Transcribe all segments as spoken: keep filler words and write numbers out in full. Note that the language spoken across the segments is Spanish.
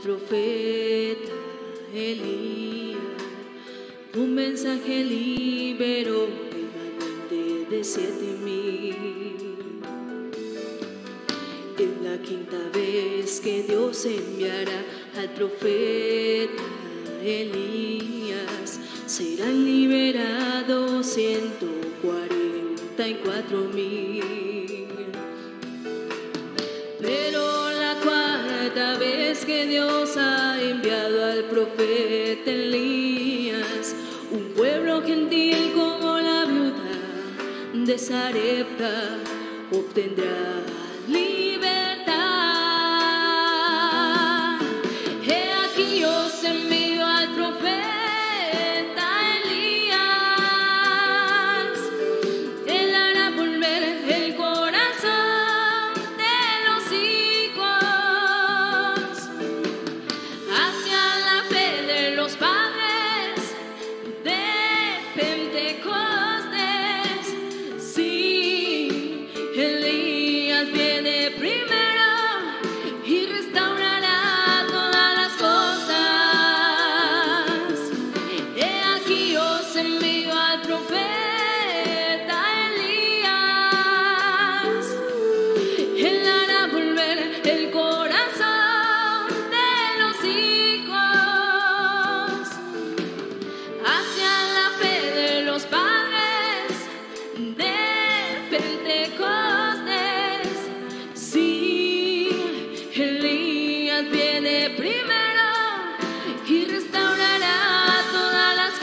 profeta Elías. Un mensaje liberó remanente de siete mil. Es la quinta vez que Dios enviará al profeta Elías. Serán liberados ciento cuarenta y cuatro mil. Pero la cuarta vez que Dios ha enviado al profeta Elías, un pueblo gentil como la viuda de Sarepta obtendrá libertad. He aquí os envío al profeta Elías. Él hará volver el corazón de los hijos hacia la fe de los padres de Pentecostés. Sí, Elías viene primero y restaurará todas las cosas. He aquí os envío al profeta Elías. Él hará volver el corazón de los hijos hacia la fe de los padres de Pentecostés. Sí, Elías viene primero y restaurará todas las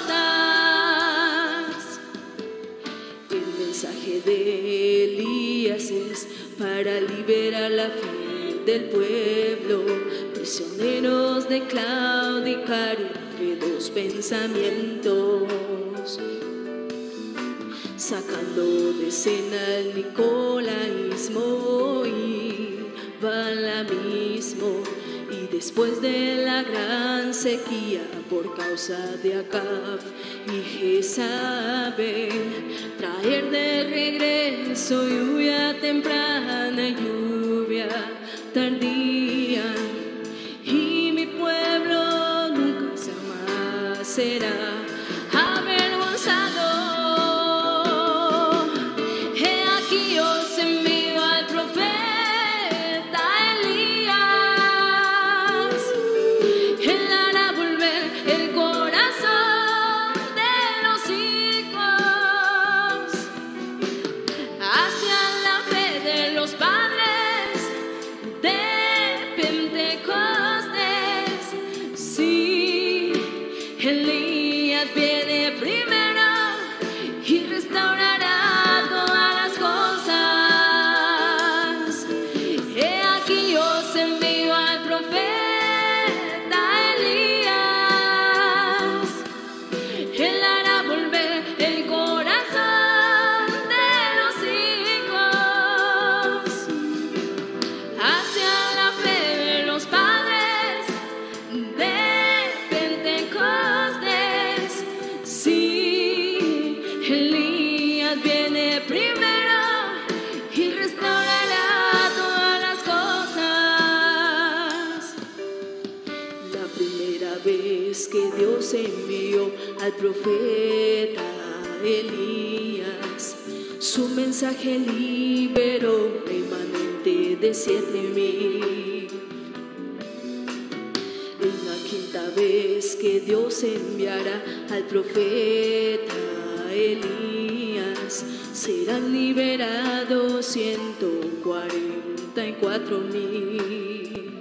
cosas. El mensaje de Elías es para liberar la fe del pueblo, prisioneros de claudicar entre dos pensamientos, sacando de escena el nicolaísmo y balamismo. Y después de la gran sequía por causa de Acab y Jezabel, traer de regreso lluvia temprana y lluvia tardía, y mi pueblo nunca jamás será avergonzado. He aquí os envío al profeta Elías. Él hará volver el corazón de los hijos hacia la fe de los padres de Pentecostés. Sí, Elías viene primero y restaurará todas las cosas. He aquí os envío al profeta Elías. Él hará volver el corazón de los hijos hacia la fe de los padres de Pentecostés. Sí, Elías viene primero y restaurará todas las cosas. La primera vez que Dios envió al profeta Elías, su mensaje liberó remanente de siete mil. Es la quinta vez que Dios enviará al profeta Elías. Serán liberados ciento cuarenta y cuatro mil.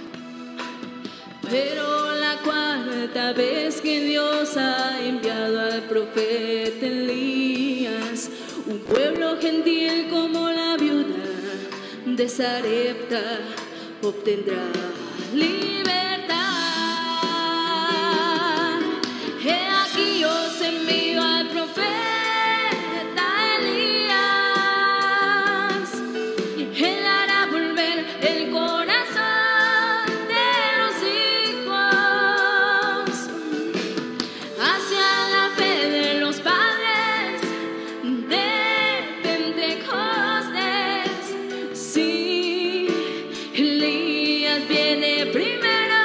Pero la cuarta vez que Dios ha enviado al profeta Elías, un pueblo gentil como la viuda de Sarepta obtendrá libertad. He aquí os envío al profeta Elías. Él hará volver el corazón de los hijos hacia la fe de los padres de Pentecostés. Sí, Elías viene primero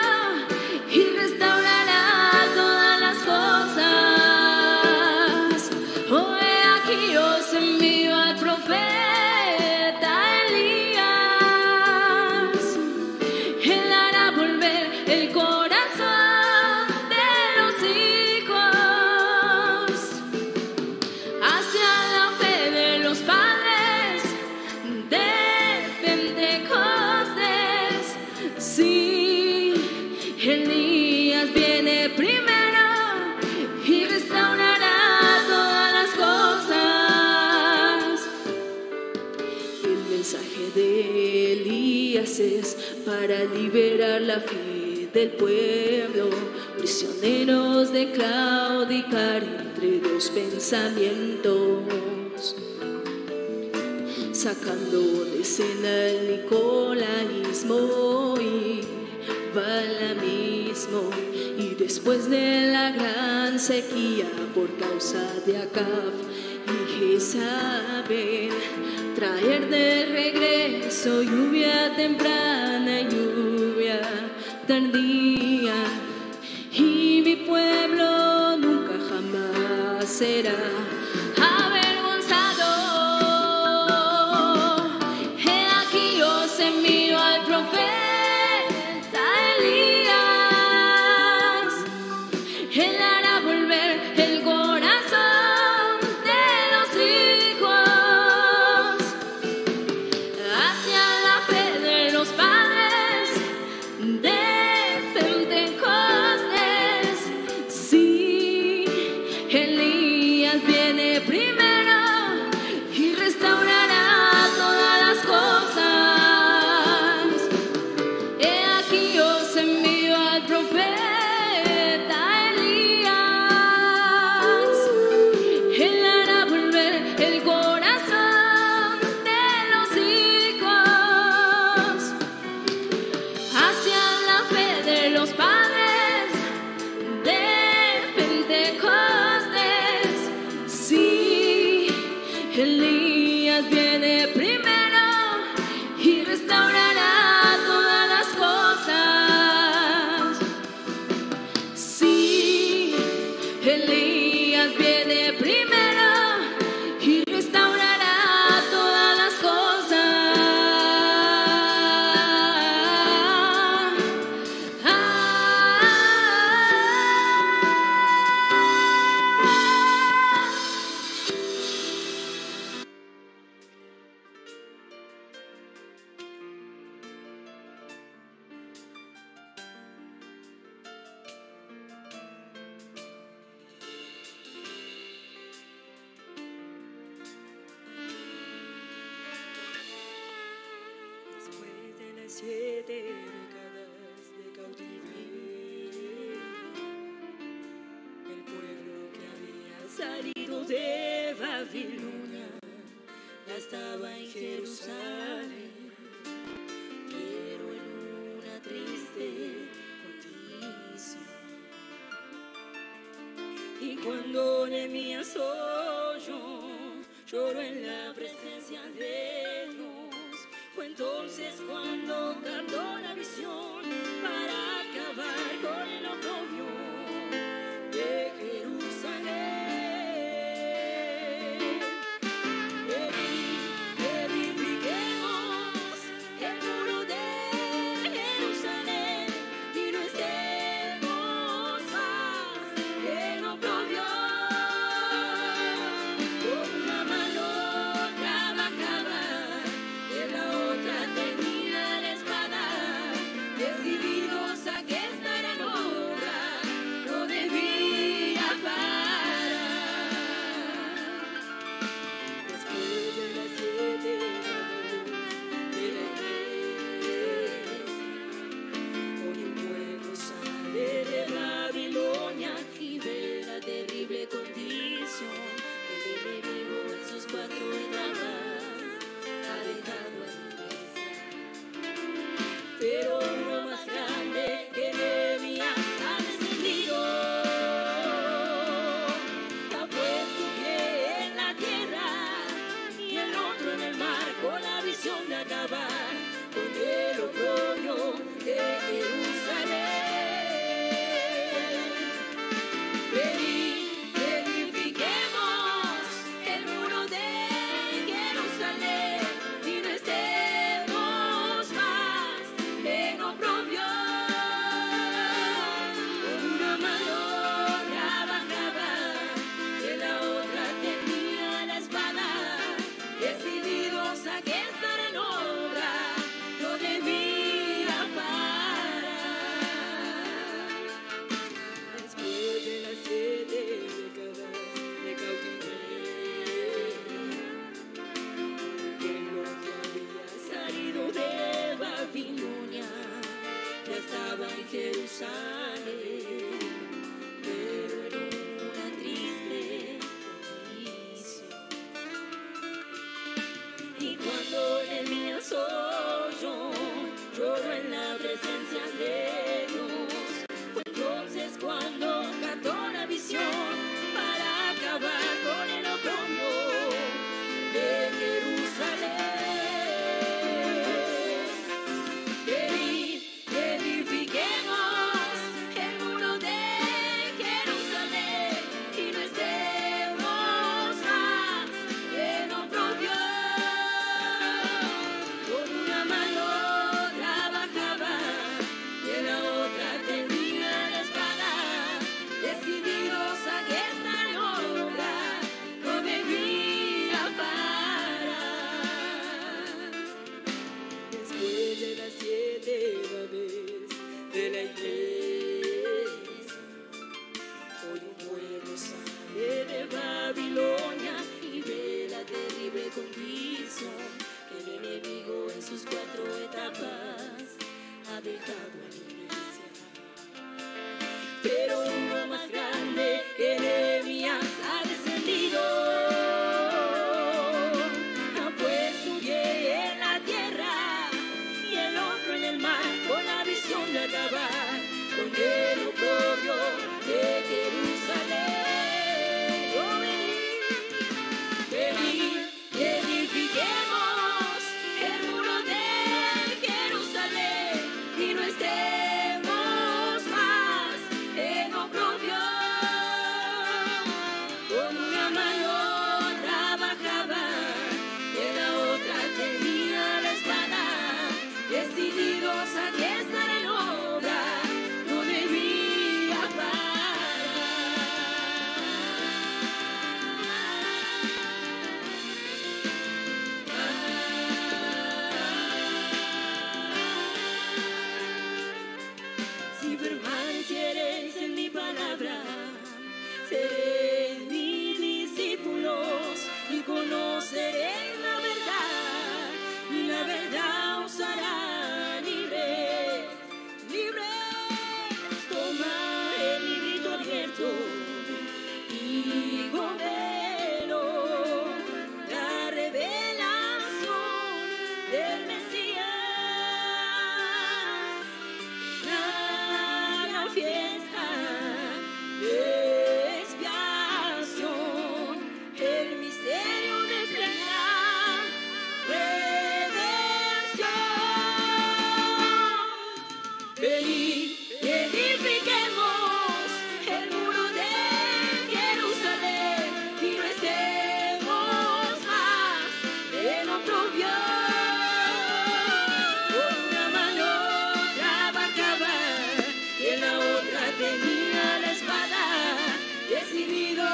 veces para liberar la fe del pueblo, prisioneros de claudicar entre dos pensamientos, sacando de escena el nicolaísmo y balamismo, y después de la gran sequía por causa de Acab y Jezabel, traer de regreso lluvia temprana y lluvia tardía, y mi pueblo nunca jamás será avergonzado. He aquí yo os envío al profeta Elías. Él hará volver el corazón de los hijos hacia la fe de los padres de Pentecostés. Sí, Elías viene primero y restaurará todas las cosas. He aquí os envío al profeta Elías. Él hará volver el corazón de los hijos hacia la fe de los padres de Pentecostés. Sí, Elías viene primero y restaurará todas las cosas. Sí, Elías viene primero y restaurará todas las cosas. Ah, Después de las siete décadas de cautiverio, el pueblo que había salido de Babilonia ya estaba en Jerusalén, pero en una triste condición. Y cuando Nehemías oyó, lloró en la presencia de Dios. Fue entonces cuando cantó la visión para acabar con el oprobio de Jerusalén. Edi- Edifiquemos el muro de Jerusalén y no estemos más en oprobio. Con una mano trabajaba, en la otra tenía la espada, decididos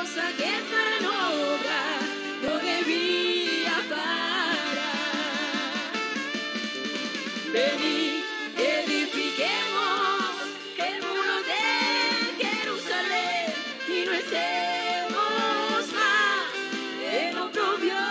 Decidiosa que para no obrar, no debía parar. Venid, edifiquemos el muro de Jerusalén y no estemos más en oprobio.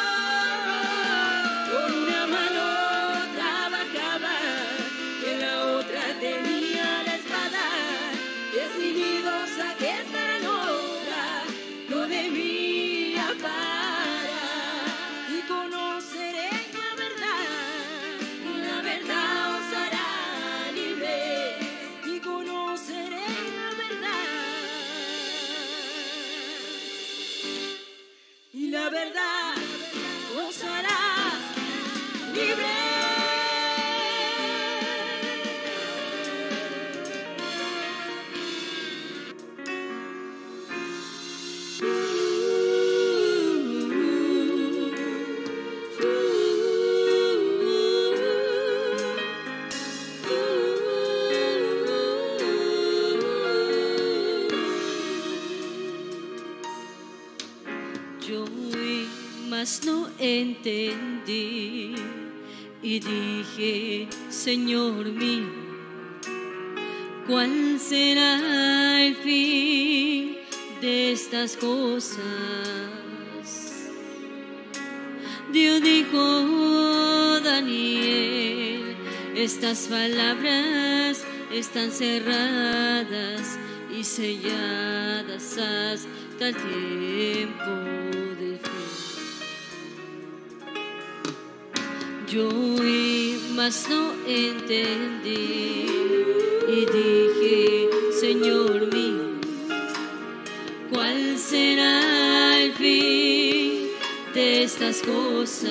Con una mano trabajaba y en la otra tenía la espada. Decidiosa que para no obrar, no debía parar. Y conoceréis la verdad, y la verdad os hará libre. Y conoceréis la verdad, y la verdad os hará libre. Yo oí, mas no entendí, y dije, Señor mío, ¿cuál será el fin de estas cosas? Dios dijo, Daniel, estas palabras están cerradas y selladas hasta el tiempo del fin. Yo oí, mas no entendí, y dije, Señor mío, ¿cuál será el fin de estas cosas?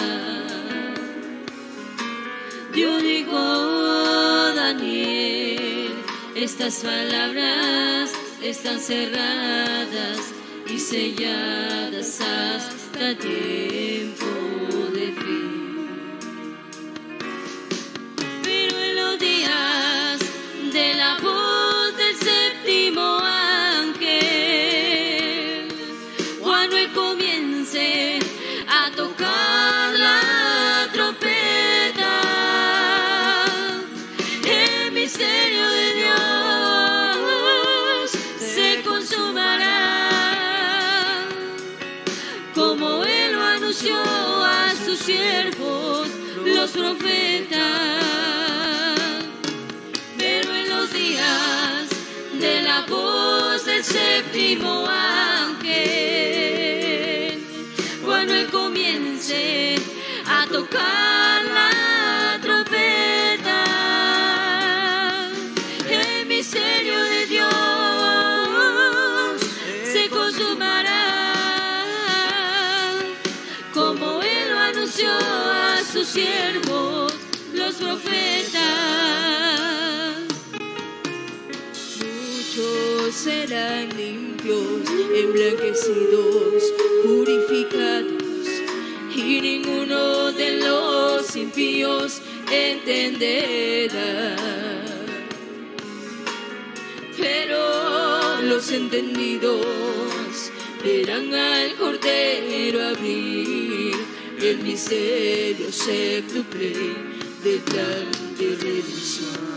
Dios dijo, Daniel, estas palabras están cerradas y selladas hasta el tiempo de fin. Pero en los días de la voz del séptimo ángel, cuando él comience a tocar la trompeta, el misterio de Dios se consumará, como él lo anunció a sus siervos los profetas. Pero en los días de la voz del séptimo ángel, cuando él comience a tocar la trompeta, el misterio de Dios se consumará, como él lo anunció a sus siervos los profetas. Muchos serán limpios, emblanquecidos, purificados, y ninguno de los impíos entenderá. Pero los entendidos verán al Cordero abrir el misterio séptuple del plan de redención.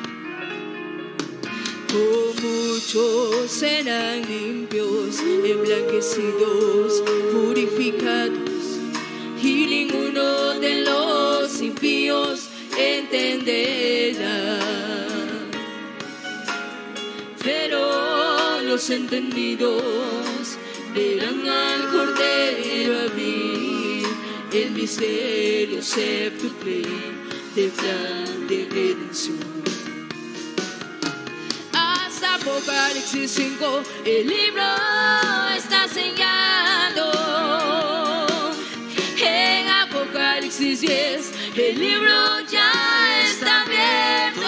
Oh, muchos serán limpios, emblanquecidos, purificados, y ninguno de los impíos entenderá. Pero los entendidos verán al Cordero abrir el misterio séptuple del plan de redención. Hasta Apocalipsis cinco el libro está sellado. En Apocalipsis diez el libro ya está abierto.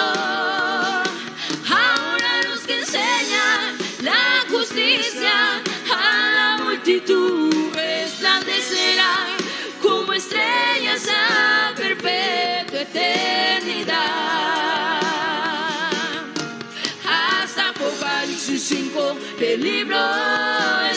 Ahora los que enseñan la justicia a la multitud resplandecerán como estrellas a perpetua eternidad. Hasta Apocalipsis cinco el libro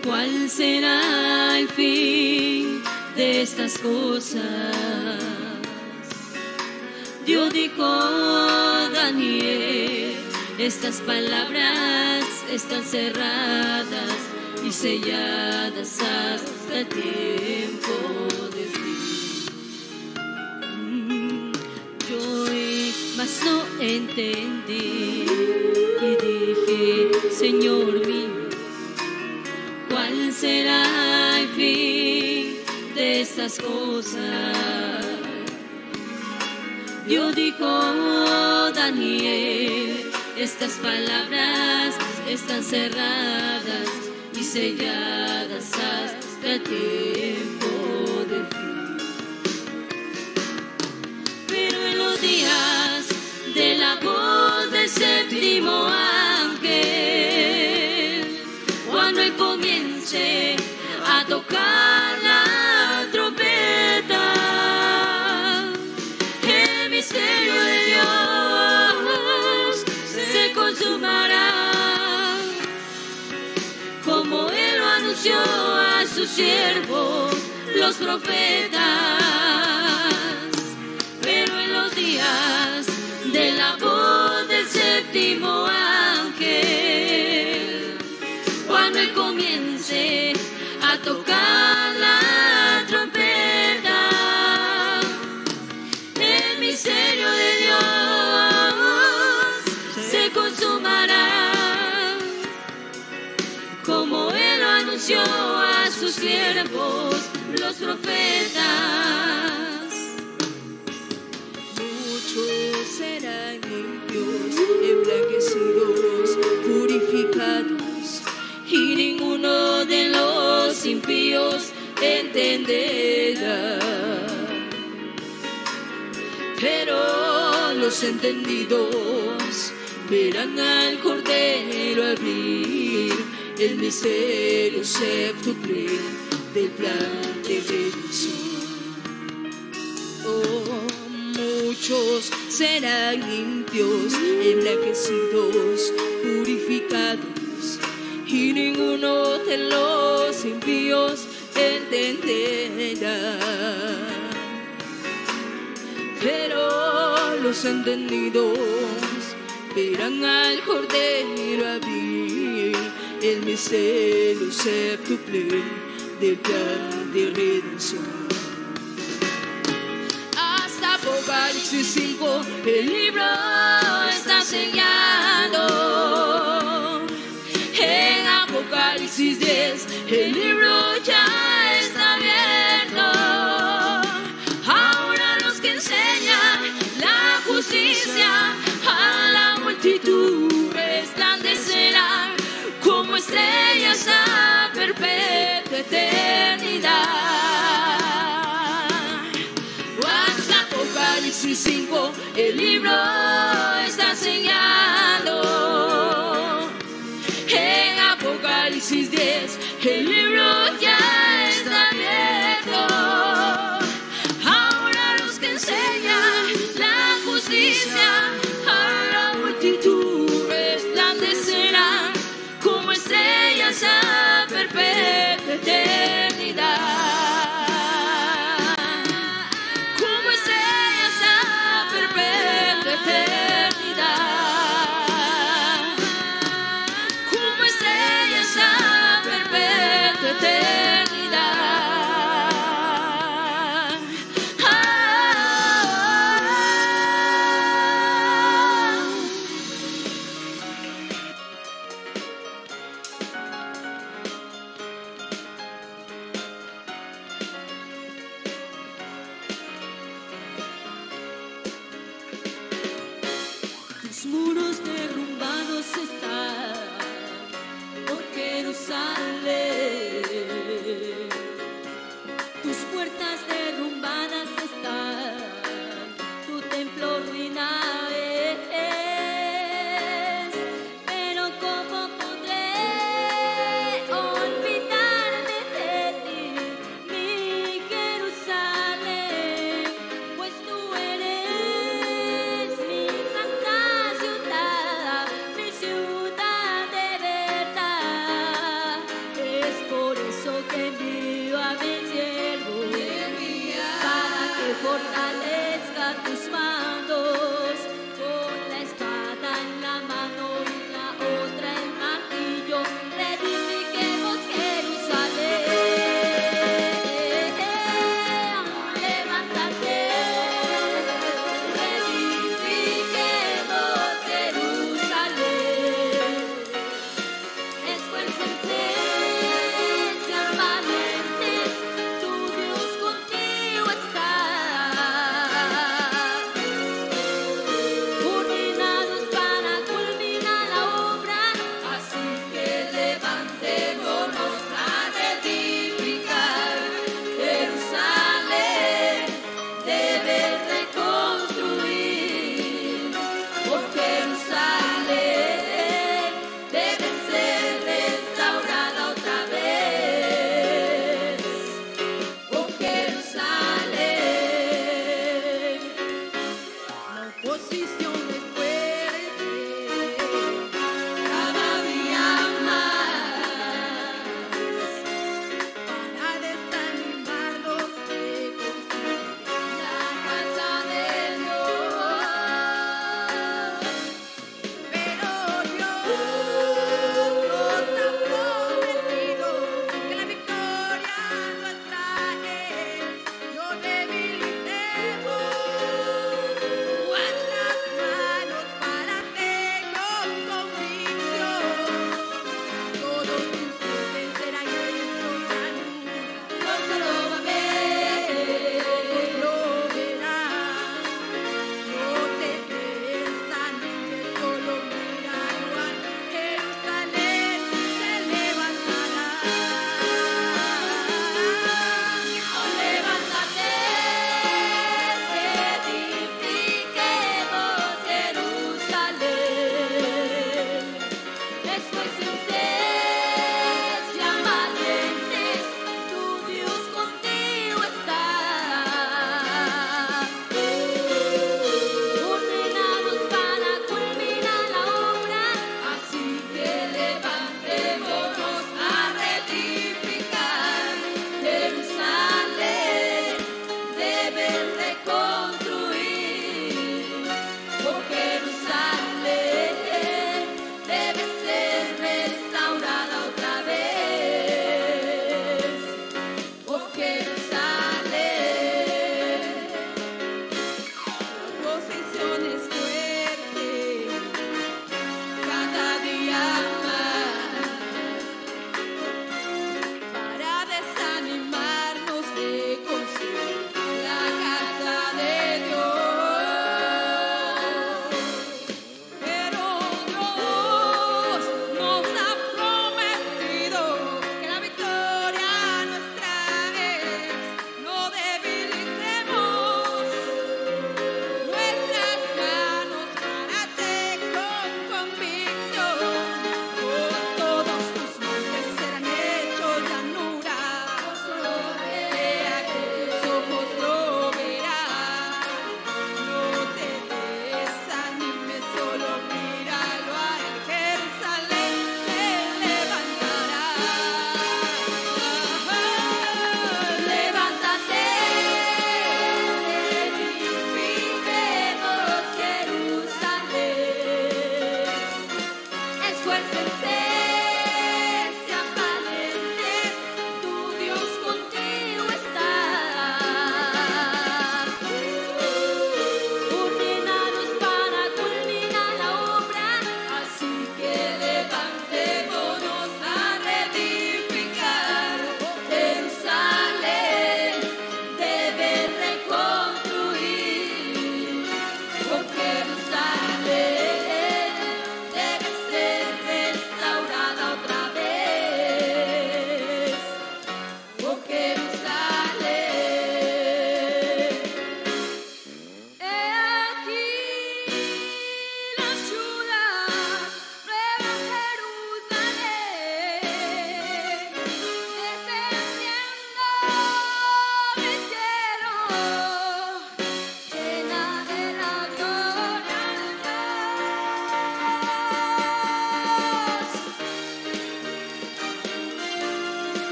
¿Cuál será el fin de estas cosas? Dios dijo a Daniel, estas palabras están cerradas y selladas hasta el tiempo de fin. Mm, yo oí, mas no entendí y dije, Señor mío, ¿cuál será el fin de estas cosas? Dios dijo, Daniel, estas palabras están cerradas y selladas hasta el tiempo del fin. Pero en los días de la voz del séptimo ángel, cuando él comience a tocar la trompeta, el misterio de Dios se consumará, como él lo anunció a sus siervos, los profetas. Pero en los días de la voz del séptimo ángel, cuando él comience a tocar la trompeta, el misterio de Dios se consumará, como él lo anunció a sus siervos, los profetas. Muchos serán limpios, emblanquecidos, purificados, y ninguno de los impíos entenderá. Pero los entendidos verán al Cordero abrir el misterio séptuple del plan de redención. Oh, muchos serán limpios, emblanquecidos, purificados, y ninguno de los impíos entenderá. Pero los entendidos verán al Cordero abrir el misterio séptuple del plan de redención. Hasta Apocalipsis cinco el libro está sellado. En Apocalipsis diez el libro ya está abierto. Ahora los que enseñan la justicia a la multitud resplandecerán como estrellas a perpetua eternidad. Hasta Apocalipsis cinco el libro está sellado. En Apocalipsis diez el libro ya está abierto. Ahora los que enseñan la justicia a la multitud resplandecerán como estrellas a perpetua eternidad. Como estrellas a perpetua eternidad. Como estrellas a perpetua eternidad. Tus muros derrumbados están por Jerusalén. Tus puertas derrumbadas están, tu templo ruina es. Pero ¿cómo podré olvidarme de ti, mi Jerusalén? Pues tú eres mi santa ciudad, mi ciudad de verdad. Es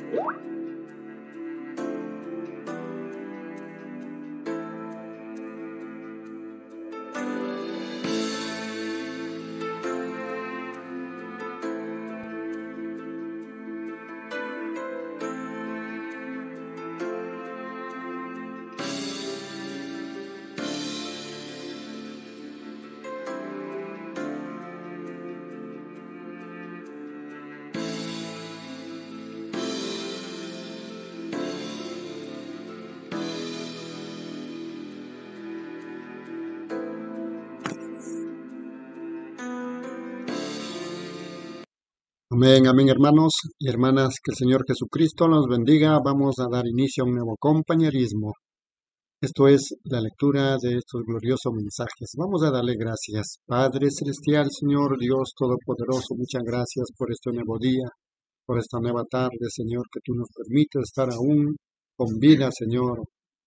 Amén, amén, hermanos y hermanas, que el Señor Jesucristo nos bendiga. Vamos a dar inicio a un nuevo compañerismo. Esto es la lectura de estos gloriosos mensajes. Vamos a darle gracias. Padre Celestial, Señor Dios Todopoderoso, muchas gracias por este nuevo día, por esta nueva tarde, Señor, que tú nos permites estar aún con vida, Señor.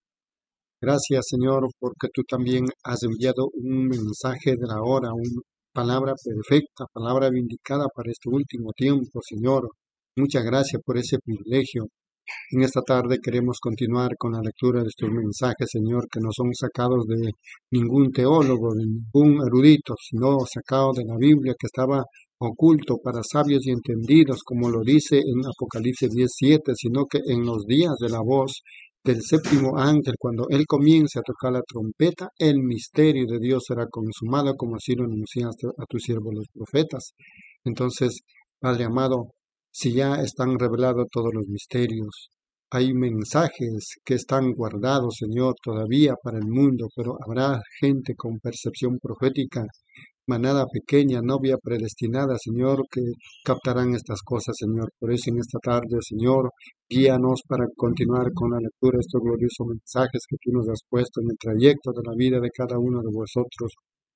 Gracias, Señor, porque tú también has enviado un mensaje de la hora, una palabra perfecta, palabra vindicada para este último tiempo, Señor. Muchas gracias por ese privilegio. En esta tarde queremos continuar con la lectura de estos mensajes, Señor, que no son sacados de ningún teólogo, de ningún erudito, sino sacados de la Biblia, que estaba oculto para sabios y entendidos, como lo dice en Apocalipsis diez siete, sino que en los días de la voz del séptimo ángel, cuando él comience a tocar la trompeta, el misterio de Dios será consumado, como así lo anunciaste a tus siervos los profetas. Entonces, Padre amado, si ya están revelados todos los misterios, hay mensajes que están guardados, Señor, todavía para el mundo, pero habrá gente con percepción profética, manada pequeña, novia predestinada, Señor, que captarán estas cosas, Señor. Por eso en esta tarde, Señor, guíanos para continuar con la lectura de estos gloriosos mensajes que tú nos has puesto en el trayecto de la vida de cada uno de vosotros.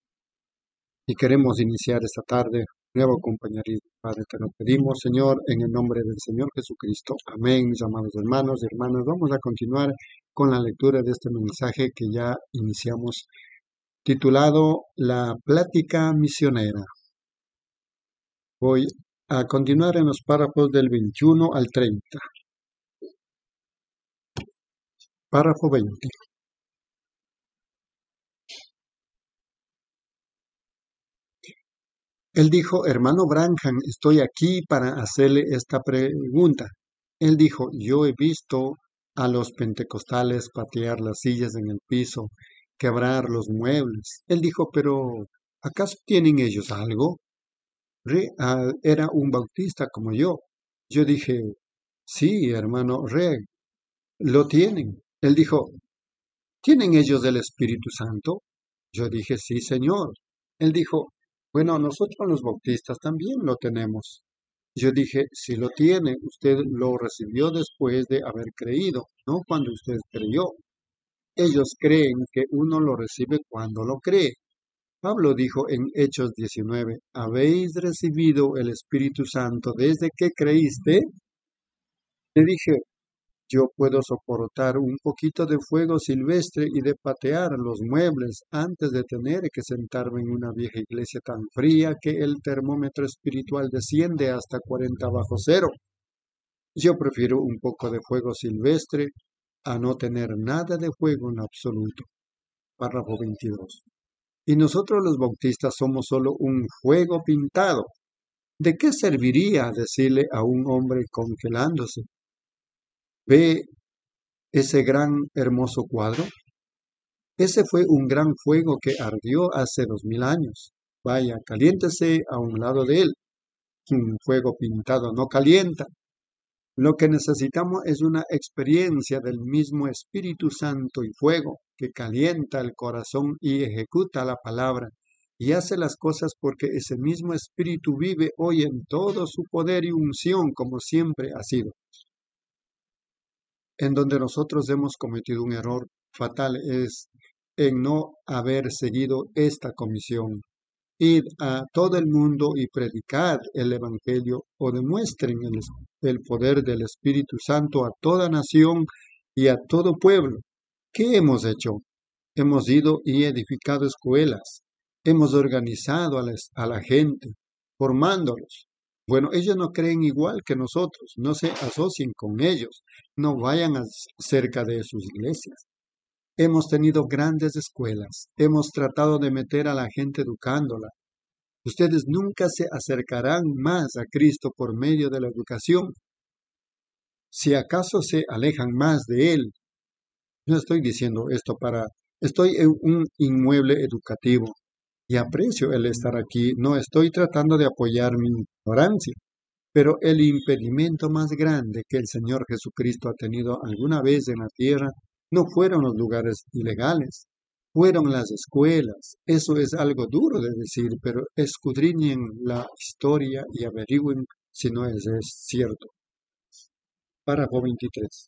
Y queremos iniciar esta tarde nuevo compañerismo. Padre, te lo pedimos, Señor, en el nombre del Señor Jesucristo. Amén, mis amados hermanos y hermanas. Vamos a continuar con la lectura de este mensaje que ya iniciamos, titulado La Plática Misionera. Voy a continuar en los párrafos del veintiuno al treinta. Párrafo veinte. Él dijo, hermano Branham, estoy aquí para hacerle esta pregunta. Él dijo, yo he visto a los pentecostales patear las sillas en el piso, quebrar los muebles. Él dijo, pero ¿acaso tienen ellos algo? Re, ah, era un bautista como yo. Yo dije, sí, hermano Re, lo tienen. Él dijo, ¿tienen ellos el Espíritu Santo? Yo dije, sí, Señor. Él dijo, bueno, nosotros los bautistas también lo tenemos. Yo dije, si lo tiene, usted lo recibió después de haber creído, no cuando usted creyó. Ellos creen que uno lo recibe cuando lo cree. Pablo dijo en Hechos diecinueve, ¿habéis recibido el Espíritu Santo desde que creíste? Le dije, yo puedo soportar un poquito de fuego silvestre y de patear los muebles antes de tener que sentarme en una vieja iglesia tan fría que el termómetro espiritual desciende hasta cuarenta bajo cero. Yo prefiero un poco de fuego silvestre a no tener nada de fuego en absoluto. Párrafo veintidós. Y nosotros los bautistas somos solo un fuego pintado. ¿De qué serviría decirle a un hombre congelándose? ¿Ve ese gran hermoso cuadro? Ese fue un gran fuego que ardió hace dos mil años. Vaya, caliéntese a un lado de él. Un fuego pintado no calienta. Lo que necesitamos es una experiencia del mismo Espíritu Santo y fuego que calienta el corazón y ejecuta la palabra y hace las cosas porque ese mismo Espíritu vive hoy en todo su poder y unción como siempre ha sido. En donde nosotros hemos cometido un error fatal es en no haber seguido esta comisión. Id a todo el mundo y predicad el Evangelio o demuestren el, el poder del Espíritu Santo a toda nación y a todo pueblo. ¿Qué hemos hecho? Hemos ido y edificado escuelas. Hemos organizado a la, a la gente, formándolos. Bueno, ellos no creen igual que nosotros, no se asocien con ellos, no vayan a- cerca de sus iglesias. Hemos tenido grandes escuelas, hemos tratado de meter a la gente educándola. Ustedes nunca se acercarán más a Cristo por medio de la educación. Si acaso se alejan más de Él, no estoy diciendo esto para, estoy en un inmueble educativo y aprecio el estar aquí, no estoy tratando de apoyar mi ignorancia. Pero el impedimento más grande que el Señor Jesucristo ha tenido alguna vez en la tierra no fueron los lugares ilegales, fueron las escuelas. Eso es algo duro de decir, pero escudriñen la historia y averigüen si no es, es cierto. Párrafo veintitrés.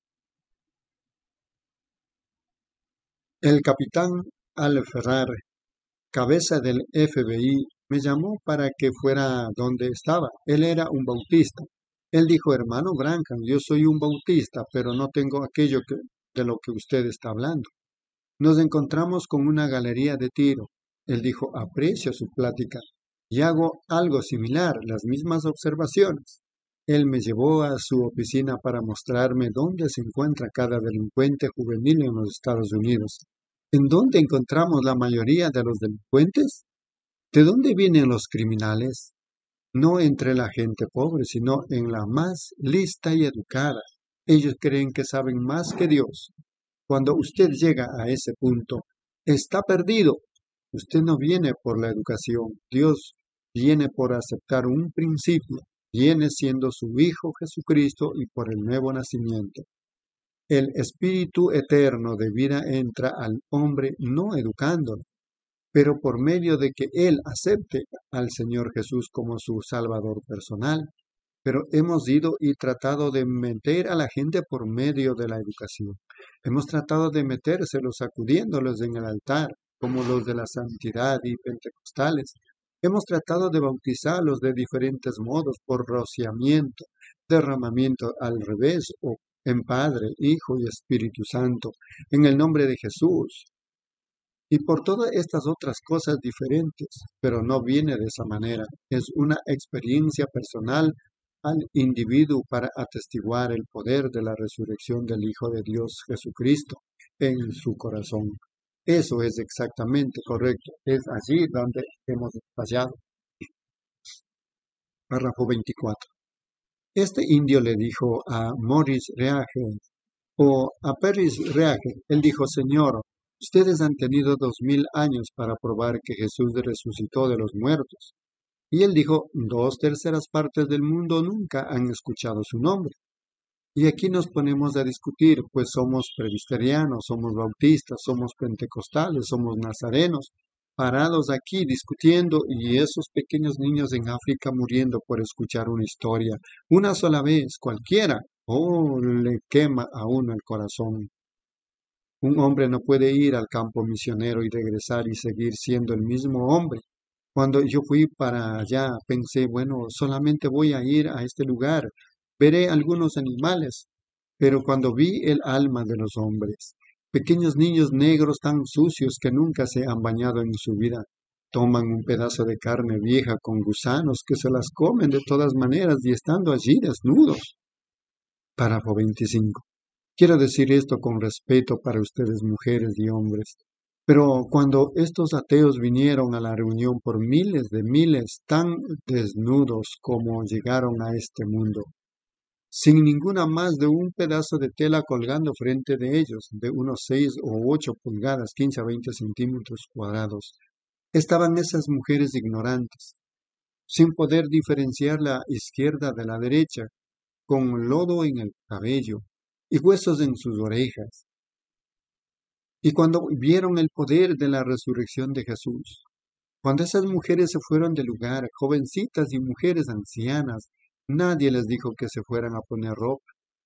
El capitán Al-Ferrar, cabeza del F B I, me llamó para que fuera donde estaba. Él era un bautista. Él dijo, hermano Branham, yo soy un bautista, pero no tengo aquello que, de lo que usted está hablando. Nos encontramos con una galería de tiro. Él dijo, aprecio su plática y hago algo similar, las mismas observaciones. Él me llevó a su oficina para mostrarme dónde se encuentra cada delincuente juvenil en los Estados Unidos. ¿En dónde encontramos la mayoría de los delincuentes? ¿De dónde vienen los criminales? No entre la gente pobre, sino en la más lista y educada. Ellos creen que saben más que Dios. Cuando usted llega a ese punto, está perdido. Usted no viene por la educación. Dios viene por aceptar un principio. Viene siendo su Hijo Jesucristo y por el nuevo nacimiento. El Espíritu eterno de vida entra al hombre no educándolo, pero por medio de que él acepte al Señor Jesús como su Salvador personal. Pero hemos ido y tratado de meter a la gente por medio de la educación. Hemos tratado de metérselos sacudiéndolos en el altar, como los de la santidad y pentecostales. Hemos tratado de bautizarlos de diferentes modos, por rociamiento, derramamiento al revés, o en Padre, Hijo y Espíritu Santo, en el nombre de Jesús. Y por todas estas otras cosas diferentes, pero no viene de esa manera. Es una experiencia personal al individuo para atestiguar el poder de la resurrección del Hijo de Dios Jesucristo en su corazón. Eso es exactamente correcto. Es allí donde hemos fallado. Párrafo veinticuatro. Este indio le dijo a Morris Reagan o a Perris Reagan, él dijo, Señor, ustedes han tenido dos mil años para probar que Jesús resucitó de los muertos. Y él dijo, dos terceras partes del mundo nunca han escuchado su nombre. Y aquí nos ponemos a discutir, pues somos presbiterianos, somos bautistas, somos pentecostales, somos nazarenos, parados aquí discutiendo y esos pequeños niños en África muriendo por escuchar una historia, una sola vez, cualquiera, oh, le quema a uno el corazón. Un hombre no puede ir al campo misionero y regresar y seguir siendo el mismo hombre. Cuando yo fui para allá, pensé, bueno, solamente voy a ir a este lugar, veré algunos animales, pero cuando vi el alma de los hombres, pequeños niños negros tan sucios que nunca se han bañado en su vida, toman un pedazo de carne vieja con gusanos que se las comen de todas maneras y estando allí desnudos. Párrafo veinticinco. Quiero decir esto con respeto para ustedes mujeres y hombres. Pero cuando estos ateos vinieron a la reunión por miles de miles tan desnudos como llegaron a este mundo, sin ninguna más de un pedazo de tela colgando frente de ellos, de unos seis o ocho pulgadas, quince a veinte centímetros cuadrados, estaban esas mujeres ignorantes, sin poder diferenciar la izquierda de la derecha, con lodo en el cabello y huesos en sus orejas. Y cuando vieron el poder de la resurrección de Jesús, cuando esas mujeres se fueron del lugar, jovencitas y mujeres ancianas, nadie les dijo que se fueran a poner ropa.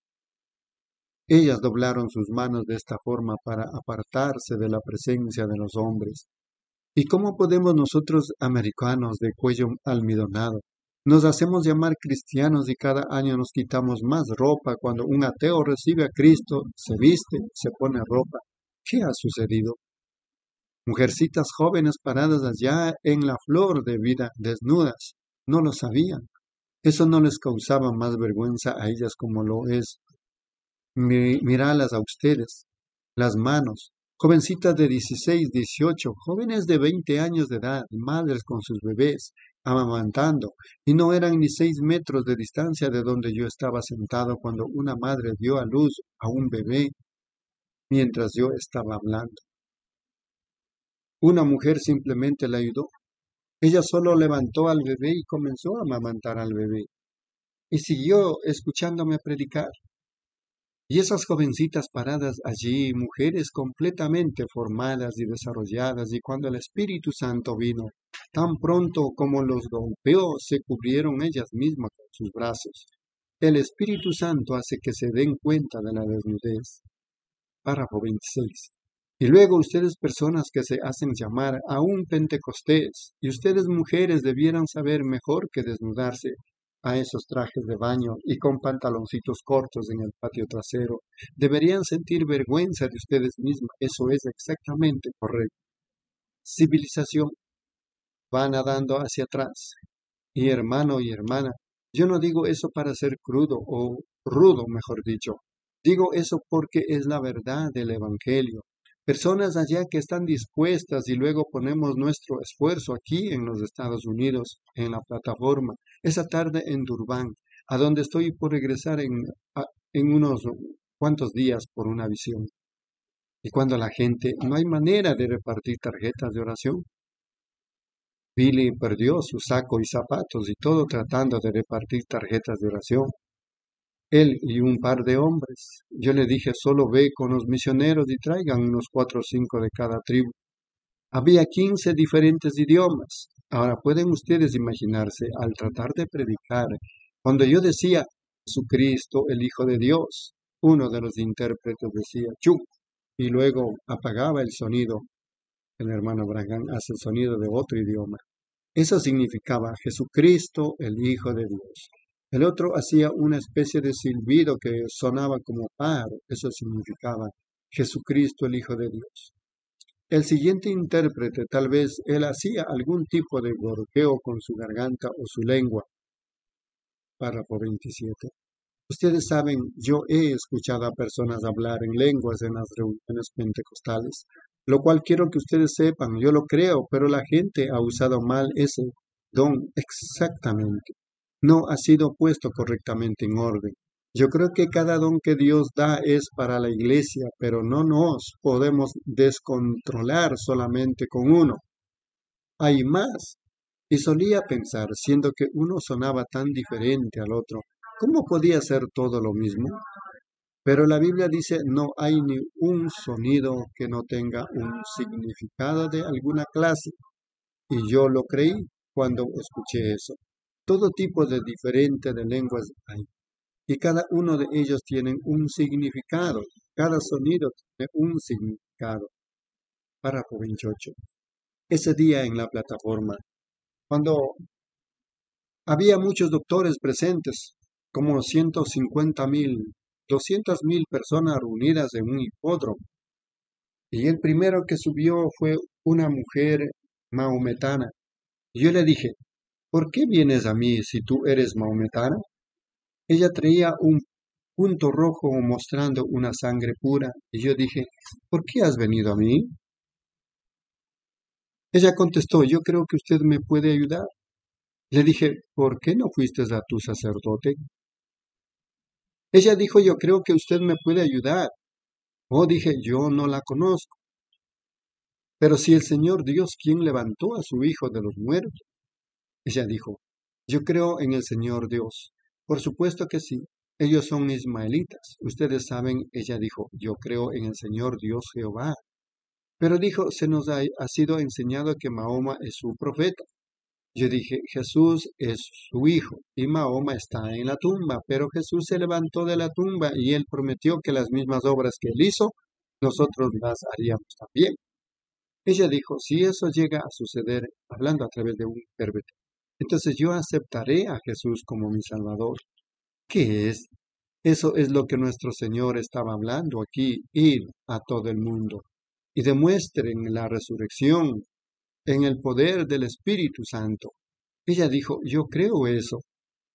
Ellas doblaron sus manos de esta forma para apartarse de la presencia de los hombres. ¿Y cómo podemos nosotros, americanos de cuello almidonado, nos hacemos llamar cristianos y cada año nos quitamos más ropa? Cuando un ateo recibe a Cristo, se viste, se pone ropa. ¿Qué ha sucedido? Mujercitas jóvenes paradas allá en la flor de vida, desnudas, no lo sabían. Eso no les causaba más vergüenza a ellas como lo es mi- mirarlas a ustedes, las manos, jovencitas de dieciséis, dieciocho, jóvenes de veinte años de edad, madres con sus bebés, amamantando, y no eran ni seis metros de distancia de donde yo estaba sentado cuando una madre dio a luz a un bebé mientras yo estaba hablando. Una mujer simplemente la ayudó. Ella solo levantó al bebé y comenzó a amamantar al bebé, y siguió escuchándome predicar. Y esas jovencitas paradas allí, mujeres completamente formadas y desarrolladas, y cuando el Espíritu Santo vino, tan pronto como los golpeó, se cubrieron ellas mismas con sus brazos. El Espíritu Santo hace que se den cuenta de la desnudez. Párrafo veintiséis. Y luego ustedes personas que se hacen llamar a un Pentecostés, y ustedes mujeres debieran saber mejor que desnudarse a esos trajes de baño y con pantaloncitos cortos en el patio trasero. Deberían sentir vergüenza de ustedes mismas. Eso es exactamente correcto. Civilización va nadando hacia atrás. Y hermano y hermana, yo no digo eso para ser crudo o rudo, mejor dicho. Digo eso porque es la verdad del Evangelio. Personas allá que están dispuestas y luego ponemos nuestro esfuerzo aquí en los Estados Unidos, en la plataforma, esa tarde en Durban, a donde estoy por regresar en, a- en unos cuantos días por una visión. Y cuando la gente, no hay manera de repartir tarjetas de oración. Billy perdió su saco y zapatos y todo tratando de repartir tarjetas de oración. Él y un par de hombres. Yo le dije, solo ve con los misioneros y traigan unos cuatro o cinco de cada tribu. Había quince diferentes idiomas. Ahora pueden ustedes imaginarse al tratar de predicar, cuando yo decía, Jesucristo, el Hijo de Dios, uno de los intérpretes decía, Chu, y luego apagaba el sonido. El hermano Branham hace el sonido de otro idioma. Eso significaba Jesucristo, el Hijo de Dios. El otro hacía una especie de silbido que sonaba como paro. Eso significaba Jesucristo, el Hijo de Dios. El siguiente intérprete, tal vez él hacía algún tipo de gorjeo con su garganta o su lengua. Párrafo veintisiete. Ustedes saben, yo he escuchado a personas hablar en lenguas en las reuniones pentecostales, lo cual quiero que ustedes sepan, yo lo creo, pero la gente ha usado mal ese don exactamente. No ha sido puesto correctamente en orden. Yo creo que cada don que Dios da es para la iglesia, pero no nos podemos descontrolar solamente con uno. Hay más. Y solía pensar, siendo que uno sonaba tan diferente al otro, ¿cómo podía ser todo lo mismo? Pero la Biblia dice, no hay ni un sonido que no tenga un significado de alguna clase. Y yo lo creí cuando escuché eso. Todo tipo de diferente de lenguas hay. Y cada uno de ellos tiene un significado. Cada sonido tiene un significado. Párrafo veintiocho. Ese día en la plataforma, cuando había muchos doctores presentes, como ciento cincuenta mil, doscientas mil personas reunidas en un hipódromo. Y el primero que subió fue una mujer maometana. Y yo le dije, ¿por qué vienes a mí si tú eres maometana? Ella traía un punto rojo mostrando una sangre pura. Y yo dije, ¿por qué has venido a mí? Ella contestó, yo creo que usted me puede ayudar. Le dije, ¿por qué no fuiste a tu sacerdote? Ella dijo, yo creo que usted me puede ayudar. Oh, dije, yo no la conozco. Pero si el Señor Dios, ¿quién levantó a su Hijo de los muertos? Ella dijo, yo creo en el Señor Dios. Por supuesto que sí. Ellos son ismaelitas. Ustedes saben, ella dijo, yo creo en el Señor Dios Jehová. Pero dijo, se nos ha, ha sido enseñado que Mahoma es su profeta. Yo dije, Jesús es su hijo y Mahoma está en la tumba, pero Jesús se levantó de la tumba y él prometió que las mismas obras que él hizo, nosotros las haríamos también. Ella dijo, si eso llega a suceder, hablando a través de un intérprete, entonces yo aceptaré a Jesús como mi Salvador. ¿Qué es? Eso es lo que nuestro Señor estaba hablando aquí, ir a todo el mundo y demuestren la resurrección en el poder del Espíritu Santo. Ella dijo, yo creo eso.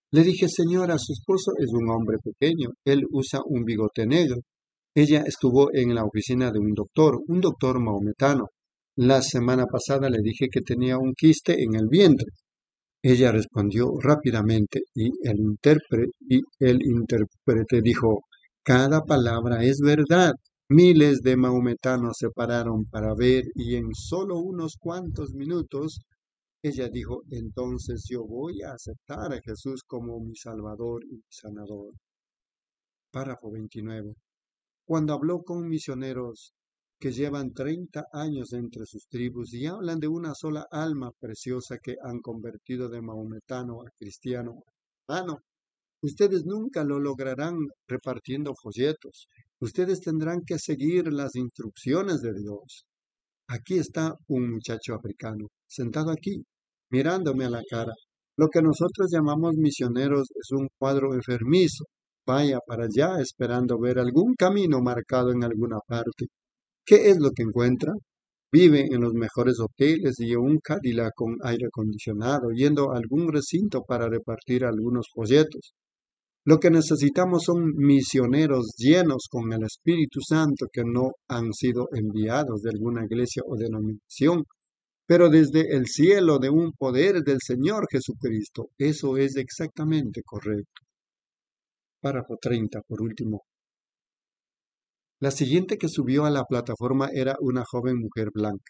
Le dije, señora, su esposo es un hombre pequeño, él usa un bigote negro. Ella estuvo en la oficina de un doctor, un doctor maometano. La semana pasada le dije que tenía un quiste en el vientre. Ella respondió rápidamente y el intérprete, y el intérprete dijo, cada palabra es verdad. Miles de maometanos se pararon para ver y en solo unos cuantos minutos ella dijo, entonces yo voy a aceptar a Jesús como mi Salvador y mi sanador. Párrafo veintinueve. Cuando habló con misioneros que llevan treinta años entre sus tribus y hablan de una sola alma preciosa que han convertido de maometano a cristiano, hermano, ustedes nunca lo lograrán repartiendo folletos. Ustedes tendrán que seguir las instrucciones de Dios. Aquí está un muchacho africano, sentado aquí, mirándome a la cara. Lo que nosotros llamamos misioneros es un cuadro enfermizo. Vaya para allá esperando ver algún camino marcado en alguna parte. ¿Qué es lo que encuentra? Vive en los mejores hoteles y en un Cadillac con aire acondicionado, yendo a algún recinto para repartir algunos folletos. Lo que necesitamos son misioneros llenos con el Espíritu Santo que no han sido enviados de alguna iglesia o denominación, pero desde el cielo de un poder del Señor Jesucristo. Eso es exactamente correcto. Párrafo treinta, por último. La siguiente que subió a la plataforma era una joven mujer blanca.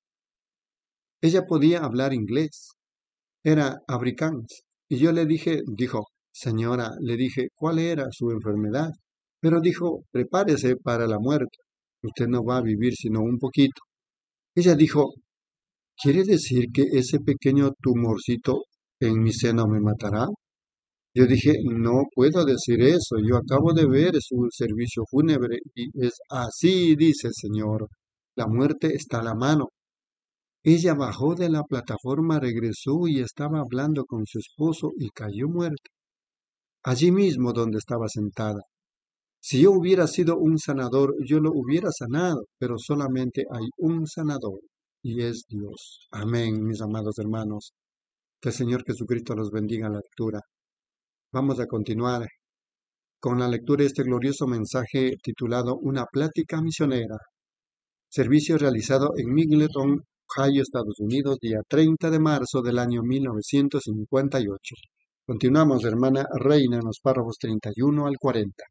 Ella podía hablar inglés. Era africana. Y yo le dije, dijo, señora, le dije, ¿cuál era su enfermedad? Pero dijo, prepárese para la muerte. Usted no va a vivir sino un poquito. Ella dijo, ¿quiere decir que ese pequeño tumorcito en mi seno me matará? Yo dije, no puedo decir eso, yo acabo de ver su servicio fúnebre y es así, dice el Señor, la muerte está a la mano. Ella bajó de la plataforma, regresó y estaba hablando con su esposo y cayó muerta, allí mismo donde estaba sentada. Si yo hubiera sido un sanador, yo lo hubiera sanado, pero solamente hay un sanador y es Dios. Amén, mis amados hermanos. Que el Señor Jesucristo los bendiga en la lectura. Vamos a continuar con la lectura de este glorioso mensaje titulado Una plática misionera. Servicio realizado en Middleton, Ohio, Estados Unidos, día treinta de marzo del año mil novecientos cincuenta y ocho. Continuamos, hermana Reina, en los párrafos treinta y uno al cuarenta.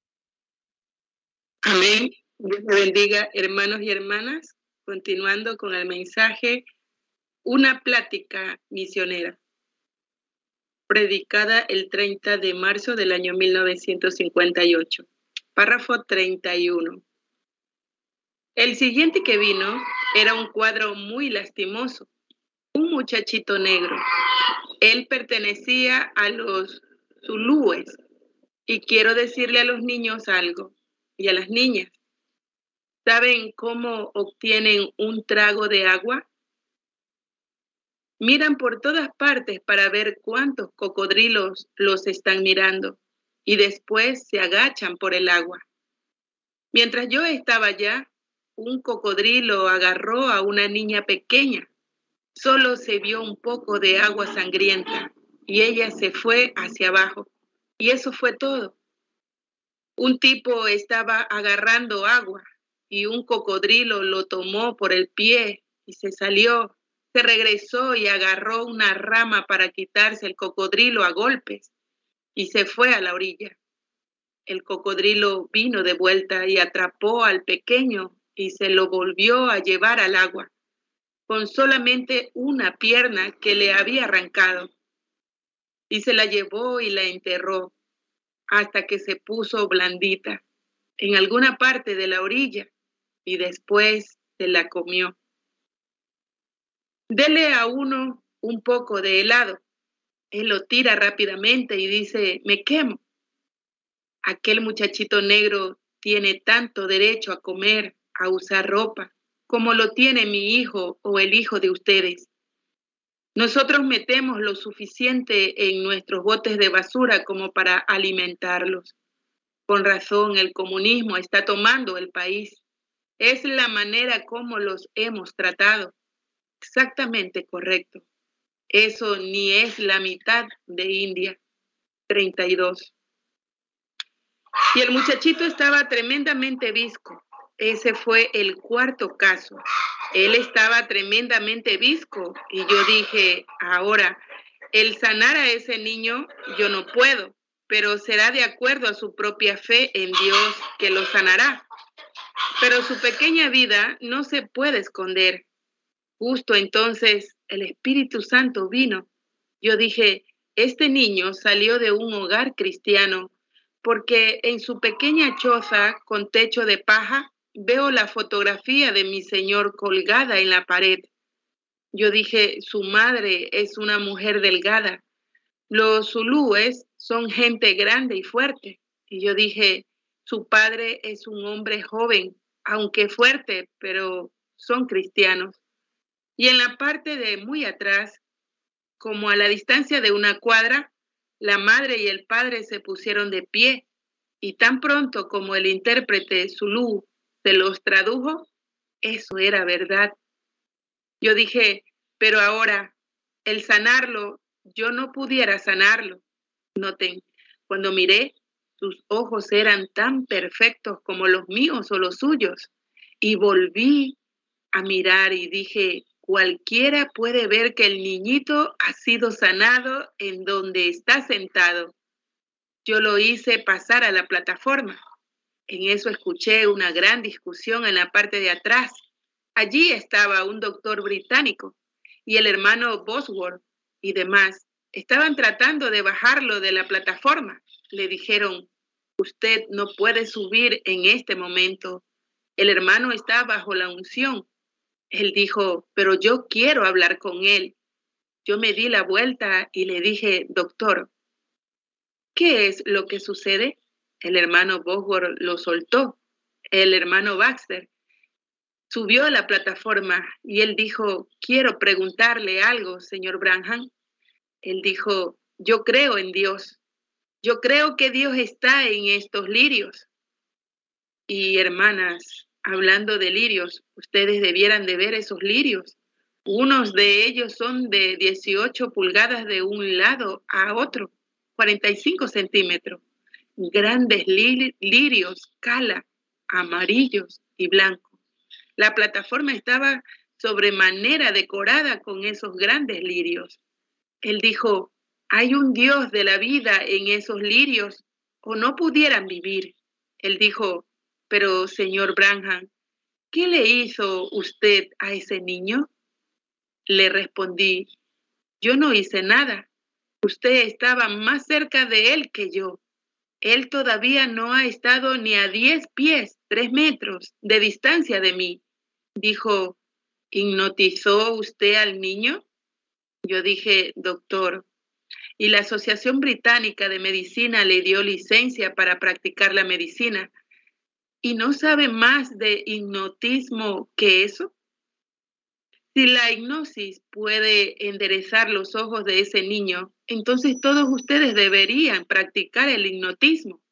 Amén. Dios te bendiga, hermanos y hermanas. Continuando con el mensaje Una plática misionera, predicada el treinta de marzo del año mil novecientos cincuenta y ocho. Párrafo treinta y uno. El siguiente que vino era un cuadro muy lastimoso, un muchachito negro. Él pertenecía a los zulúes, y quiero decirle a los niños algo, y a las niñas. ¿Saben cómo obtienen un trago de agua? Miran por todas partes para ver cuántos cocodrilos los están mirando y después se agachan por el agua. Mientras yo estaba allá, un cocodrilo agarró a una niña pequeña. Solo se vio un poco de agua sangrienta y ella se fue hacia abajo. Y eso fue todo. Un tipo estaba agarrando agua y un cocodrilo lo tomó por el pie y se salió. Se regresó y agarró una rama para quitarse el cocodrilo a golpes y se fue a la orilla. El cocodrilo vino de vuelta y atrapó al pequeño y se lo volvió a llevar al agua, con solamente una pierna que le había arrancado. Y se la llevó y la enterró hasta que se puso blandita en alguna parte de la orilla y después se la comió. Dele a uno un poco de helado. Él lo tira rápidamente y dice, me quemo. Aquel muchachito negro tiene tanto derecho a comer, a usar ropa, como lo tiene mi hijo o el hijo de ustedes. Nosotros metemos lo suficiente en nuestros botes de basura como para alimentarlos. Con razón, el comunismo está tomando el país. Es la manera como los hemos tratado. Exactamente correcto. Eso ni es la mitad de India. treinta y dos. Y el muchachito estaba tremendamente visco. Ese fue el cuarto caso. Él estaba tremendamente visco y yo dije, ahora, el sanar a ese niño yo no puedo, pero será de acuerdo a su propia fe en Dios que lo sanará. Pero su pequeña vida no se puede esconder. Justo entonces el Espíritu Santo vino. Yo dije, este niño salió de un hogar cristiano porque en su pequeña choza con techo de paja veo la fotografía de mi Señor colgada en la pared. Yo dije, su madre es una mujer delgada. Los zulúes son gente grande y fuerte. Y yo dije, su padre es un hombre joven, aunque fuerte, pero son cristianos. Y en la parte de muy atrás, como a la distancia de una cuadra, la madre y el padre se pusieron de pie. Y tan pronto como el intérprete zulú se los tradujo, eso era verdad. Yo dije, pero ahora, el sanarlo, yo no pudiera sanarlo. Noten, cuando miré, sus ojos eran tan perfectos como los míos o los suyos. Y volví a mirar y dije, cualquiera puede ver que el niñito ha sido sanado en donde está sentado. Yo lo hice pasar a la plataforma. En eso escuché una gran discusión en la parte de atrás. Allí estaba un doctor británico y el hermano Bosworth y demás. Estaban tratando de bajarlo de la plataforma. Le dijeron, usted no puede subir en este momento. El hermano está bajo la unción. Él dijo, pero yo quiero hablar con él. Yo me di la vuelta y le dije, doctor, ¿qué es lo que sucede? El hermano Bosworth lo soltó. El hermano Baxter subió a la plataforma y él dijo, quiero preguntarle algo, señor Branham. Él dijo, yo creo en Dios. Yo creo que Dios está en estos lirios. Y hermanas, hablando de lirios, ustedes debieran de ver esos lirios. Unos de ellos son de dieciocho pulgadas de un lado a otro, cuarenta y cinco centímetros. Grandes li- lirios, cala, amarillos y blancos. La plataforma estaba sobremanera decorada con esos grandes lirios. Él dijo, hay un Dios de la vida en esos lirios o no pudieran vivir. Él dijo, pero señor Branham, ¿qué le hizo usted a ese niño? Le respondí, yo no hice nada. Usted estaba más cerca de él que yo. Él todavía no ha estado ni a diez pies, tres metros de distancia de mí. Dijo, ¿hipnotizó usted al niño? Yo dije, doctor, y la Asociación Británica de Medicina le dio licencia para practicar la medicina. ¿Y no sabe más de hipnotismo que eso? Si la hipnosis puede enderezar los ojos de ese niño, entonces todos ustedes deberían practicar el hipnotismo.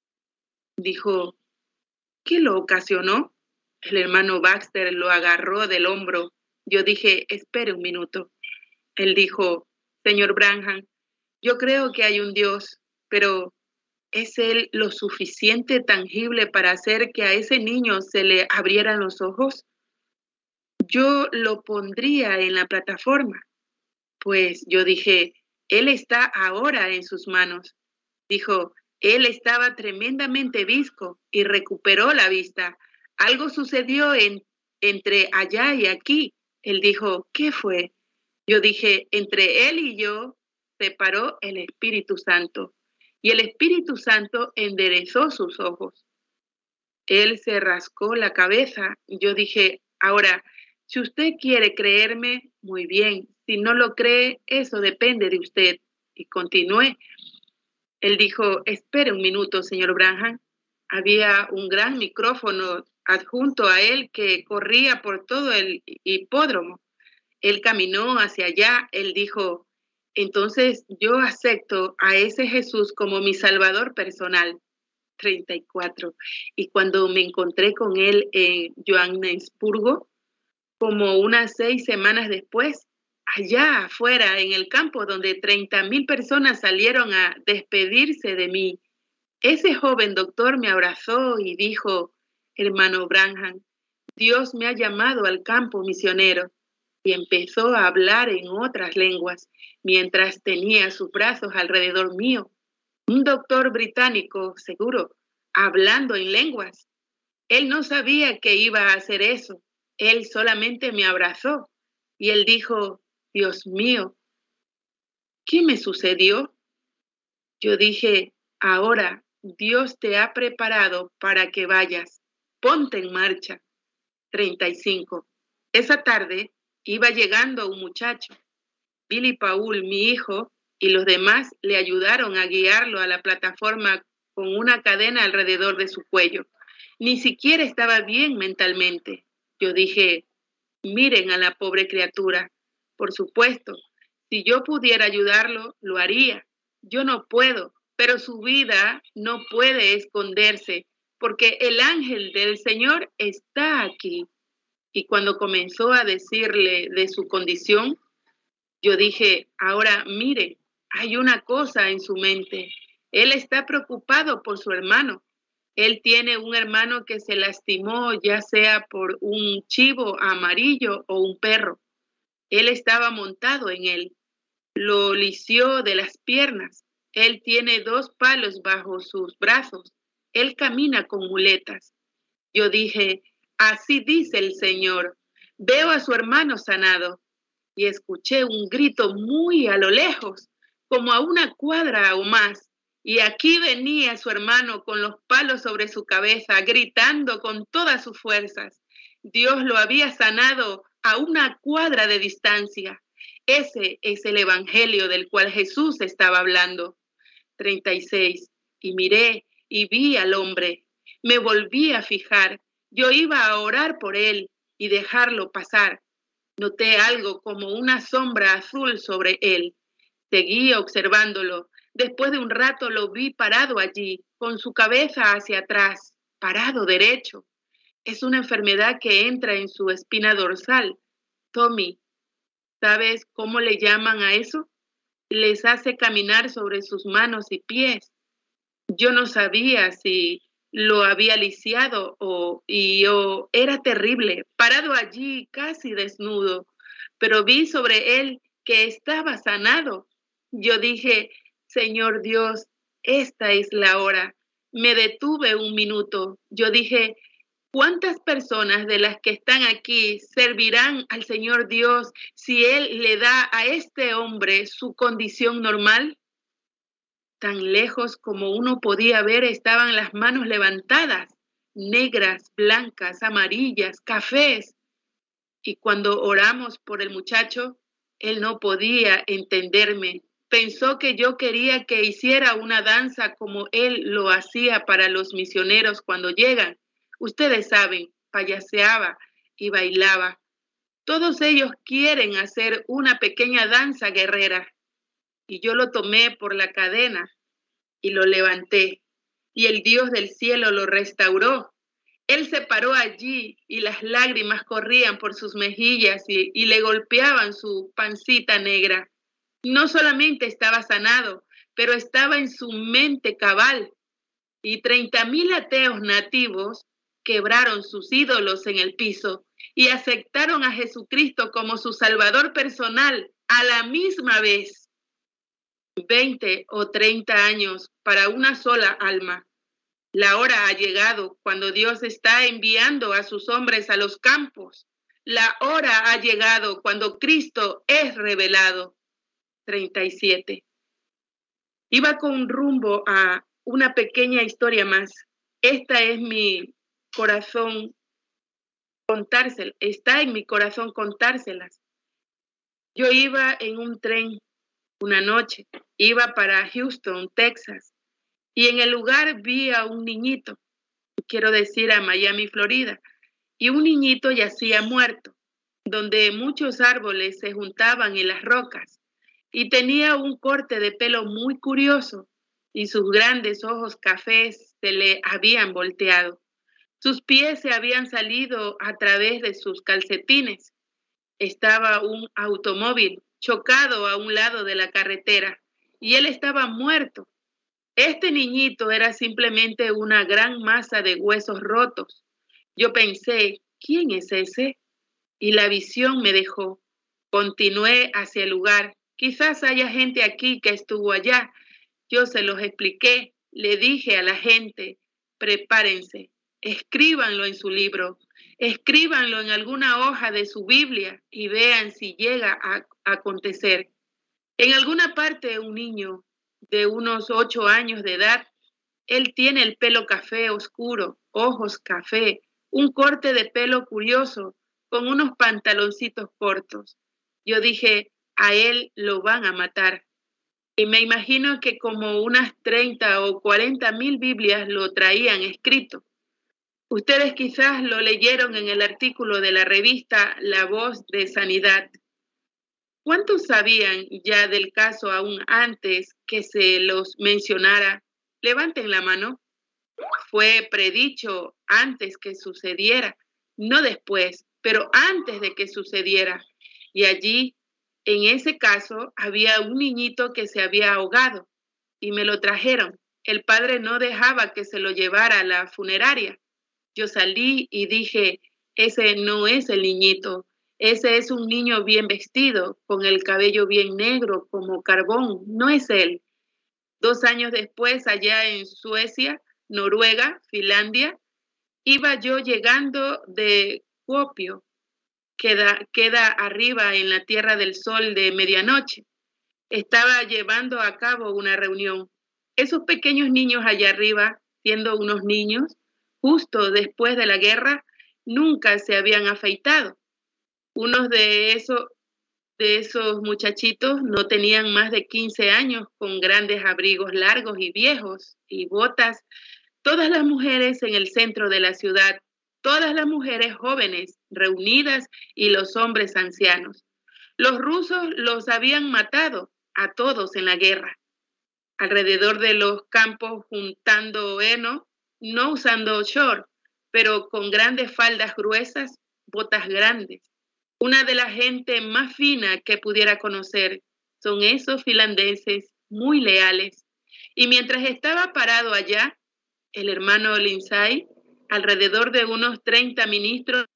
Dijo, ¿qué lo ocasionó? El hermano Baxter lo agarró del hombro. Yo dije, espere un minuto. Él dijo, señor Branham, yo creo que hay un Dios, pero ¿es Él lo suficiente tangible para hacer que a ese niño se le abrieran los ojos? Yo lo pondría en la plataforma. Pues yo dije, Él está ahora en sus manos. Dijo, Él estaba tremendamente visco y recuperó la vista. Algo sucedió en, entre allá y aquí. Él dijo, ¿qué fue? Yo dije, entre Él y yo se paró el Espíritu Santo. Y el Espíritu Santo enderezó sus ojos. Él se rascó la cabeza y yo dije, ahora, si usted quiere creerme, muy bien. Si no lo cree, eso depende de usted. Y continué. Él dijo, espere un minuto, señor Branham. Había un gran micrófono adjunto a él que corría por todo el hipódromo. Él caminó hacia allá. Él dijo, entonces yo acepto a ese Jesús como mi Salvador personal. treinta y cuatro. Y cuando me encontré con él en Johannesburgo, como unas seis semanas después, allá afuera en el campo donde treinta mil personas salieron a despedirse de mí, ese joven doctor me abrazó y dijo, hermano Branham, Dios me ha llamado al campo misionero. Y empezó a hablar en otras lenguas mientras tenía sus brazos alrededor mío. Un doctor británico, seguro, hablando en lenguas. Él no sabía que iba a hacer eso. Él solamente me abrazó. Y él dijo, Dios mío, ¿qué me sucedió? Yo dije, ahora Dios te ha preparado para que vayas. Ponte en marcha. treinta y cinco. Esa tarde iba llegando un muchacho. Billy Paul, mi hijo, y los demás le ayudaron a guiarlo a la plataforma con una cadena alrededor de su cuello. Ni siquiera estaba bien mentalmente. Yo dije, miren a la pobre criatura. Por supuesto, si yo pudiera ayudarlo, lo haría. Yo no puedo, pero su vida no puede esconderse, porque el ángel del Señor está aquí. Y cuando comenzó a decirle de su condición, yo dije, ahora mire, hay una cosa en su mente. Él está preocupado por su hermano. Él tiene un hermano que se lastimó, ya sea por un chivo amarillo o un perro. Él estaba montado en él. Lo lisió de las piernas. Él tiene dos palos bajo sus brazos. Él camina con muletas. Yo dije, así dice el Señor. Veo a su hermano sanado. Y escuché un grito muy a lo lejos, como a una cuadra o más. Y aquí venía su hermano con los palos sobre su cabeza, gritando con todas sus fuerzas. Dios lo había sanado a una cuadra de distancia. Ese es el evangelio del cual Jesús estaba hablando. treinta y seis. Y miré y vi al hombre. Me volví a fijar. Yo iba a orar por él y dejarlo pasar. Noté algo como una sombra azul sobre él. Seguí observándolo. Después de un rato lo vi parado allí, con su cabeza hacia atrás, parado derecho. Es una enfermedad que entra en su espina dorsal. Tommy, ¿sabes cómo le llaman a eso? Les hace caminar sobre sus manos y pies. Yo no sabía si lo había lisiado o, y yo era terrible, parado allí casi desnudo, pero vi sobre él que estaba sanado. Yo dije, Señor Dios, esta es la hora. Me detuve un minuto. Yo dije, ¿cuántas personas de las que están aquí servirán al Señor Dios si Él le da a este hombre su condición normal? Tan lejos como uno podía ver estaban las manos levantadas, negras, blancas, amarillas, cafés. Y cuando oramos por el muchacho, él no podía entenderme. Pensó que yo quería que hiciera una danza como él lo hacía para los misioneros cuando llegan. Ustedes saben, payaseaba y bailaba. Todos ellos quieren hacer una pequeña danza guerrera. Y yo lo tomé por la cadena y lo levanté. Y el Dios del cielo lo restauró. Él se paró allí y las lágrimas corrían por sus mejillas y, y le golpeaban su pancita negra. No solamente estaba sanado, pero estaba en su mente cabal. Y treinta mil ateos nativos quebraron sus ídolos en el piso y aceptaron a Jesucristo como su Salvador personal a la misma vez. veinte o treinta años para una sola alma. La hora ha llegado cuando Dios está enviando a sus hombres a los campos. La hora ha llegado cuando Cristo es revelado. treinta y siete. Iba con rumbo a una pequeña historia más. Esta es mi corazón contársela. Está en mi corazón contárselas. Yo iba en un tren una noche. Iba para Houston, Texas. Y en el lugar vi a un niñito, quiero decir a Miami, Florida, y un niñito yacía muerto, donde muchos árboles se juntaban en las rocas, y tenía un corte de pelo muy curioso, y sus grandes ojos cafés se le habían volteado. Sus pies se habían salido a través de sus calcetines, estaba un automóvil chocado a un lado de la carretera y él estaba muerto. Este niñito era simplemente una gran masa de huesos rotos. Yo pensé, ¿quién es ese? Y la visión me dejó. Continué hacia el lugar. Quizás haya gente aquí que estuvo allá. Yo se los expliqué. Le dije a la gente, prepárense, escríbanlo en su libro, escríbanlo en alguna hoja de su Biblia y vean si llega a, a acontecer. En alguna parte un niño de unos ocho años de edad, él tiene el pelo café oscuro, ojos café, un corte de pelo curioso, con unos pantaloncitos cortos. Yo dije, a él lo van a matar. Y me imagino que como unas treinta o cuarenta mil Biblias lo traían escrito. Ustedes quizás lo leyeron en el artículo de la revista La Voz de Sanidad. ¿Cuántos sabían ya del caso aún antes que se los mencionara? Levanten la mano. Fue predicho antes que sucediera, no después, pero antes de que sucediera. Y allí, en ese caso, había un niñito que se había ahogado y me lo trajeron. El padre no dejaba que se lo llevara a la funeraria. Yo salí y dije, ese no es el niñito, ese es un niño bien vestido, con el cabello bien negro como carbón, no es él. Dos años después, allá en Suecia, Noruega, Finlandia, iba yo llegando de Kuopio, queda, queda arriba en la Tierra del Sol de medianoche. Estaba llevando a cabo una reunión. Esos pequeños niños allá arriba, siendo unos niños, justo después de la guerra, nunca se habían afeitado. Unos de esos, de esos muchachitos no tenían más de quince años, con grandes abrigos largos y viejos y botas. Todas las mujeres en el centro de la ciudad, todas las mujeres jóvenes reunidas y los hombres ancianos. Los rusos los habían matado a todos en la guerra. Alrededor de los campos juntando heno, no usando short, pero con grandes faldas gruesas, botas grandes. Una de la gente más fina que pudiera conocer son esos finlandeses muy leales. Y mientras estaba parado allá, el hermano Lindsay, alrededor de unos treinta ministros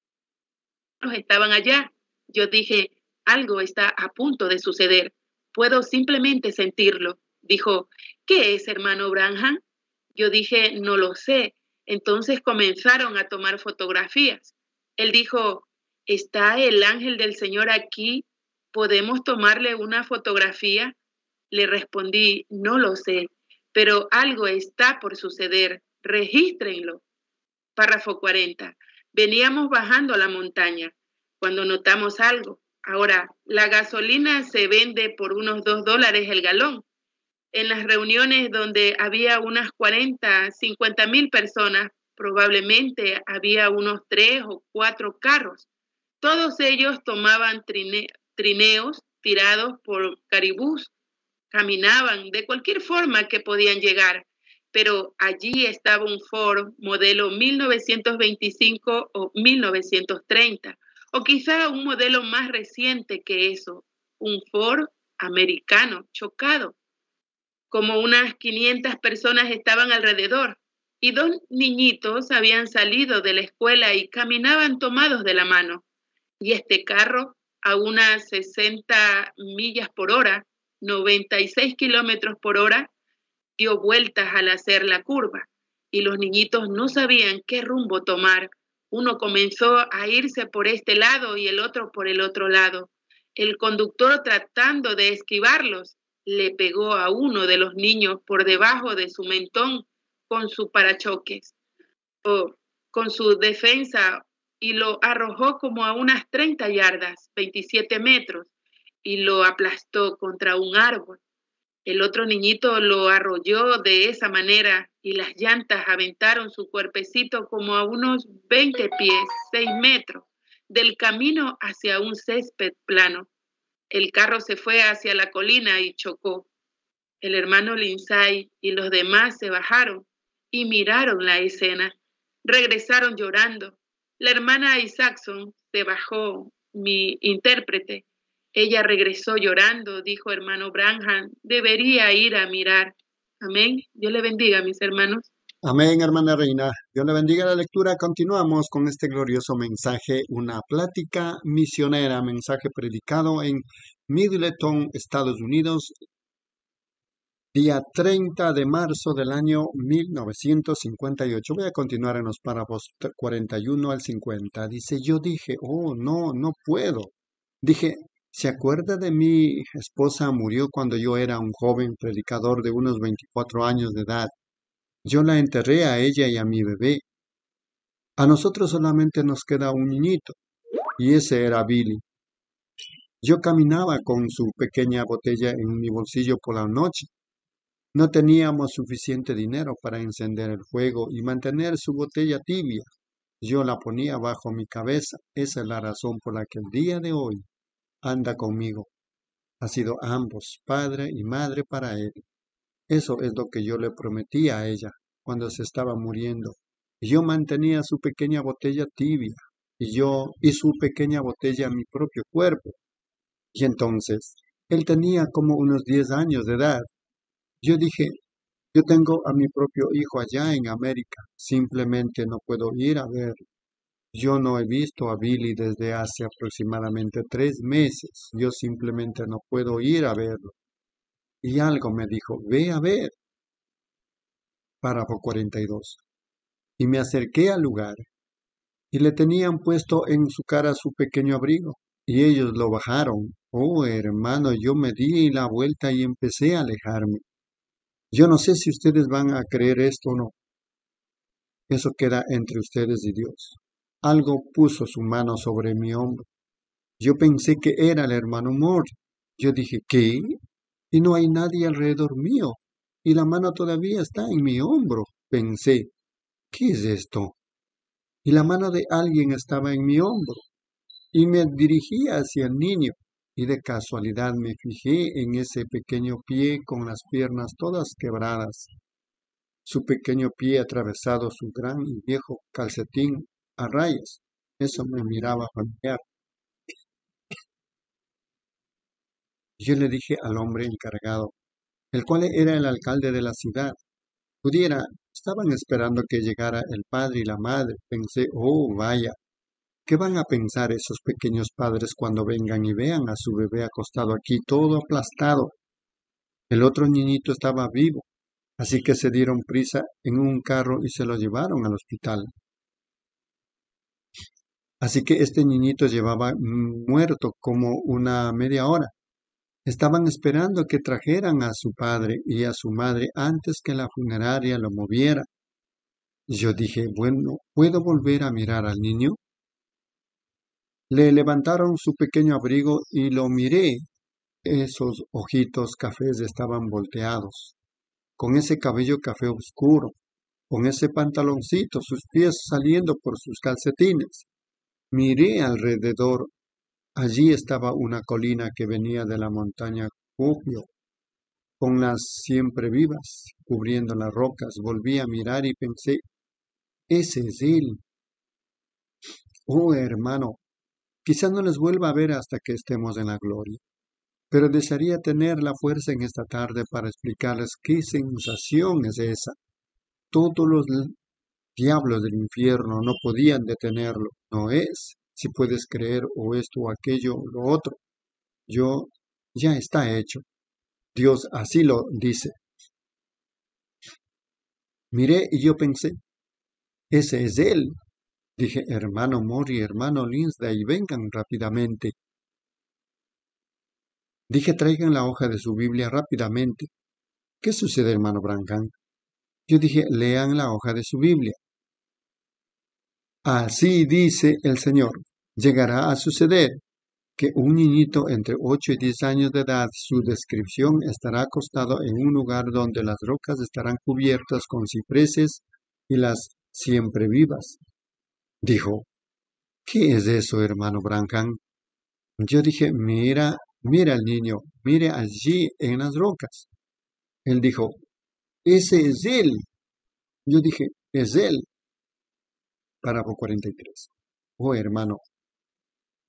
estaban allá. Yo dije, algo está a punto de suceder. Puedo simplemente sentirlo. Dijo, ¿qué es, hermano Branham? Yo dije, no lo sé. Entonces comenzaron a tomar fotografías. Él dijo, ¿está el ángel del Señor aquí? ¿Podemos tomarle una fotografía? Le respondí, no lo sé, pero algo está por suceder. Regístrenlo. Párrafo cuarenta. Veníamos bajando la montaña cuando notamos algo. Ahora, la gasolina se vende por unos dos dólares el galón. En las reuniones donde había unas cuarenta, cincuenta mil personas, probablemente había unos tres o cuatro carros. Todos ellos tomaban trine, trineos tirados por caribús, caminaban de cualquier forma que podían llegar, pero allí estaba un Ford modelo mil novecientos veinticinco o mil novecientos treinta, o quizá un modelo más reciente que eso, un Ford americano chocado. Como unas quinientas personas estaban alrededor y dos niñitos habían salido de la escuela y caminaban tomados de la mano. Y este carro, a unas sesenta millas por hora, noventa y seis kilómetros por hora, dio vueltas al hacer la curva y los niñitos no sabían qué rumbo tomar. Uno comenzó a irse por este lado y el otro por el otro lado. El conductor, tratando de esquivarlos, le pegó a uno de los niños por debajo de su mentón con su parachoques o con su defensa y lo arrojó como a unas treinta yardas, veintisiete metros, y lo aplastó contra un árbol. El otro niñito lo arrolló de esa manera y las llantas aventaron su cuerpecito como a unos veinte pies, seis metros, del camino hacia un césped plano. El carro se fue hacia la colina y chocó. El hermano Lindsay y los demás se bajaron y miraron la escena. Regresaron llorando. La hermana Isaacson se bajó mi intérprete. Ella regresó llorando, dijo hermano Branham, debería ir a mirar. Amén. Dios le bendiga, mis hermanos. Amén, hermana Reina. Dios le bendiga la lectura. Continuamos con este glorioso mensaje, una plática misionera, mensaje predicado en Middleton, Estados Unidos, día treinta de marzo del año mil novecientos cincuenta y ocho. Voy a continuar en los párrafos cuarenta y uno al cincuenta. Dice, yo dije, oh, no, no puedo. Dije, ¿se acuerda de mi esposa? Murió cuando yo era un joven predicador de unos veinticuatro años de edad. Yo la enterré a ella y a mi bebé. A nosotros solamente nos queda un niñito, y ese era Billy. Yo caminaba con su pequeña botella en mi bolsillo por la noche. No teníamos suficiente dinero para encender el fuego y mantener su botella tibia. Yo la ponía bajo mi cabeza. Esa es la razón por la que el día de hoy anda conmigo. Ha sido ambos, padre y madre para él. Eso es lo que yo le prometí a ella cuando se estaba muriendo. Yo mantenía su pequeña botella tibia y yo y su pequeña botella a mi propio cuerpo. Y entonces, él tenía como unos diez años de edad. Yo dije, yo tengo a mi propio hijo allá en América, simplemente no puedo ir a verlo. Yo no he visto a Billy desde hace aproximadamente tres meses, yo simplemente no puedo ir a verlo. Y algo me dijo, ve a ver. Párrafo cuarenta y dos. Y me acerqué al lugar, y le tenían puesto en su cara su pequeño abrigo, y ellos lo bajaron. Oh, hermano, yo me di la vuelta y empecé a alejarme. Yo no sé si ustedes van a creer esto o no. Eso queda entre ustedes y Dios. Algo puso su mano sobre mi hombro. Yo pensé que era el hermano Mori. Yo dije, ¿qué? Y no hay nadie alrededor mío. Y la mano todavía está en mi hombro. Pensé, ¿qué es esto? Y la mano de alguien estaba en mi hombro. Y me dirigía hacia el niño. Y de casualidad me fijé en ese pequeño pie con las piernas todas quebradas. Su pequeño pie atravesado su gran y viejo calcetín a rayas. Eso me miraba familiar. Yo le dije al hombre encargado, el cual era el alcalde de la ciudad, pudiera, estaban esperando que llegara el padre y la madre. Pensé, oh, vaya, ¿qué van a pensar esos pequeños padres cuando vengan y vean a su bebé acostado aquí todo aplastado? El otro niñito estaba vivo, así que se dieron prisa en un carro y se lo llevaron al hospital. Así que este niñito llevaba muerto como una media hora. Estaban esperando que trajeran a su padre y a su madre antes que la funeraria lo moviera. Yo dije, bueno, ¿puedo volver a mirar al niño? Le levantaron su pequeño abrigo y lo miré. Esos ojitos cafés estaban volteados, con ese cabello café oscuro, con ese pantaloncito, sus pies saliendo por sus calcetines. Miré alrededor. Allí estaba una colina que venía de la montaña Kuopio, con las siempre vivas, cubriendo las rocas. Volví a mirar y pensé, ese es él. Oh, hermano, quizá no les vuelva a ver hasta que estemos en la gloria, pero desearía tener la fuerza en esta tarde para explicarles qué sensación es esa. Todos los diablos del infierno no podían detenerlo, ¿no es? Si puedes creer o esto o aquello o lo otro. Yo, ya está hecho. Dios así lo dice. Miré y yo pensé, ese es él. Dije, hermano Mori, hermano Lindsay, vengan rápidamente. Dije, traigan la hoja de su Biblia rápidamente. ¿Qué sucede, hermano Branham? Yo dije, lean la hoja de su Biblia. Así dice el Señor. Llegará a suceder que un niñito entre ocho y diez años de edad, su descripción estará acostado en un lugar donde las rocas estarán cubiertas con cipreses y las siempre vivas. Dijo, ¿qué es eso, hermano Branham? Yo dije, mira, mira al niño, mire allí en las rocas. Él dijo, ese es él. Yo dije, es él. Párrafo cuarenta y tres. Oh, hermano,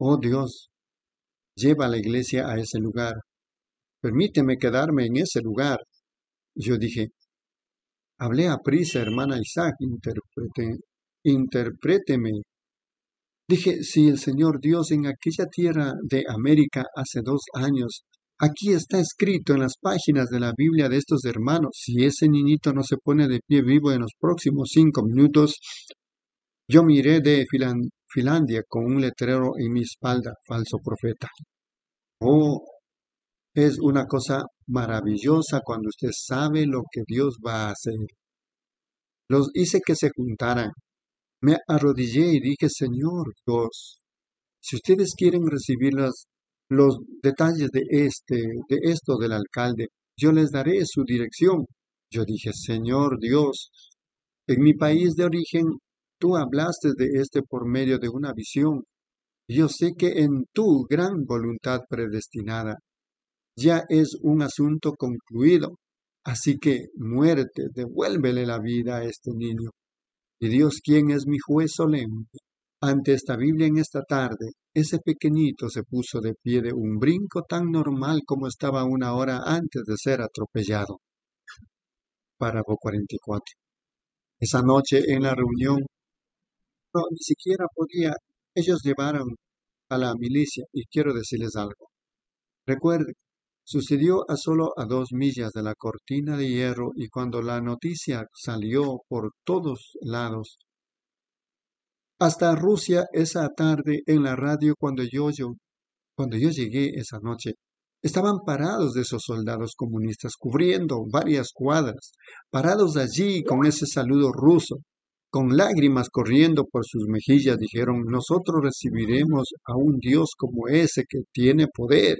oh Dios, lleva a la iglesia a ese lugar. Permíteme quedarme en ese lugar. Yo dije, hablé a prisa, hermana Isaac, interprete, interpréteme. Dije, si el Señor Dios en aquella tierra de América hace dos años, aquí está escrito en las páginas de la Biblia de estos hermanos, si ese niñito no se pone de pie vivo en los próximos cinco minutos, yo miré de Filan- Finlandia con un letrero en mi espalda, falso profeta. Oh, es una cosa maravillosa cuando usted sabe lo que Dios va a hacer. Los hice que se juntaran. Me arrodillé y dije, Señor Dios, si ustedes quieren recibir las, los detalles de este, de esto del alcalde, yo les daré su dirección. Yo dije, Señor Dios, en mi país de origen, tú hablaste de este por medio de una visión. Yo sé que en tu gran voluntad predestinada ya es un asunto concluido. Así que muerte, devuélvele la vida a este niño. Y Dios, quien es mi juez solemne, ante esta Biblia en esta tarde, ese pequeñito se puso de pie de un brinco tan normal como estaba una hora antes de ser atropellado. Párrafo cuarenta y cuatro. Esa noche en la reunión, no, ni siquiera podía, ellos llevaron a la milicia, y quiero decirles algo. Recuerden, sucedió a solo a dos millas de la cortina de hierro y cuando la noticia salió por todos lados, hasta Rusia esa tarde en la radio cuando yo, yo, cuando yo llegué esa noche, estaban parados esos soldados comunistas cubriendo varias cuadras, parados allí con ese saludo ruso, con lágrimas corriendo por sus mejillas, dijeron, nosotros recibiremos a un Dios como ese que tiene poder.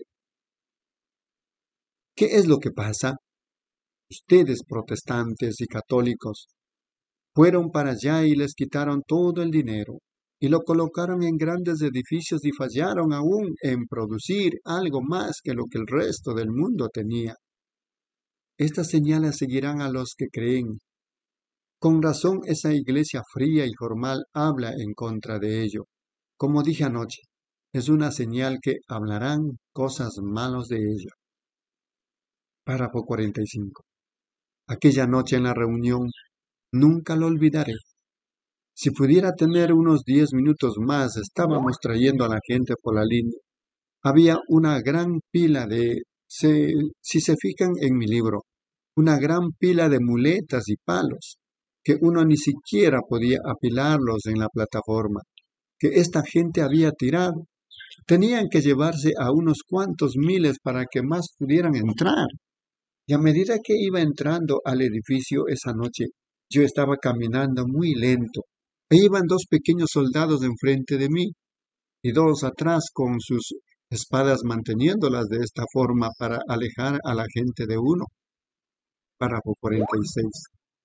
¿Qué es lo que pasa? Ustedes, protestantes y católicos, fueron para allá y les quitaron todo el dinero y lo colocaron en grandes edificios y fallaron aún en producir algo más que lo que el resto del mundo tenía. Estas señales seguirán a los que creen. Con razón esa iglesia fría y formal habla en contra de ello. Como dije anoche, es una señal que hablarán cosas malas de ello. Párrafo cuarenta y cinco. Aquella noche en la reunión, nunca lo olvidaré. Si pudiera tener unos diez minutos más, estábamos trayendo a la gente por la línea. Había una gran pila de, se, si se fijan en mi libro, una gran pila de muletas y palos, que uno ni siquiera podía apilarlos en la plataforma, que esta gente había tirado. Tenían que llevarse a unos cuantos miles para que más pudieran entrar. Y a medida que iba entrando al edificio esa noche, yo estaba caminando muy lento. E iban dos pequeños soldados enfrente de mí y dos atrás con sus espadas manteniéndolas de esta forma para alejar a la gente de uno. Párrafo cuarenta y seis.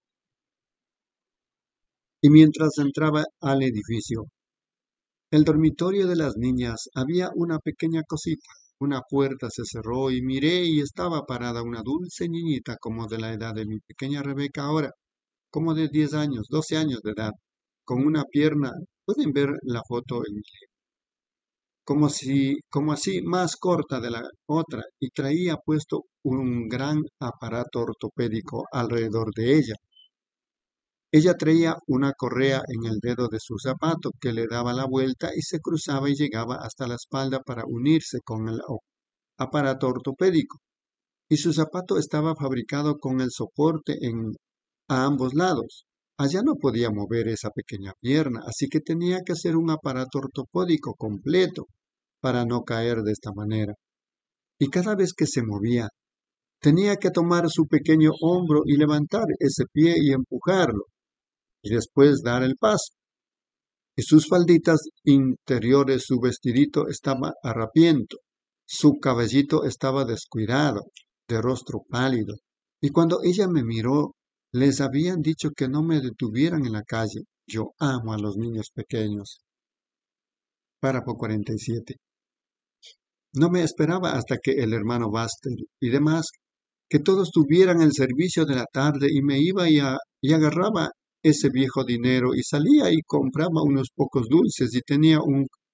Y mientras entraba al edificio, el dormitorio de las niñas, había una pequeña cosita. Una puerta se cerró y miré y estaba parada una dulce niñita como de la edad de mi pequeña Rebeca ahora, como de diez años, doce años de edad, con una pierna, pueden ver la foto en mi libro, como si, como así más corta de la otra, y traía puesto un gran aparato ortopédico alrededor de ella. Ella traía una correa en el dedo de su zapato que le daba la vuelta y se cruzaba y llegaba hasta la espalda para unirse con el aparato ortopédico. Y su zapato estaba fabricado con el soporte en, a ambos lados. Allá no podía mover esa pequeña pierna, así que tenía que hacer un aparato ortopédico completo para no caer de esta manera. Y cada vez que se movía, tenía que tomar su pequeño hombro y levantar ese pie y empujarlo, y después dar el paso. Y sus falditas interiores, su vestidito estaba harapiento, su cabellito estaba descuidado, de rostro pálido. Y cuando ella me miró, les habían dicho que no me detuvieran en la calle. Yo amo a los niños pequeños. Párrafo cuarenta y siete. No me esperaba hasta que el hermano Buster y demás, que todos tuvieran el servicio de la tarde y me iba y, a, y agarraba ese viejo dinero y salía y compraba unos pocos dulces y tenía un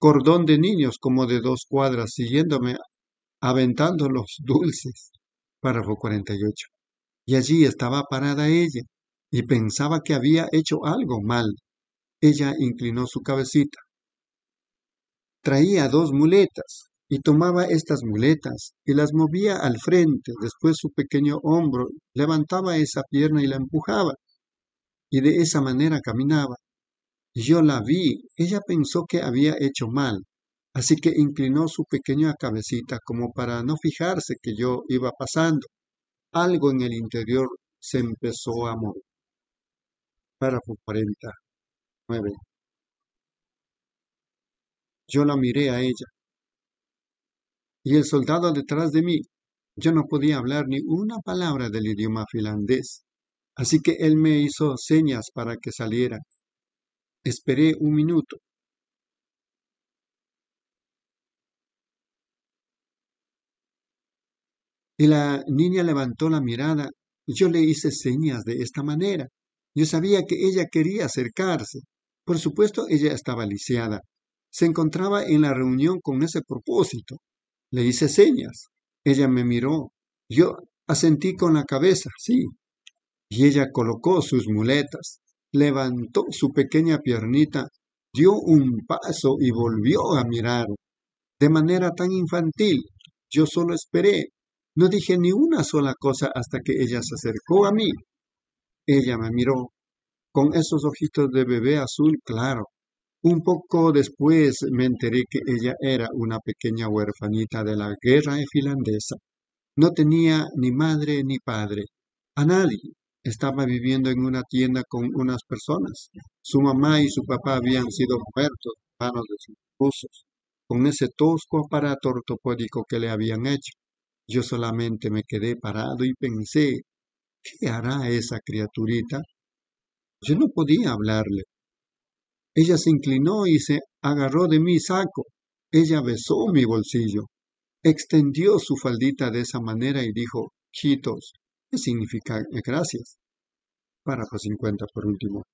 cordón de niños como de dos cuadras siguiéndome, aventando los dulces. Párrafo cuarenta y ocho. Y allí estaba parada ella, y pensaba que había hecho algo mal. Ella inclinó su cabecita. Traía dos muletas, y tomaba estas muletas, y las movía al frente, después su pequeño hombro, levantaba esa pierna y la empujaba, y de esa manera caminaba. Y yo la vi, ella pensó que había hecho mal, así que inclinó su pequeña cabecita como para no fijarse que yo iba pasando. Algo en el interior se empezó a mover. Párrafo cuarenta y nueve. Yo la miré a ella, y el soldado detrás de mí. Yo no podía hablar ni una palabra del idioma finlandés, así que él me hizo señas para que saliera. Esperé un minuto. Y la niña levantó la mirada y yo le hice señas de esta manera. Yo sabía que ella quería acercarse. Por supuesto, ella estaba lisiada. Se encontraba en la reunión con ese propósito. Le hice señas. Ella me miró. Yo asentí con la cabeza, sí. Y ella colocó sus muletas, levantó su pequeña piernita, dio un paso y volvió a mirar. De manera tan infantil, yo solo esperé. No dije ni una sola cosa hasta que ella se acercó a mí. Ella me miró con esos ojitos de bebé azul claro. Un poco después me enteré que ella era una pequeña huerfanita de la guerra finlandesa. No tenía ni madre ni padre, a nadie. Estaba viviendo en una tienda con unas personas. Su mamá y su papá habían sido muertos en manos de sus rusos, con ese tosco aparato ortopédico que le habían hecho. Yo solamente me quedé parado y pensé, ¿qué hará esa criaturita? Yo no podía hablarle. Ella se inclinó y se agarró de mi saco. Ella besó mi bolsillo. Extendió su faldita de esa manera y dijo, Chitos, ¿qué significa gracias? Párrafo cincuenta por último.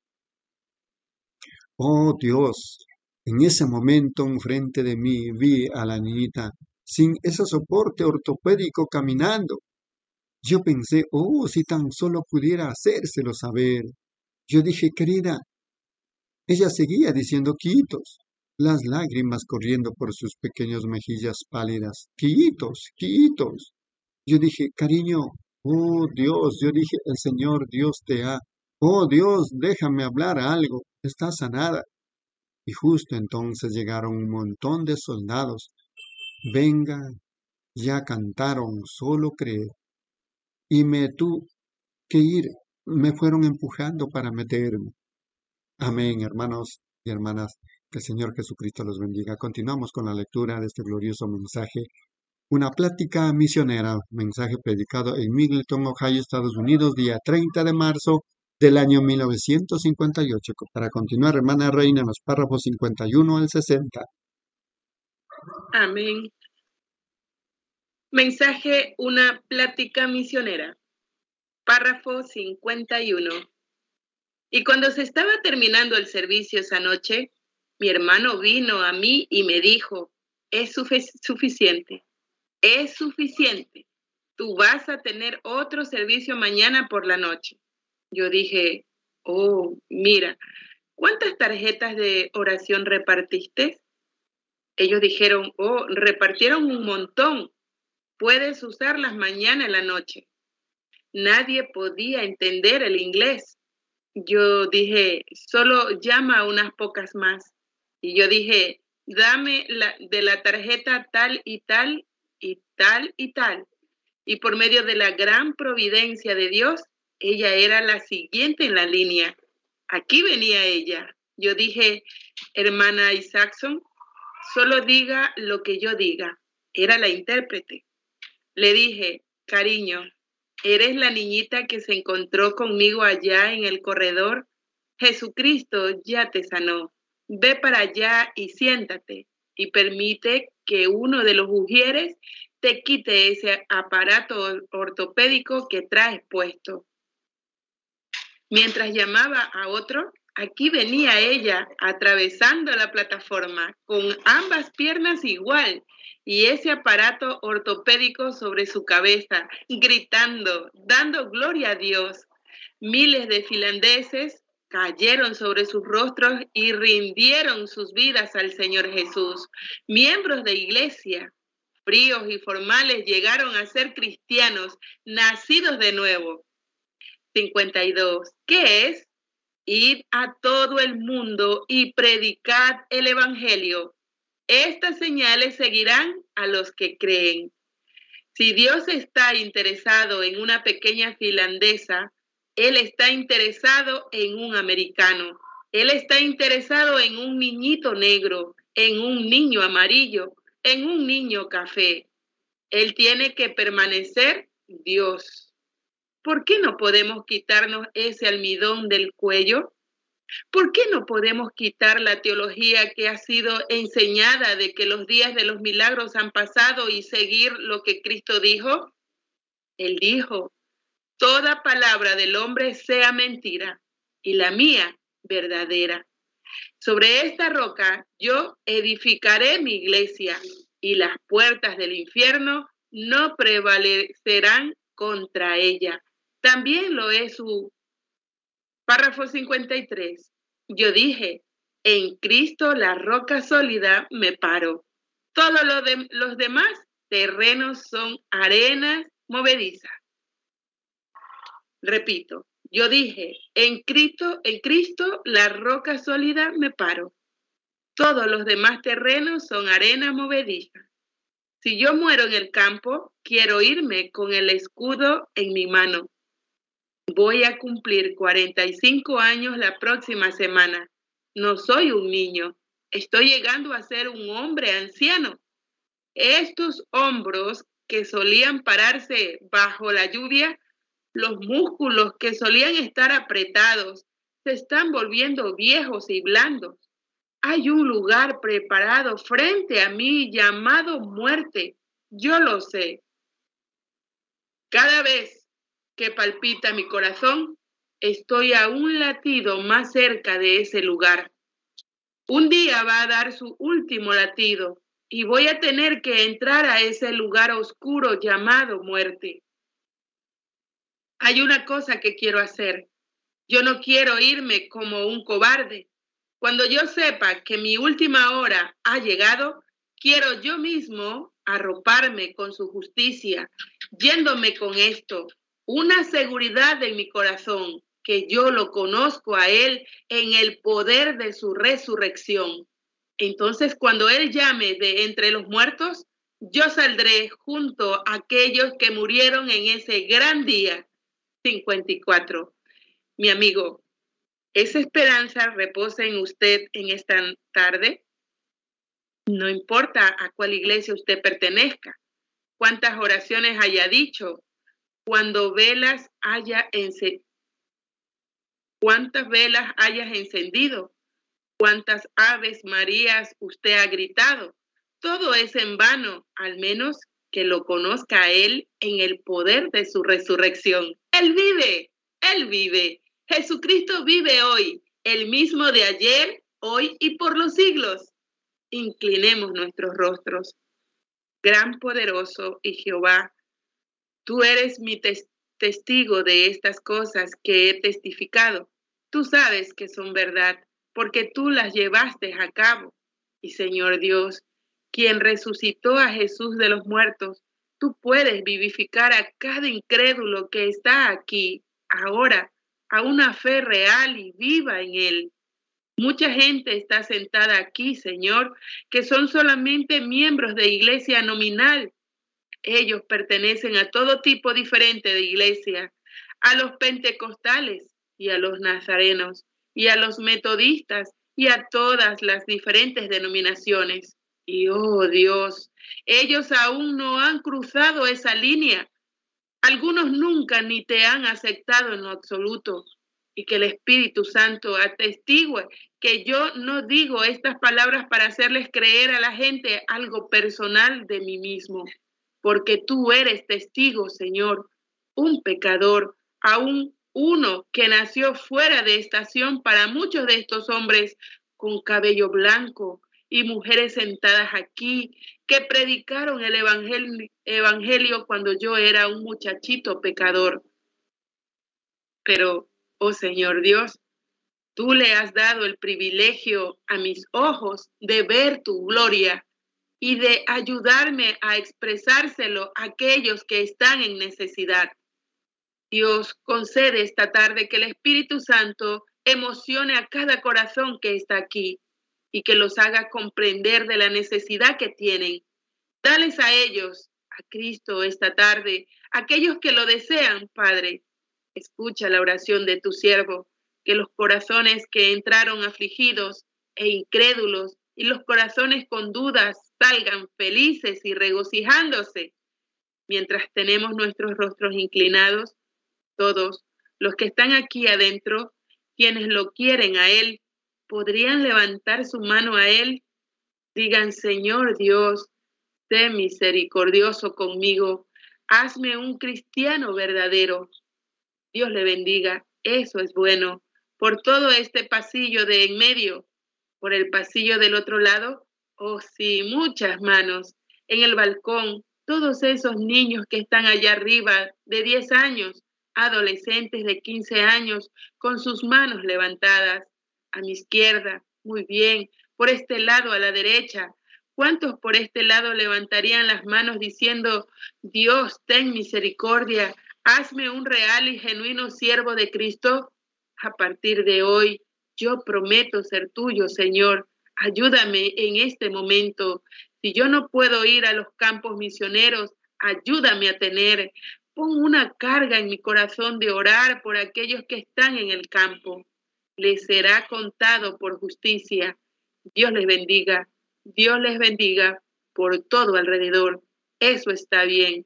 Oh Dios, en ese momento enfrente de mí vi a la niñita sin ese soporte ortopédico caminando. Yo pensé, oh, si tan solo pudiera hacérselo saber. Yo dije, querida. Ella seguía diciendo quitos, las lágrimas corriendo por sus pequeñas mejillas pálidas. Quitos, quitos. Yo dije, cariño, oh Dios, yo dije, el Señor Dios te ha. Oh Dios, déjame hablar algo, está sanada. Y justo entonces llegaron un montón de soldados. Venga, ya cantaron, solo cree. Y me tuve que ir, me fueron empujando para meterme. Amén, hermanos y hermanas, que el Señor Jesucristo los bendiga. Continuamos con la lectura de este glorioso mensaje. Una plática misionera, mensaje predicado en Middleton, Ohio, Estados Unidos, día treinta de marzo del año mil novecientos cincuenta y ocho. Para continuar, hermana Reina, en los párrafos cincuenta y uno al sesenta. Amén. Mensaje, una plática misionera. Párrafo cincuenta y uno. Y cuando se estaba terminando el servicio esa noche, mi hermano vino a mí y me dijo, es suficiente, es suficiente. Tú vas a tener otro servicio mañana por la noche. Yo dije, oh, mira, ¿cuántas tarjetas de oración repartiste? Ellos dijeron, oh, repartieron un montón. Puedes usarlas mañana en la noche. Nadie podía entender el inglés. Yo dije, solo llama a unas pocas más. Y yo dije, dame la, de la tarjeta tal y tal y tal y tal. Y por medio de la gran providencia de Dios, ella era la siguiente en la línea. Aquí venía ella. Yo dije, hermana Isaacson, solo diga lo que yo diga. Era la intérprete. Le dije, cariño, ¿eres la niñita que se encontró conmigo allá en el corredor? Jesucristo ya te sanó. Ve para allá y siéntate y permite que uno de los ujieres te quite ese aparato ortopédico que traes puesto. Mientras llamaba a otro, Aquí venía ella atravesando la plataforma con ambas piernas igual y ese aparato ortopédico sobre su cabeza, gritando, dando gloria a Dios. Miles de finlandeses cayeron sobre sus rostros y rindieron sus vidas al Señor Jesús. Miembros de iglesia, fríos y formales, llegaron a ser cristianos, nacidos de nuevo. cincuenta y dos. ¿Qué es? Id a todo el mundo y predicad el evangelio. Estas señales seguirán a los que creen. Si Dios está interesado en una pequeña finlandesa, Él está interesado en un americano. Él está interesado en un niñito negro, en un niño amarillo, en un niño café. Él tiene que permanecer Dios. ¿Por qué no podemos quitarnos ese almidón del cuello? ¿Por qué no podemos quitar la teología que ha sido enseñada de que los días de los milagros han pasado y seguir lo que Cristo dijo? Él dijo, toda palabra del hombre sea mentira y la mía verdadera. Sobre esta roca yo edificaré mi iglesia y las puertas del infierno no prevalecerán contra ella. También lo es su párrafo cincuenta y tres. Yo dije, en Cristo la roca sólida me paro. Todos lo de, los demás terrenos son arenas movedizas. Repito, yo dije, en Cristo, en Cristo la roca sólida me paro. Todos los demás terrenos son arena movediza. Si yo muero en el campo, quiero irme con el escudo en mi mano. Voy a cumplir cuarenta y cinco años la próxima semana. No soy un niño. Estoy llegando a ser un hombre anciano. Estos hombros que solían pararse bajo la lluvia, los músculos que solían estar apretados, se están volviendo viejos y blandos. Hay un lugar preparado frente a mí llamado muerte. Yo lo sé. Cada vez que palpita mi corazón, estoy a un latido más cerca de ese lugar. Un día va a dar su último latido y voy a tener que entrar a ese lugar oscuro llamado muerte. Hay una cosa que quiero hacer. Yo no quiero irme como un cobarde. Cuando yo sepa que mi última hora ha llegado, quiero yo mismo arroparme con su justicia, yéndome con esto. Una seguridad en mi corazón, que yo lo conozco a Él en el poder de su resurrección. Entonces, cuando Él llame de entre los muertos, yo saldré junto a aquellos que murieron en ese gran día. cincuenta y cuatro. Mi amigo, ¿esa esperanza reposa en usted en esta tarde? No importa a cuál iglesia usted pertenezca, cuántas oraciones haya dicho, Cuando velas haya encendido, cuántas velas hayas encendido, cuántas aves marías usted ha gritado, todo es en vano, al menos que lo conozca a Él en el poder de su resurrección. Él vive, Él vive. Jesucristo vive hoy, el mismo de ayer, hoy y por los siglos. Inclinemos nuestros rostros. Gran poderoso y Jehová, tú eres mi tes- testigo de estas cosas que he testificado. Tú sabes que son verdad, porque tú las llevaste a cabo. Y Señor Dios, quien resucitó a Jesús de los muertos, tú puedes vivificar a cada incrédulo que está aquí, ahora, a una fe real y viva en Él. Mucha gente está sentada aquí, Señor, que son solamente miembros de iglesia nominal. Ellos pertenecen a todo tipo diferente de iglesia, a los pentecostales y a los nazarenos y a los metodistas y a todas las diferentes denominaciones. Y oh Dios, ellos aún no han cruzado esa línea. Algunos nunca ni te han aceptado en lo absoluto. Y que el Espíritu Santo atestigue que yo no digo estas palabras para hacerles creer a la gente algo personal de mí mismo. Porque tú eres testigo, Señor, un pecador, aún uno que nació fuera de estación para muchos de estos hombres con cabello blanco y mujeres sentadas aquí que predicaron el evangelio, evangelio cuando yo era un muchachito pecador. Pero, oh Señor Dios, tú le has dado el privilegio a mis ojos de ver tu gloria y de ayudarme a expresárselo a aquellos que están en necesidad. Dios, concede esta tarde que el Espíritu Santo emocione a cada corazón que está aquí y que los haga comprender de la necesidad que tienen. Dales a ellos, a Cristo esta tarde, aquellos que lo desean, Padre. Escucha la oración de tu siervo, que los corazones que entraron afligidos e incrédulos y los corazones con dudas salgan felices y regocijándose. Mientras tenemos nuestros rostros inclinados, todos los que están aquí adentro, quienes lo quieren a Él, podrían levantar su mano a Él. Digan, Señor Dios, sé misericordioso conmigo, hazme un cristiano verdadero. Dios le bendiga, eso es bueno. Por todo este pasillo de en medio, por el pasillo del otro lado, oh sí, muchas manos. En el balcón, todos esos niños que están allá arriba de diez años, adolescentes de quince años, con sus manos levantadas. A mi izquierda, muy bien, por este lado a la derecha. ¿Cuántos por este lado levantarían las manos diciendo, Dios, ten misericordia, hazme un real y genuino siervo de Cristo? A partir de hoy, yo prometo ser tuyo, Señor. Ayúdame en este momento. Si yo no puedo ir a los campos misioneros, ayúdame a tener. Pon una carga en mi corazón de orar por aquellos que están en el campo. Les será contado por justicia. Dios les bendiga. Dios les bendiga por todo alrededor. Eso está bien.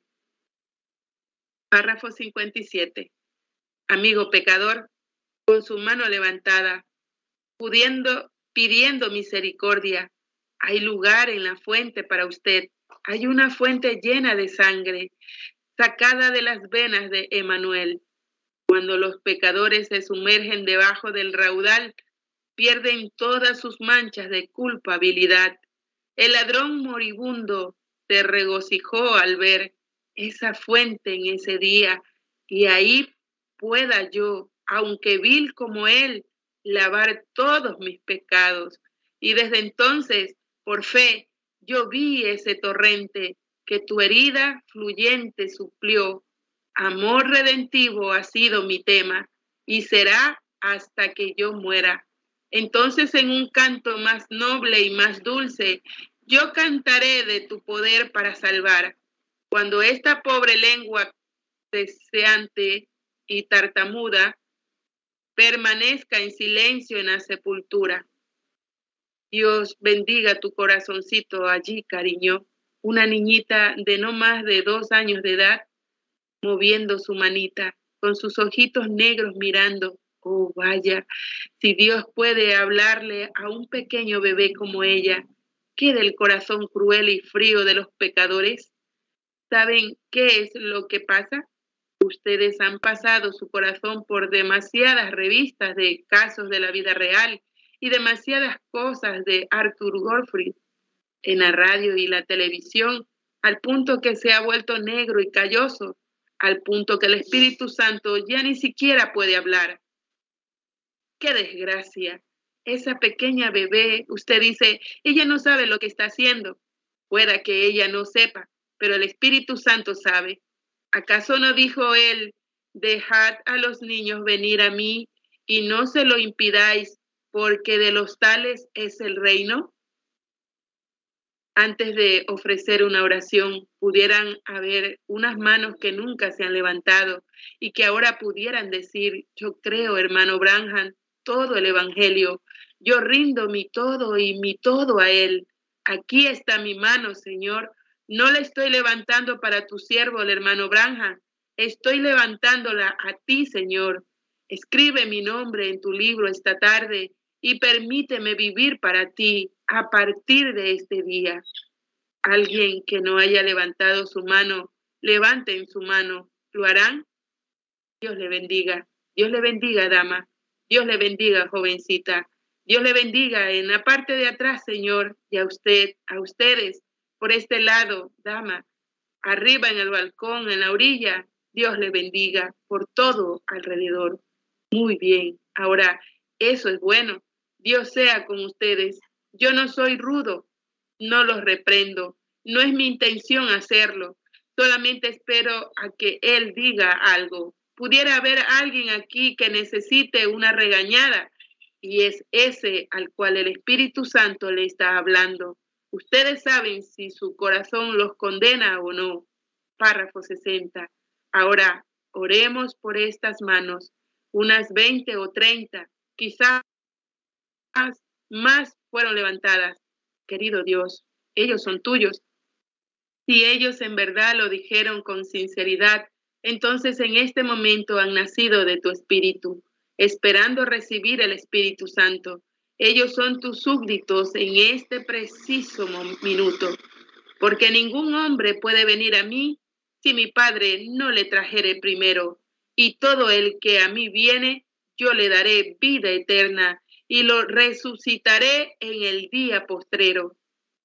Párrafo cincuenta y siete. Amigo pecador, con su mano levantada, pudiendo, pidiendo misericordia, hay lugar en la fuente para usted. Hay una fuente llena de sangre, sacada de las venas de Emmanuel. Cuando los pecadores se sumergen debajo del raudal, pierden todas sus manchas de culpabilidad. El ladrón moribundo se regocijó al ver esa fuente en ese día, y ahí pueda yo, aunque vil como él, lavar todos mis pecados. Y desde entonces, por fe, yo vi ese torrente que tu herida fluyente suplió. Amor redentivo ha sido mi tema y será hasta que yo muera. Entonces, en un canto más noble y más dulce, yo cantaré de tu poder para salvar. Cuando esta pobre lengua deseante y tartamuda permanezca en silencio en la sepultura. Dios bendiga tu corazoncito allí, cariño. Una niñita de no más de dos años de edad, moviendo su manita, con sus ojitos negros mirando. Oh, vaya, si Dios puede hablarle a un pequeño bebé como ella, ¿qué del corazón cruel y frío de los pecadores? ¿Saben qué es lo que pasa? Ustedes han pasado su corazón por demasiadas revistas de casos de la vida real y demasiadas cosas de Arthur Godfrey en la radio y la televisión, al punto que se ha vuelto negro y calloso, al punto que el Espíritu Santo ya ni siquiera puede hablar. ¡Qué desgracia! Esa pequeña bebé, usted dice, ella no sabe lo que está haciendo. Pueda que ella no sepa, pero el Espíritu Santo sabe. ¿Acaso no dijo él, dejad a los niños venir a mí y no se lo impidáis, porque de los tales es el reino? Antes de ofrecer una oración, pudieran haber unas manos que nunca se han levantado y que ahora pudieran decir, yo creo, hermano Branham, todo el evangelio, yo rindo mi todo y mi todo a él. Aquí está mi mano, Señor. No la estoy levantando para tu siervo, el hermano Branham. Estoy levantándola a ti, Señor. Escribe mi nombre en tu libro esta tarde y permíteme vivir para ti a partir de este día. Alguien que no haya levantado su mano, levanten su mano. ¿Lo harán? Dios le bendiga. Dios le bendiga, dama. Dios le bendiga, jovencita. Dios le bendiga en la parte de atrás, Señor, y a usted, a ustedes, por este lado, dama, arriba en el balcón, en la orilla. Dios le bendiga por todo alrededor. Muy bien. Ahora, eso es bueno. Dios sea con ustedes. Yo no soy rudo, no los reprendo. No es mi intención hacerlo. Solamente espero a que Él diga algo. Pudiera haber alguien aquí que necesite una regañada y es ese al cual el Espíritu Santo le está hablando. Ustedes saben si su corazón los condena o no. Párrafo sesenta. Ahora, oremos por estas manos, unas veinte o treinta, quizás más fueron levantadas. Querido Dios, ellos son tuyos. Si ellos en verdad lo dijeron con sinceridad, entonces en este momento han nacido de tu Espíritu, esperando recibir el Espíritu Santo. Ellos son tus súbditos en este preciso minuto, porque ningún hombre puede venir a mí si mi Padre no le trajere primero, y todo el que a mí viene, yo le daré vida eterna y lo resucitaré en el día postrero.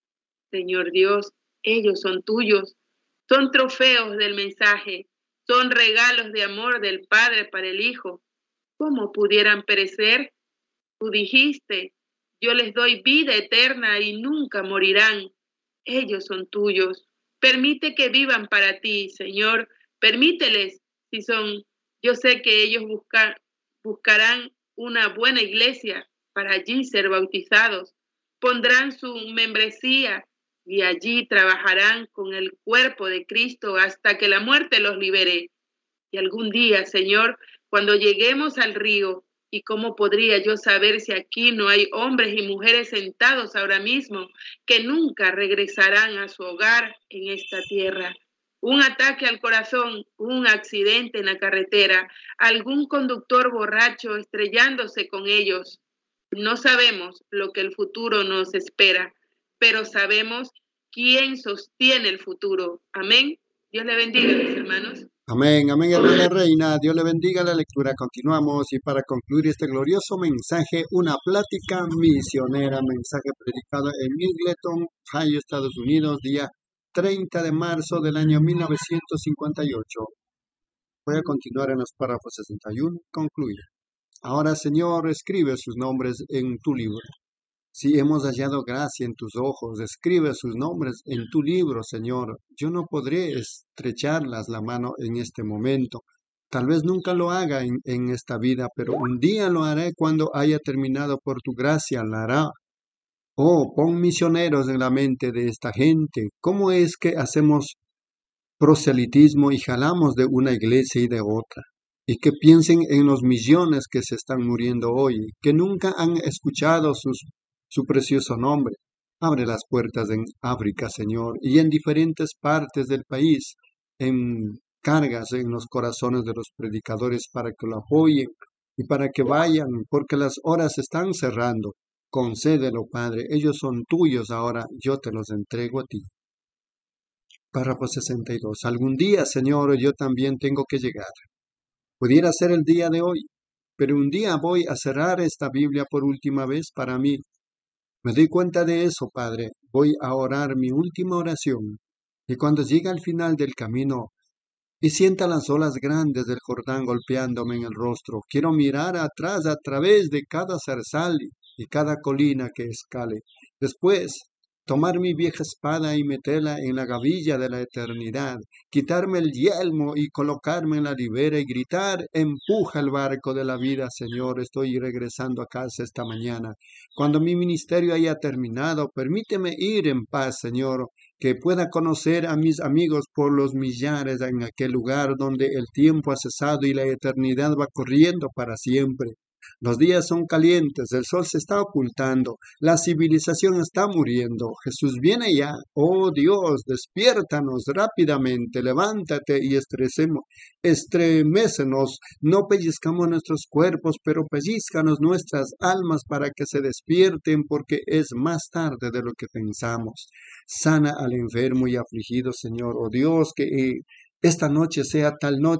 Señor Dios, ellos son tuyos, son trofeos del mensaje, son regalos de amor del Padre para el Hijo. ¿Cómo pudieran perecer? Tú dijiste, yo les doy vida eterna y nunca morirán. Ellos son tuyos. Permite que vivan para ti, Señor. Permíteles, si son, yo sé que ellos buscan, buscarán una buena iglesia para allí ser bautizados. Pondrán su membresía y allí trabajarán con el cuerpo de Cristo hasta que la muerte los libere. Y algún día, Señor, cuando lleguemos al río, ¿y cómo podría yo saber si aquí no hay hombres y mujeres sentados ahora mismo que nunca regresarán a su hogar en esta tierra? Un ataque al corazón, un accidente en la carretera, algún conductor borracho estrellándose con ellos. No sabemos lo que el futuro nos espera, pero sabemos quién sostiene el futuro. Amén. Dios le bendiga, mis hermanos. Amén, amén, hermana Reina. Dios le bendiga la lectura. Continuamos y para concluir este glorioso mensaje, una plática misionera, mensaje predicado en Middleton, Ohio, Estados Unidos, día treinta de marzo del año mil novecientos cincuenta y ocho. Voy a continuar en los párrafos sesenta y uno. Concluye. Ahora, Señor, escribe sus nombres en tu libro. Si hemos hallado gracia en tus ojos, escribe sus nombres en tu libro, Señor. Yo no podré estrecharlas la mano en este momento. Tal vez nunca lo haga en, en esta vida, pero un día lo haré cuando haya terminado por tu gracia, la hará. Oh, pon misioneros en la mente de esta gente. ¿Cómo es que hacemos proselitismo y jalamos de una iglesia y de otra? Y que piensen en los millones que se están muriendo hoy, que nunca han escuchado sus su precioso nombre. Abre las puertas en África, Señor, y en diferentes partes del país, en cargas en los corazones de los predicadores para que lo apoyen y para que vayan, porque las horas están cerrando. Concédelo, Padre, ellos son tuyos ahora, yo te los entrego a ti. Párrafo sesenta y dos. Algún día, Señor, yo también tengo que llegar. Pudiera ser el día de hoy, pero un día voy a cerrar esta Biblia por última vez para mí. Me doy cuenta de eso, Padre. Voy a orar mi última oración. Y cuando llegue al final del camino y sienta las olas grandes del Jordán golpeándome en el rostro, quiero mirar atrás a través de cada zarzal y cada colina que escale. Después, tomar mi vieja espada y meterla en la gavilla de la eternidad, quitarme el yelmo y colocarme en la ribera y gritar, empuja el barco de la vida, Señor, estoy regresando a casa esta mañana. Cuando mi ministerio haya terminado, permíteme ir en paz, Señor, que pueda conocer a mis amigos por los millares en aquel lugar donde el tiempo ha cesado y la eternidad va corriendo para siempre. Los días son calientes, el sol se está ocultando, la civilización está muriendo. Jesús viene ya. Oh Dios, despiértanos rápidamente, levántate y estrecemos, estremécenos. No pellizcamos nuestros cuerpos, pero pellizcanos nuestras almas para que se despierten, porque es más tarde de lo que pensamos. Sana al enfermo y afligido, Señor. Oh Dios, que eh, esta noche sea tal noche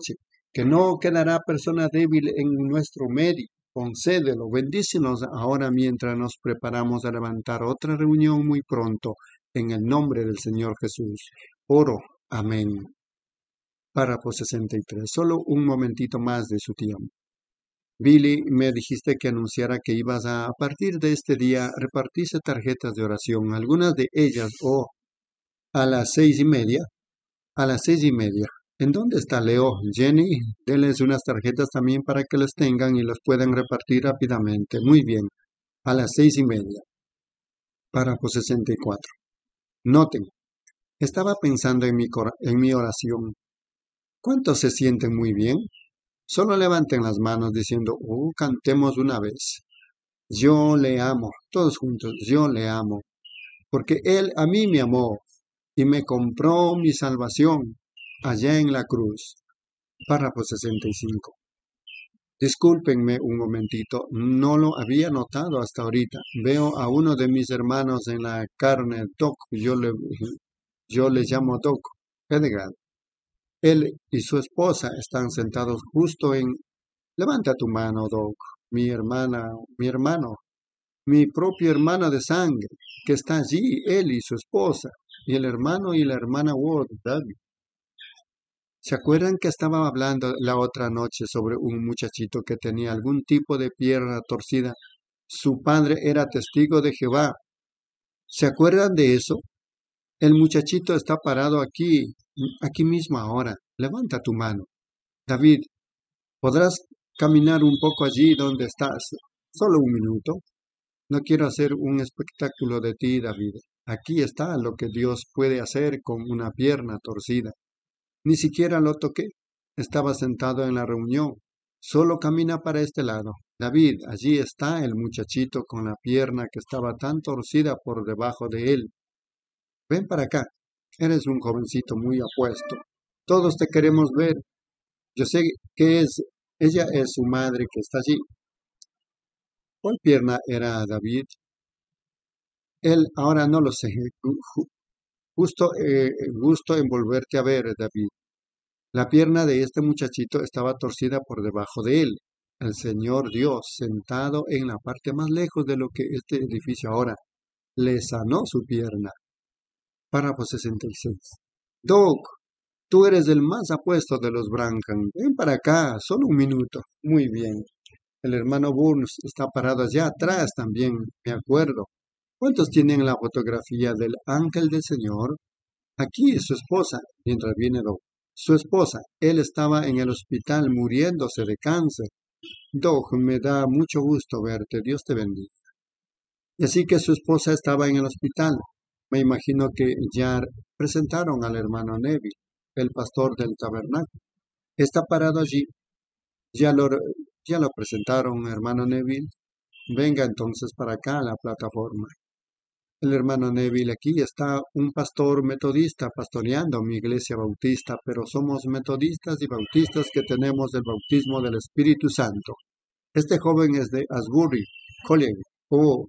que no quedará persona débil en nuestro medio. Concédelo, bendícenos ahora mientras nos preparamos a levantar otra reunión muy pronto, en el nombre del Señor Jesús. Oro. Amén. Párrafo sesenta y tres. Solo un momentito más de su tiempo. Billy, me dijiste que anunciara que ibas a, a partir de este día, repartirse tarjetas de oración. Algunas de ellas, o oh, a las seis y media. A las seis y media. ¿En dónde está Leo? Jenny, denles unas tarjetas también para que las tengan y las puedan repartir rápidamente. Muy bien. A las seis y media. Párrafo sesenta y cuatro. Noten, estaba pensando en mi, en mi oración. ¿Cuántos se sienten muy bien? Solo levanten las manos diciendo, oh, cantemos una vez. Yo le amo, todos juntos, yo le amo, porque Él a mí me amó y me compró mi salvación allá en la cruz. Párrafo sesenta y cinco. Discúlpenme un momentito, no lo había notado hasta ahorita. Veo a uno de mis hermanos en la carne, Doc, yo le, yo le llamo Doc, Edgar. Él y su esposa están sentados justo en... Levanta tu mano, Doc, mi hermana, mi hermano, mi propio hermano de sangre, que está allí, él y su esposa, y el hermano y la hermana Ward, David. ¿Se acuerdan que estaba hablando la otra noche sobre un muchachito que tenía algún tipo de pierna torcida? Su padre era testigo de Jehová. ¿Se acuerdan de eso? El muchachito está parado aquí, aquí mismo ahora. Levanta tu mano. David, ¿podrás caminar un poco allí donde estás? Solo un minuto. No quiero hacer un espectáculo de ti, David. Aquí está lo que Dios puede hacer con una pierna torcida. Ni siquiera lo toqué. Estaba sentado en la reunión. Solo camina para este lado. David, allí está el muchachito con la pierna que estaba tan torcida por debajo de él. Ven para acá. Eres un jovencito muy apuesto. Todos te queremos ver. Yo sé que es, ella es su madre que está allí. ¿Cuál pierna era David? Él ahora no lo sé. Justo eh, gusto en volverte a ver, David. La pierna de este muchachito estaba torcida por debajo de él. El Señor Dios, sentado en la parte más lejos de lo que este edificio ahora, le sanó su pierna. Párrafo sesenta y seis. Doc, tú eres el más apuesto de los Branham. Ven para acá, solo un minuto. Muy bien. El hermano Burns está parado allá atrás también, me acuerdo. ¿Cuántos tienen la fotografía del ángel del Señor? Aquí es su esposa, mientras viene Doc. Su esposa, él estaba en el hospital muriéndose de cáncer. Doc, me da mucho gusto verte, Dios te bendiga. Y así que su esposa estaba en el hospital. Me imagino que ya presentaron al hermano Neville, el pastor del tabernáculo. Está parado allí. Ya lo, ya lo presentaron, hermano Neville. Venga entonces para acá a la plataforma. El hermano Neville, aquí está un pastor metodista pastoreando mi iglesia bautista, pero somos metodistas y bautistas que tenemos el bautismo del Espíritu Santo. Este joven es de Asbury College. Oh,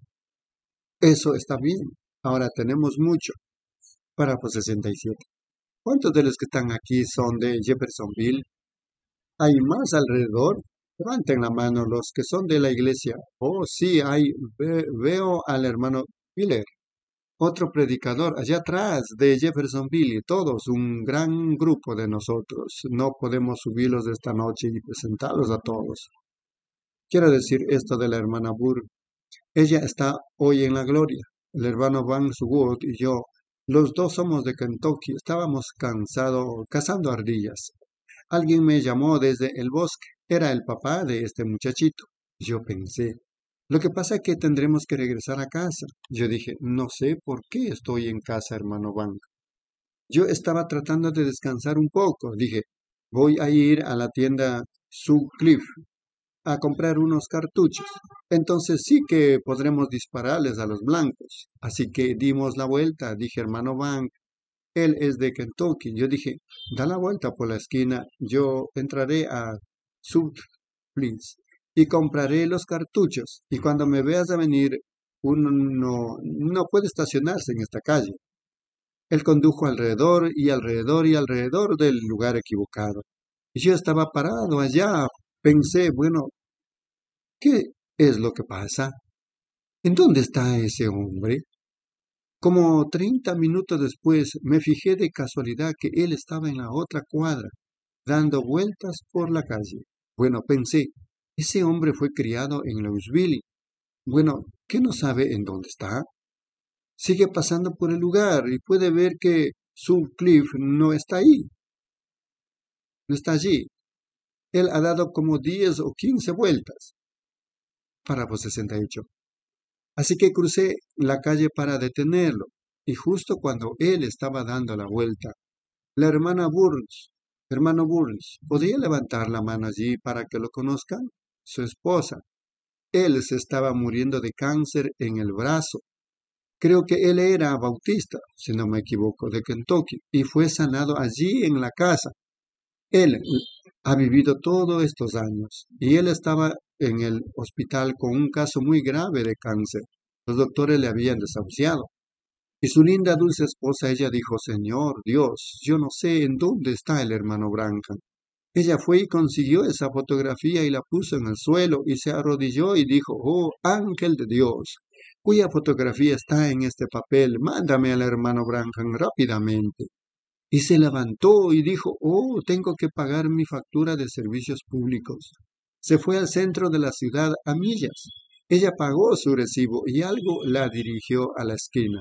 eso está bien. Ahora tenemos mucho. Párrafo sesenta y siete. ¿Cuántos de los que están aquí son de Jeffersonville? ¿Hay más alrededor? Levanten la mano los que son de la iglesia. Oh, sí, hay. Ve, veo al hermano Miller. Otro predicador allá atrás de Jeffersonville, todos, un gran grupo de nosotros. No podemos subirlos de esta noche y presentarlos a todos. Quiero decir esto de la hermana Burr. Ella está hoy en la gloria. El hermano Van Wood y yo, los dos somos de Kentucky, estábamos cansados, cazando ardillas. Alguien me llamó desde el bosque. Era el papá de este muchachito. Yo pensé, lo que pasa es que tendremos que regresar a casa. Yo dije, no sé por qué estoy en casa, hermano Van. Yo estaba tratando de descansar un poco. Dije, voy a ir a la tienda Sutcliffe a comprar unos cartuchos. Entonces sí que podremos dispararles a los blancos. Así que dimos la vuelta. Dije, hermano Van, él es de Kentucky. Yo dije, da la vuelta por la esquina. Yo entraré a Sutcliffe y compraré los cartuchos. Y cuando me veas a venir, uno no, no puede estacionarse en esta calle. Él condujo alrededor y alrededor y alrededor del lugar equivocado. Y yo estaba parado allá. Pensé, bueno, ¿qué es lo que pasa? ¿En dónde está ese hombre? Como treinta minutos después me fijé de casualidad que él estaba en la otra cuadra, dando vueltas por la calle. Bueno, pensé, ese hombre fue criado en Louisville. Bueno, ¿qué no sabe en dónde está? Sigue pasando por el lugar y puede ver que Sutcliffe no está ahí. No está allí. Él ha dado como diez o quince vueltas. Párrafo sesenta y ocho. Así que crucé la calle para detenerlo, y justo cuando él estaba dando la vuelta, la hermana Burns, hermano Burns, ¿podría levantar la mano allí para que lo conozcan? Su esposa. Él se estaba muriendo de cáncer en el brazo. Creo que él era bautista, si no me equivoco, de Kentucky, y fue sanado allí en la casa. Él ha vivido todos estos años, y él estaba en el hospital con un caso muy grave de cáncer. Los doctores le habían desahuciado. Y su linda, dulce esposa, ella dijo, Señor Dios, yo no sé en dónde está el hermano Branham. Ella fue y consiguió esa fotografía y la puso en el suelo y se arrodilló y dijo, oh, ángel de Dios, cuya fotografía está en este papel, mándame al hermano Branham rápidamente. Y se levantó y dijo, oh, tengo que pagar mi factura de servicios públicos. Se fue al centro de la ciudad a millas. Ella pagó su recibo y algo la dirigió a la esquina.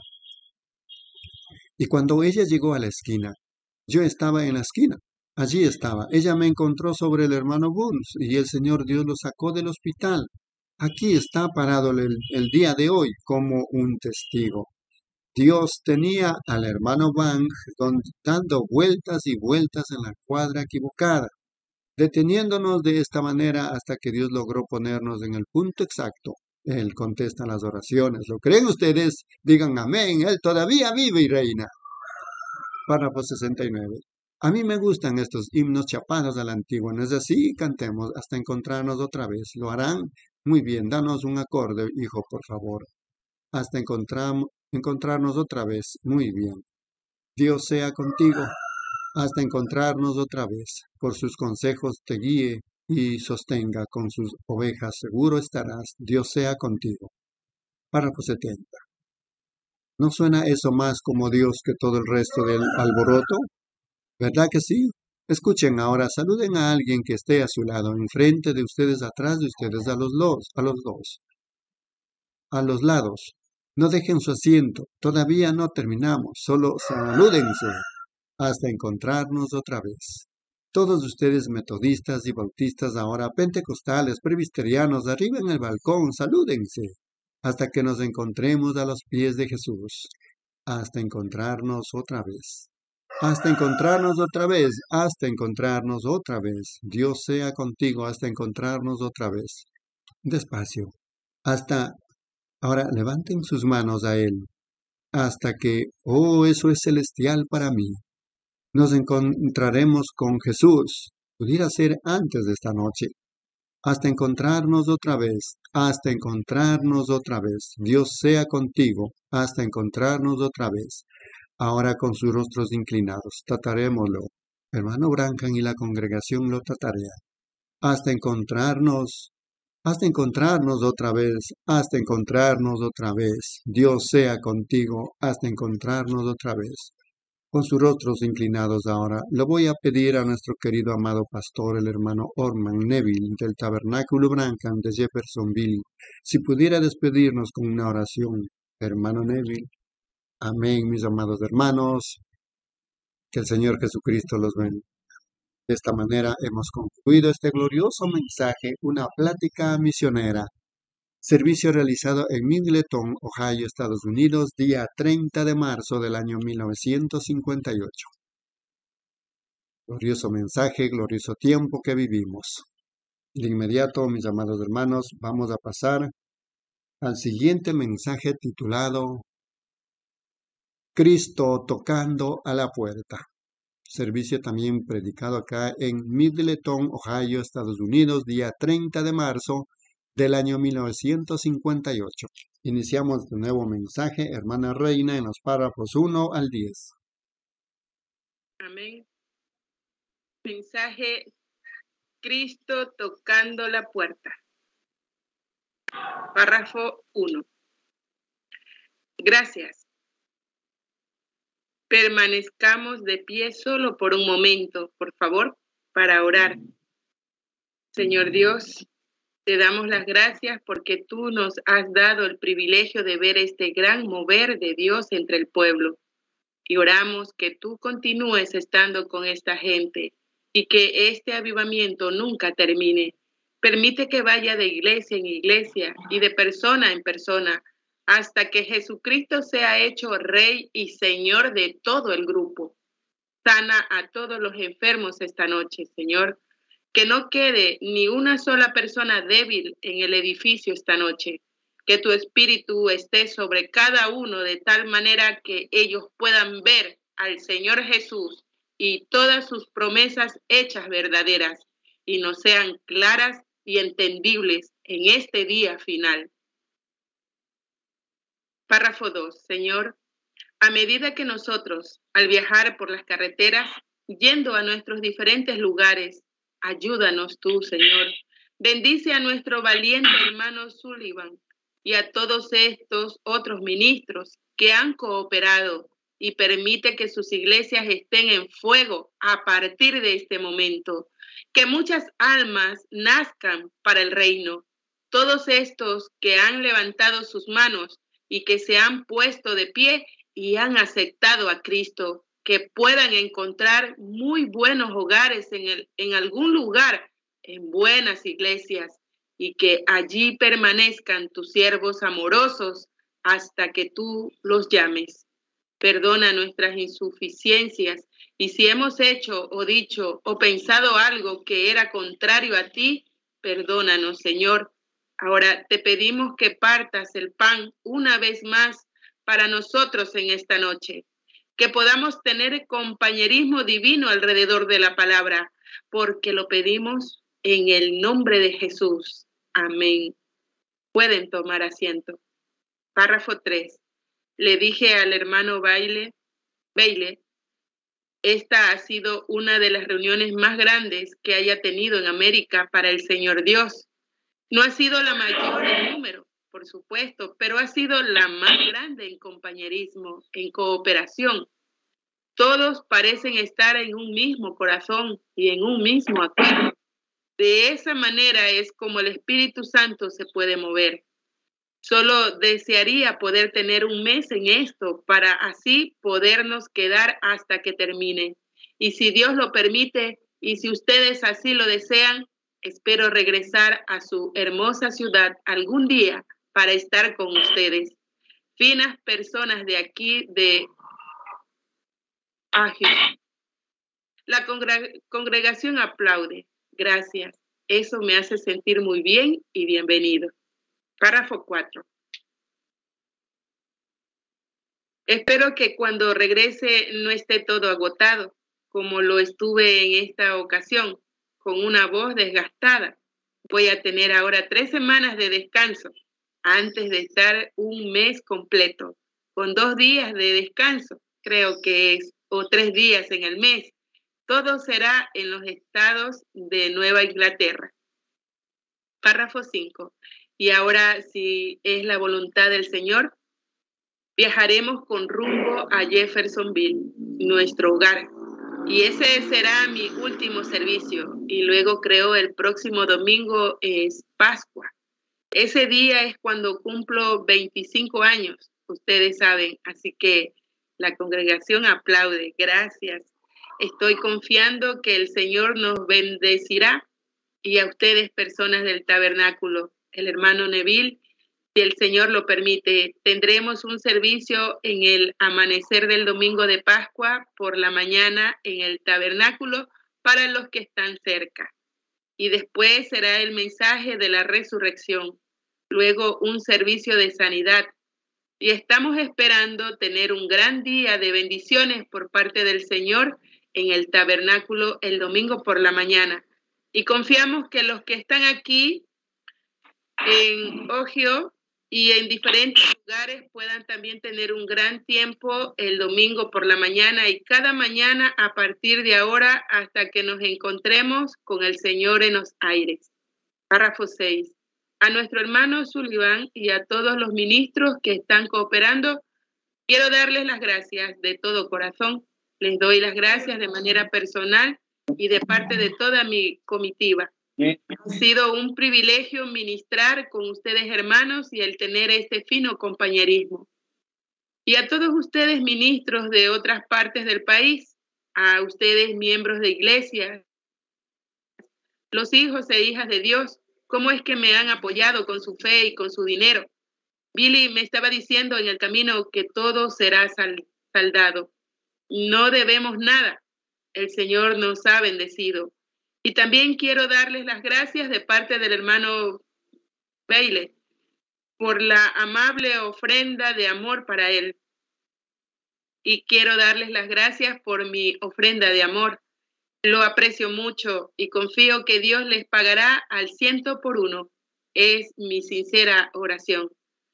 Y cuando ella llegó a la esquina, yo estaba en la esquina. Allí estaba. Ella me encontró sobre el hermano Burns y el Señor Dios lo sacó del hospital. Aquí está parado el, el día de hoy como un testigo. Dios tenía al hermano Bang dando vueltas y vueltas en la cuadra equivocada, deteniéndonos de esta manera hasta que Dios logró ponernos en el punto exacto. Él contesta las oraciones. ¿Lo creen ustedes? Digan amén. Él todavía vive y reina. Párrafo sesenta y nueve. A mí me gustan estos himnos chapados a la antigua. ¿No es así? Cantemos hasta encontrarnos otra vez. ¿Lo harán? Muy bien. Danos un acorde, hijo, por favor. Hasta encontramos, encontrarnos otra vez. Muy bien. Dios sea contigo. Hasta encontrarnos otra vez. Por sus consejos te guíe y sostenga con sus ovejas. Seguro estarás. Dios sea contigo. Párrafo setenta. ¿No suena eso más como Dios que todo el resto del alboroto? ¿Verdad que sí? Escuchen ahora, saluden a alguien que esté a su lado, enfrente de ustedes, atrás de ustedes, a los dos, a los dos. A los lados. No dejen su asiento, todavía no terminamos, solo salúdense hasta encontrarnos otra vez. Todos ustedes metodistas y bautistas ahora, pentecostales, presbiterianos, arriba en el balcón, salúdense hasta que nos encontremos a los pies de Jesús, hasta encontrarnos otra vez. Hasta encontrarnos otra vez, hasta encontrarnos otra vez. Dios sea contigo hasta encontrarnos otra vez. Despacio. Hasta, ahora levanten sus manos a Él. Hasta que, oh, eso es celestial para mí. Nos encontraremos con Jesús. Pudiera ser antes de esta noche. Hasta encontrarnos otra vez. Hasta encontrarnos otra vez. Dios sea contigo. Hasta encontrarnos otra vez. Ahora con sus rostros inclinados, tratarémoslo. Hermano Branham y la congregación lo tratarían. Hasta encontrarnos, hasta encontrarnos otra vez, hasta encontrarnos otra vez. Dios sea contigo, hasta encontrarnos otra vez. Con sus rostros inclinados ahora, le voy a pedir a nuestro querido amado pastor, el hermano Orman Neville, del Tabernáculo Branham de Jeffersonville, si pudiera despedirnos con una oración. Hermano Neville. Amén, mis amados hermanos. Que el Señor Jesucristo los bendiga. De esta manera hemos concluido este glorioso mensaje, una plática misionera. Servicio realizado en Middleton, Ohio, Estados Unidos, día treinta de marzo del año mil novecientos cincuenta y ocho. Glorioso mensaje, glorioso tiempo que vivimos. De inmediato, mis amados hermanos, vamos a pasar al siguiente mensaje titulado Cristo tocando a la puerta. Servicio también predicado acá en Middleton, Ohio, Estados Unidos, día treinta de marzo del año mil novecientos cincuenta y ocho. Iniciamos de nuevo mensaje, hermana Reina, en los párrafos uno al diez. Amén. Mensaje Cristo tocando la puerta. Párrafo uno. Gracias. Permanezcamos de pie solo por un momento, por favor, para orar. Señor Dios, te damos las gracias porque tú nos has dado el privilegio de ver este gran mover de Dios entre el pueblo. Y oramos que tú continúes estando con esta gente y que este avivamiento nunca termine. Permite que vaya de iglesia en iglesia y de persona en persona hasta que Jesucristo sea hecho Rey y Señor de todo el grupo. Sana a todos los enfermos esta noche, Señor. Que no quede ni una sola persona débil en el edificio esta noche. Que tu espíritu esté sobre cada uno de tal manera que ellos puedan ver al Señor Jesús y todas sus promesas hechas verdaderas y nos sean claras y entendibles en este día final. Párrafo dos. Señor, a medida que nosotros, al viajar por las carreteras, yendo a nuestros diferentes lugares, ayúdanos tú, Señor. Bendice a nuestro valiente hermano Sullivan y a todos estos otros ministros que han cooperado y permite que sus iglesias estén en fuego a partir de este momento. Que muchas almas nazcan para el reino. Todos estos que han levantado sus manos y que se han puesto de pie y han aceptado a Cristo, que puedan encontrar muy buenos hogares en, el, en algún lugar, en buenas iglesias, y que allí permanezcan tus siervos amorosos hasta que tú los llames. Perdona nuestras insuficiencias, y si hemos hecho o dicho o pensado algo que era contrario a ti, perdónanos, Señor. Ahora te pedimos que partas el pan una vez más para nosotros en esta noche, que podamos tener compañerismo divino alrededor de la palabra, porque lo pedimos en el nombre de Jesús. Amén. Pueden tomar asiento. Párrafo tres. Le dije al hermano Baile, Baile, esta ha sido una de las reuniones más grandes que haya tenido en América para el Señor Dios. No ha sido la mayor en número, por supuesto, pero ha sido la más grande en compañerismo, en cooperación. Todos parecen estar en un mismo corazón y en un mismo acuerdo. De esa manera es como el Espíritu Santo se puede mover. Solo desearía poder tener un mes en esto para así podernos quedar hasta que termine. Y si Dios lo permite y si ustedes así lo desean, espero regresar a su hermosa ciudad algún día para estar con ustedes. Finas personas de aquí de Ágil. La congre- congregación aplaude. Gracias. Eso me hace sentir muy bien y bienvenido. Párrafo cuatro. Espero que cuando regrese no esté todo agotado, como lo estuve en esta ocasión, con una voz desgastada. Voy a tener ahora tres semanas de descanso, antes de estar un mes completo, con dos días de descanso, creo que es, o tres días en el mes. Todo será en los estados de Nueva Inglaterra. Párrafo cinco. Y ahora, si es la voluntad del Señor, viajaremos con rumbo a Jeffersonville, nuestro hogar. Y ese será mi último servicio. Y luego creo el próximo domingo es Pascua. Ese día es cuando cumplo veinticinco años, ustedes saben. Así que la congregación aplaude. Gracias. Estoy confiando que el Señor nos bendecirá y a ustedes, personas del tabernáculo. El hermano Neville, si el Señor lo permite, tendremos un servicio en el amanecer del domingo de Pascua por la mañana en el tabernáculo para los que están cerca. Y después será el mensaje de la resurrección, luego un servicio de sanidad. Y estamos esperando tener un gran día de bendiciones por parte del Señor en el tabernáculo el domingo por la mañana. Y confiamos que los que están aquí en Ohio y en diferentes lugares puedan también tener un gran tiempo el domingo por la mañana y cada mañana a partir de ahora hasta que nos encontremos con el Señor en los aires. Párrafo seis. A nuestro hermano Sullivan y a todos los ministros que están cooperando, quiero darles las gracias de todo corazón. Les doy las gracias de manera personal y de parte de toda mi comitiva. Ha sido un privilegio ministrar con ustedes, hermanos, y el tener este fino compañerismo. Y a todos ustedes, ministros de otras partes del país, a ustedes, miembros de iglesia, los hijos e hijas de Dios, cómo es que me han apoyado con su fe y con su dinero. Billy me estaba diciendo en el camino que todo será sal- saldado. No debemos nada. El Señor nos ha bendecido. Y también quiero darles las gracias de parte del hermano Bailey por la amable ofrenda de amor para él. Y quiero darles las gracias por mi ofrenda de amor. Lo aprecio mucho y confío que Dios les pagará al ciento por uno. Es mi sincera oración.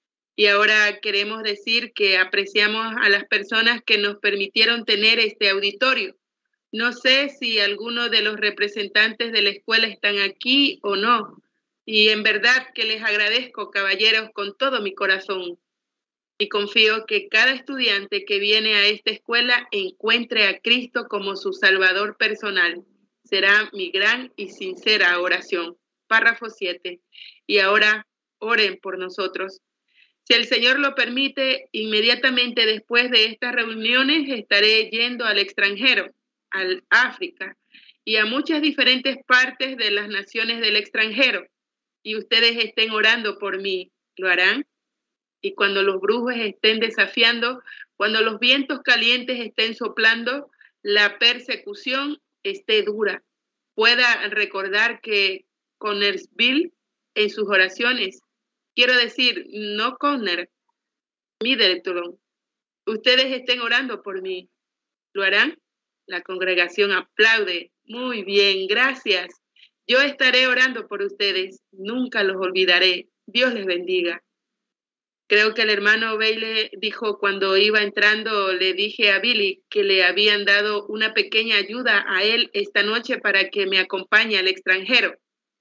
Y ahora queremos decir que apreciamos a las personas que nos permitieron tener este auditorio. No sé si alguno de los representantes de la escuela están aquí o no. Y en verdad que les agradezco, caballeros, con todo mi corazón. Y confío que cada estudiante que viene a esta escuela encuentre a Cristo como su Salvador personal. Será mi gran y sincera oración. Párrafo siete. Y ahora oren por nosotros. Si el Señor lo permite, inmediatamente después de estas reuniones estaré yendo al extranjero, al África y a muchas diferentes partes de las naciones del extranjero. Y ustedes estén orando por mí. ¿Lo harán? Y cuando los brujos estén desafiando, cuando los vientos calientes estén soplando, la persecución esté dura. Pueda recordar que Connersville en sus oraciones, quiero decir, no Conner, Middleton, ustedes estén orando por mí. ¿Lo harán? La congregación aplaude. Muy bien, gracias. Yo estaré orando por ustedes. Nunca los olvidaré. Dios les bendiga. Creo que el hermano Bailey dijo cuando iba entrando, le dije a Billy que le habían dado una pequeña ayuda a él esta noche para que me acompañe al extranjero.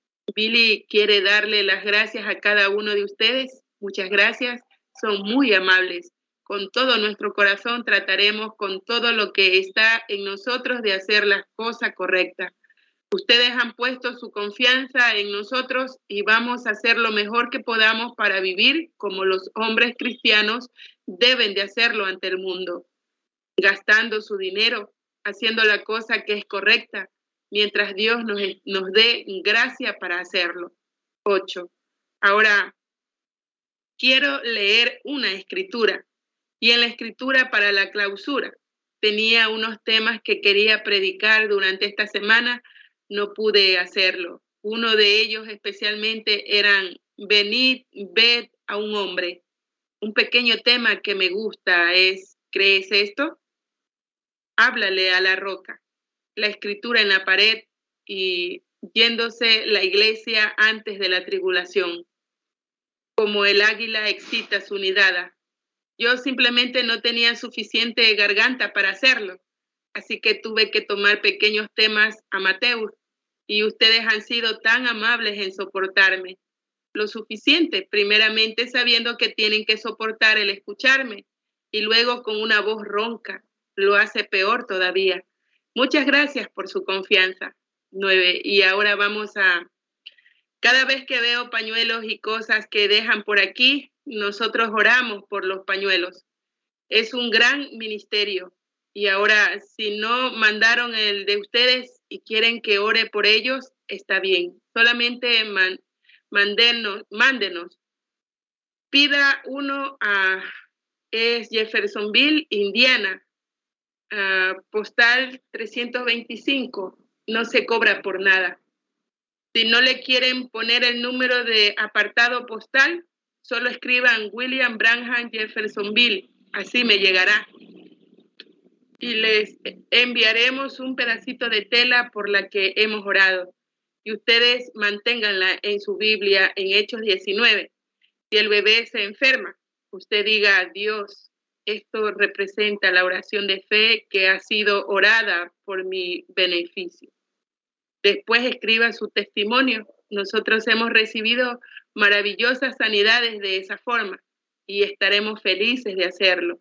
Billy quiere darle las gracias a cada uno de ustedes. Muchas gracias. Son muy amables. Con todo nuestro corazón trataremos con todo lo que está en nosotros de hacer las cosas correctas. Ustedes han puesto su confianza en nosotros y vamos a hacer lo mejor que podamos para vivir como los hombres cristianos deben de hacerlo ante el mundo, gastando su dinero, haciendo la cosa que es correcta, mientras Dios nos, nos dé gracia para hacerlo. Ocho. Ahora, quiero leer una escritura, y en la escritura para la clausura tenía unos temas que quería predicar durante esta semana. No pude hacerlo. Uno de ellos especialmente eran venid, ved a un hombre. Un pequeño tema que me gusta es, ¿crees esto? Háblale a la roca. La escritura en la pared y yéndose la iglesia antes de la tribulación. Como el águila excita su nidada. Yo simplemente no tenía suficiente garganta para hacerlo. Así que tuve que tomar pequeños temas amateurs y ustedes han sido tan amables en soportarme. Lo suficiente, primeramente sabiendo que tienen que soportar el escucharme y luego con una voz ronca. Lo hace peor todavía. Muchas gracias por su confianza. Nueve. Y ahora vamos a... Cada vez que veo pañuelos y cosas que dejan por aquí, nosotros oramos por los pañuelos. Es un gran ministerio. Y ahora, si no mandaron el de ustedes y quieren que ore por ellos, está bien. Solamente man, mándenos, mándenos. Pida uno a es Jeffersonville, Indiana, uh, postal trescientos veinticinco. No se cobra por nada. Si no le quieren poner el número de apartado postal, solo escriban William Branham, Jeffersonville. Así me llegará. Y les enviaremos un pedacito de tela por la que hemos orado. Y ustedes manténganla en su Biblia en Hechos diecinueve. Si el bebé se enferma, usted diga, Dios, esto representa la oración de fe que ha sido orada por mi beneficio. Después escriba su testimonio. Nosotros hemos recibido maravillosas sanidades de esa forma y estaremos felices de hacerlo.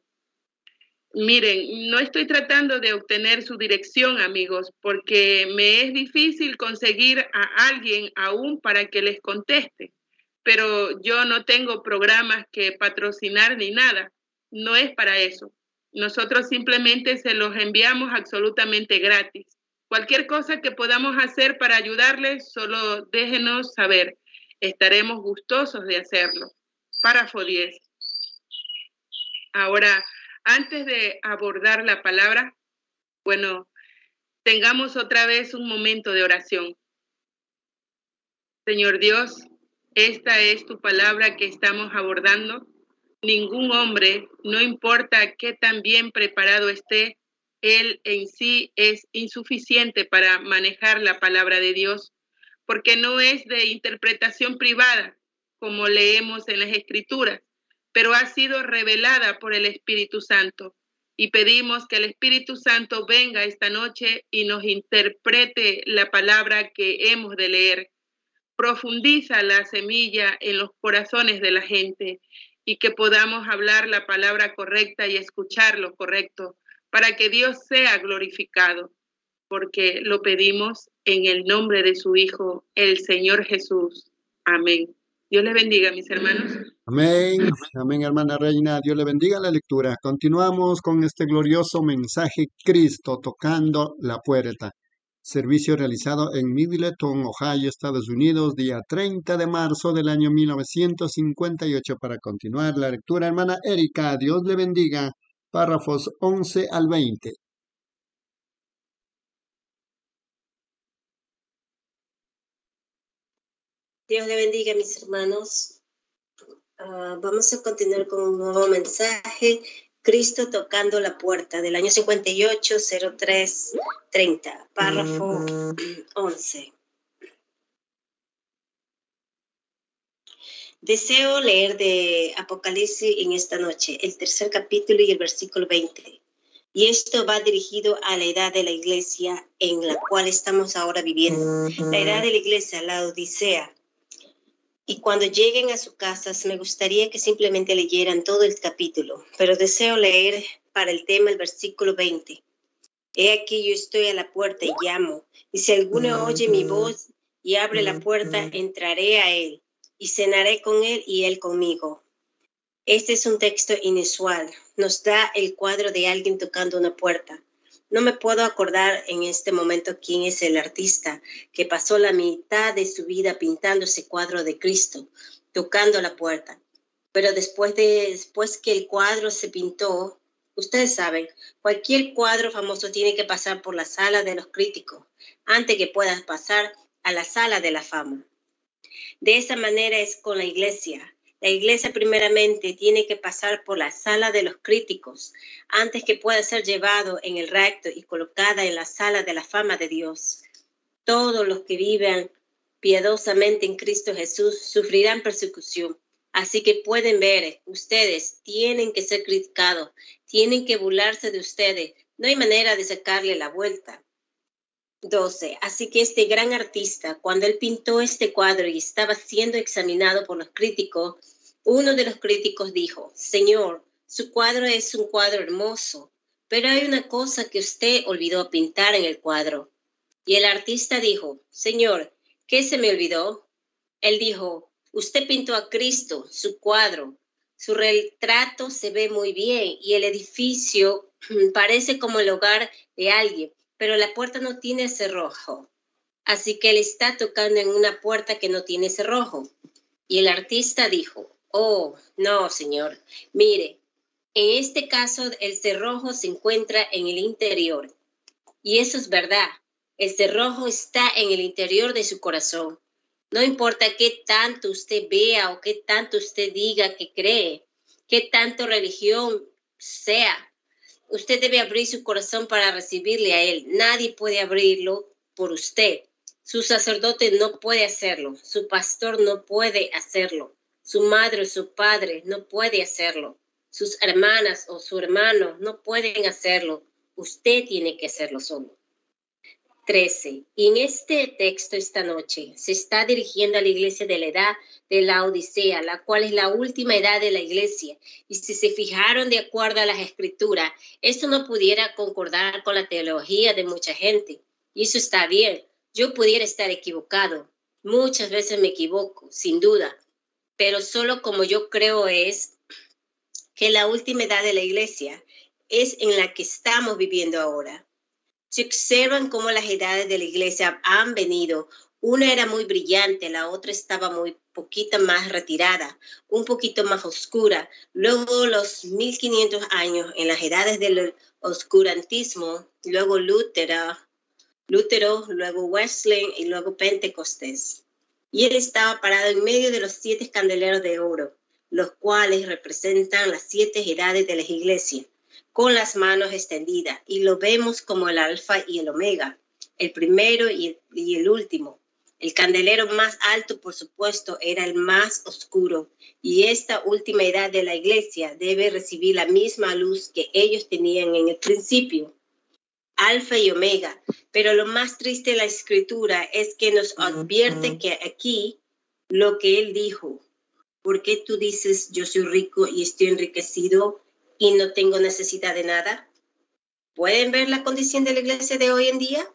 Miren, no estoy tratando de obtener su dirección, amigos, porque me es difícil conseguir a alguien aún para que les conteste, pero yo no tengo programas que patrocinar ni nada. No es para eso. Nosotros simplemente se los enviamos absolutamente gratis. Cualquier cosa que podamos hacer para ayudarles, solo déjenos saber. Estaremos gustosos de hacerlo. Párrafo diez. Ahora, antes de abordar la palabra, bueno, tengamos otra vez un momento de oración. Señor Dios, esta es tu palabra que estamos abordando. Ningún hombre, no importa qué tan bien preparado esté, él en sí es insuficiente para manejar la palabra de Dios, porque no es de interpretación privada, como leemos en las Escrituras, pero ha sido revelada por el Espíritu Santo. Y pedimos que el Espíritu Santo venga esta noche y nos interprete la palabra que hemos de leer. Profundiza la semilla en los corazones de la gente y que podamos hablar la palabra correcta y escuchar lo correcto para que Dios sea glorificado, porque lo pedimos en el nombre de su Hijo, el Señor Jesús. Amén. Dios les bendiga, mis hermanos. Amén, amén, hermana Reina. Dios le bendiga la lectura. Continuamos con este glorioso mensaje, Cristo tocando la puerta. Servicio realizado en Middleton, Ohio, Estados Unidos, día treinta de marzo del año mil novecientos cincuenta y ocho. Para continuar la lectura, hermana Erika, Dios le bendiga. Párrafos once al veinte. Dios le bendiga, mis hermanos. Uh, vamos a continuar con un nuevo mensaje, Cristo tocando la puerta, del año cincuenta y ocho, cero tres, treinta, párrafo once. Deseo leer de Apocalipsis en esta noche, el tercer capítulo y el versículo veinte. Y esto va dirigido a la edad de la iglesia en la cual estamos ahora viviendo. La edad de la iglesia, la Odisea. Y cuando lleguen a sus casas, me gustaría que simplemente leyeran todo el capítulo, pero deseo leer para el tema el versículo veinte. He aquí yo estoy a la puerta y llamo, y si alguno oye mi voz y abre la puerta, entraré a él, y cenaré con él y él conmigo. Este es un texto inusual, nos da el cuadro de alguien tocando una puerta. No me puedo acordar en este momento quién es el artista que pasó la mitad de su vida pintando ese cuadro de Cristo, tocando la puerta. Pero después, de, después que el cuadro se pintó, ustedes saben, cualquier cuadro famoso tiene que pasar por la sala de los críticos antes que pueda pasar a la sala de la fama. De esa manera es con la iglesia. La iglesia primeramente tiene que pasar por la sala de los críticos antes que pueda ser llevado en el rapto y colocada en la sala de la fama de Dios. Todos los que vivan piadosamente en Cristo Jesús sufrirán persecución. Así que pueden ver, ustedes tienen que ser criticados, tienen que burlarse de ustedes. No hay manera de sacarle la vuelta. doce. Así que este gran artista, cuando él pintó este cuadro y estaba siendo examinado por los críticos, uno de los críticos dijo, Señor, su cuadro es un cuadro hermoso, pero hay una cosa que usted olvidó pintar en el cuadro. Y el artista dijo, Señor, ¿qué se me olvidó? Él dijo, usted pintó a Cristo, su cuadro. Su retrato se ve muy bien y el edificio parece como el hogar de alguien, pero la puerta no tiene cerrojo. Así que él está tocando en una puerta que no tiene cerrojo. Y el artista dijo, oh, no, señor. Mire, en este caso el cerrojo se encuentra en el interior. Y eso es verdad. El cerrojo está en el interior de su corazón. No importa qué tanto usted vea o qué tanto usted diga que cree, qué tanto religión sea. Usted debe abrir su corazón para recibirle a él. Nadie puede abrirlo por usted. Su sacerdote no puede hacerlo. Su pastor no puede hacerlo. Su madre o su padre no puede hacerlo. Sus hermanas o su hermano no pueden hacerlo. Usted tiene que hacerlo solo. trece. Y en este texto esta noche se está dirigiendo a la iglesia de la edad de la Odisea, la cual es la última edad de la iglesia. Y si se fijaron de acuerdo a las escrituras, esto no pudiera concordar con la teología de mucha gente. Y eso está bien. Yo pudiera estar equivocado. Muchas veces me equivoco, sin duda. Pero solo como yo creo es que la última edad de la iglesia es en la que estamos viviendo ahora. Se observan cómo las edades de la iglesia han venido. Una era muy brillante, la otra estaba muy poquita más retirada, un poquito más oscura. Luego los mil quinientos años en las edades del oscurantismo, luego Lutero, Lutero, luego Wesley y luego Pentecostés. Y él estaba parado en medio de los siete candeleros de oro, los cuales representan las siete edades de la iglesia, con las manos extendidas, y lo vemos como el alfa y el omega, el primero y el, y el último. El candelero más alto, por supuesto, era el más oscuro, y esta última edad de la iglesia debe recibir la misma luz que ellos tenían en el principio. Alfa y omega, pero lo más triste de la escritura es que nos advierte que aquí lo que él dijo, ¿por qué tú dices yo soy rico y estoy enriquecido y no tengo necesidad de nada? ¿Pueden ver la condición de la iglesia de hoy en día?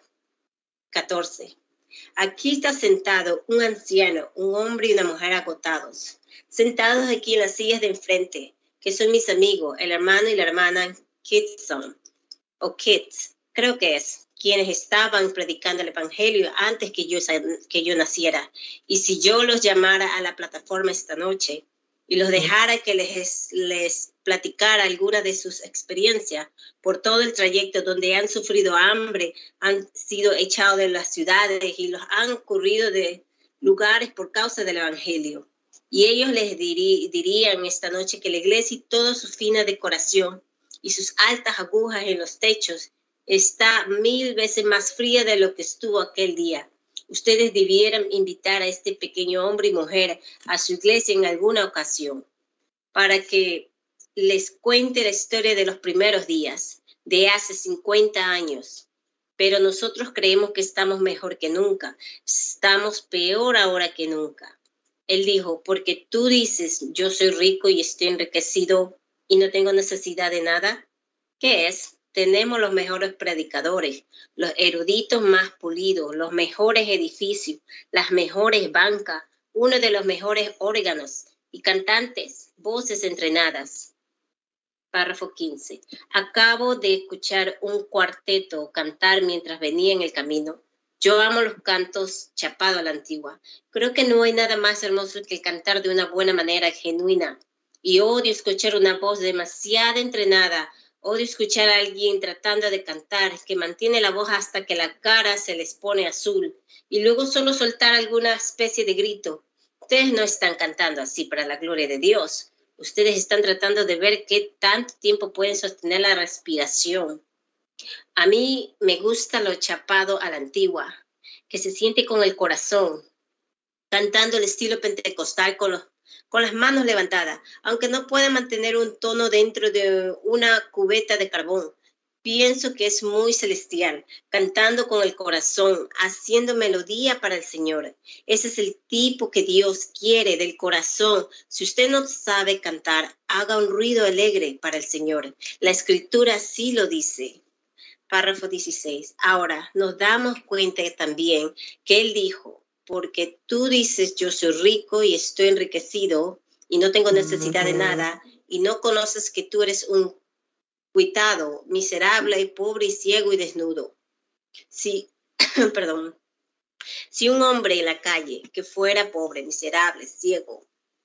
catorce. Aquí está sentado un anciano, un hombre y una mujer agotados, sentados aquí en las sillas de enfrente, que son mis amigos, el hermano y la hermana Kitson, o Kits, creo que es, quienes estaban predicando el evangelio antes que yo, que yo naciera. Y si yo los llamara a la plataforma esta noche y los dejara que les, les platicara alguna de sus experiencias por todo el trayecto donde han sufrido hambre, han sido echados de las ciudades y los han corrido de lugares por causa del evangelio. Y ellos les diri, dirían esta noche que la iglesia y toda su fina decoración y sus altas agujas en los techos está mil veces más fría de lo que estuvo aquel día. Ustedes debieran invitar a este pequeño hombre y mujer a su iglesia en alguna ocasión para que les cuente la historia de los primeros días, de hace cincuenta años. Pero nosotros creemos que estamos mejor que nunca. Estamos peor ahora que nunca. Él dijo, porque tú dices, yo soy rico y estoy enriquecido y no tengo necesidad de nada. ¿Qué es? Tenemos los mejores predicadores, los eruditos más pulidos, los mejores edificios, las mejores bancas, uno de los mejores órganos y cantantes, voces entrenadas. Párrafo quince. Acabo de escuchar un cuarteto cantar mientras venía en el camino. Yo amo los cantos chapados a la antigua. Creo que no hay nada más hermoso que el cantar de una buena manera genuina. Y odio escuchar una voz demasiado entrenada. Odio escuchar a alguien tratando de cantar, que mantiene la voz hasta que la cara se les pone azul y luego solo soltar alguna especie de grito. Ustedes no están cantando así para la gloria de Dios. Ustedes están tratando de ver qué tanto tiempo pueden sostener la respiración. A mí me gusta lo chapado a la antigua, que se siente con el corazón, cantando el estilo pentecostal con los con las manos levantadas, aunque no pueda mantener un tono dentro de una cubeta de carbón. Pienso que es muy celestial, cantando con el corazón, haciendo melodía para el Señor. Ese es el tipo que Dios quiere, del corazón. Si usted no sabe cantar, haga un ruido alegre para el Señor. La Escritura sí lo dice. Párrafo dieciséis. Ahora, nos damos cuenta también que Él dijo, porque tú dices yo soy rico y estoy enriquecido y no tengo necesidad de nada y no conoces que tú eres un cuitado, miserable y pobre y ciego y desnudo. Si, perdón, si un hombre en la calle que fuera pobre, miserable, ciego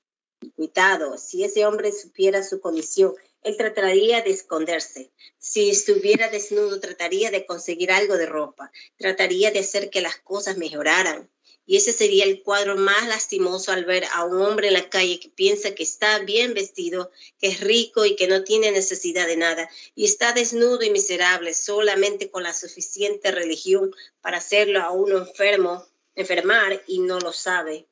y cuitado, si ese hombre supiera su condición, él trataría de esconderse. Si estuviera desnudo, trataría de conseguir algo de ropa, trataría de hacer que las cosas mejoraran. Y ese sería el cuadro más lastimoso al ver a un hombre en la calle que piensa que está bien vestido, que es rico y que no tiene necesidad de nada, y está desnudo y miserable solamente con la suficiente religión para hacerlo a uno enfermo, enfermar y no lo sabe.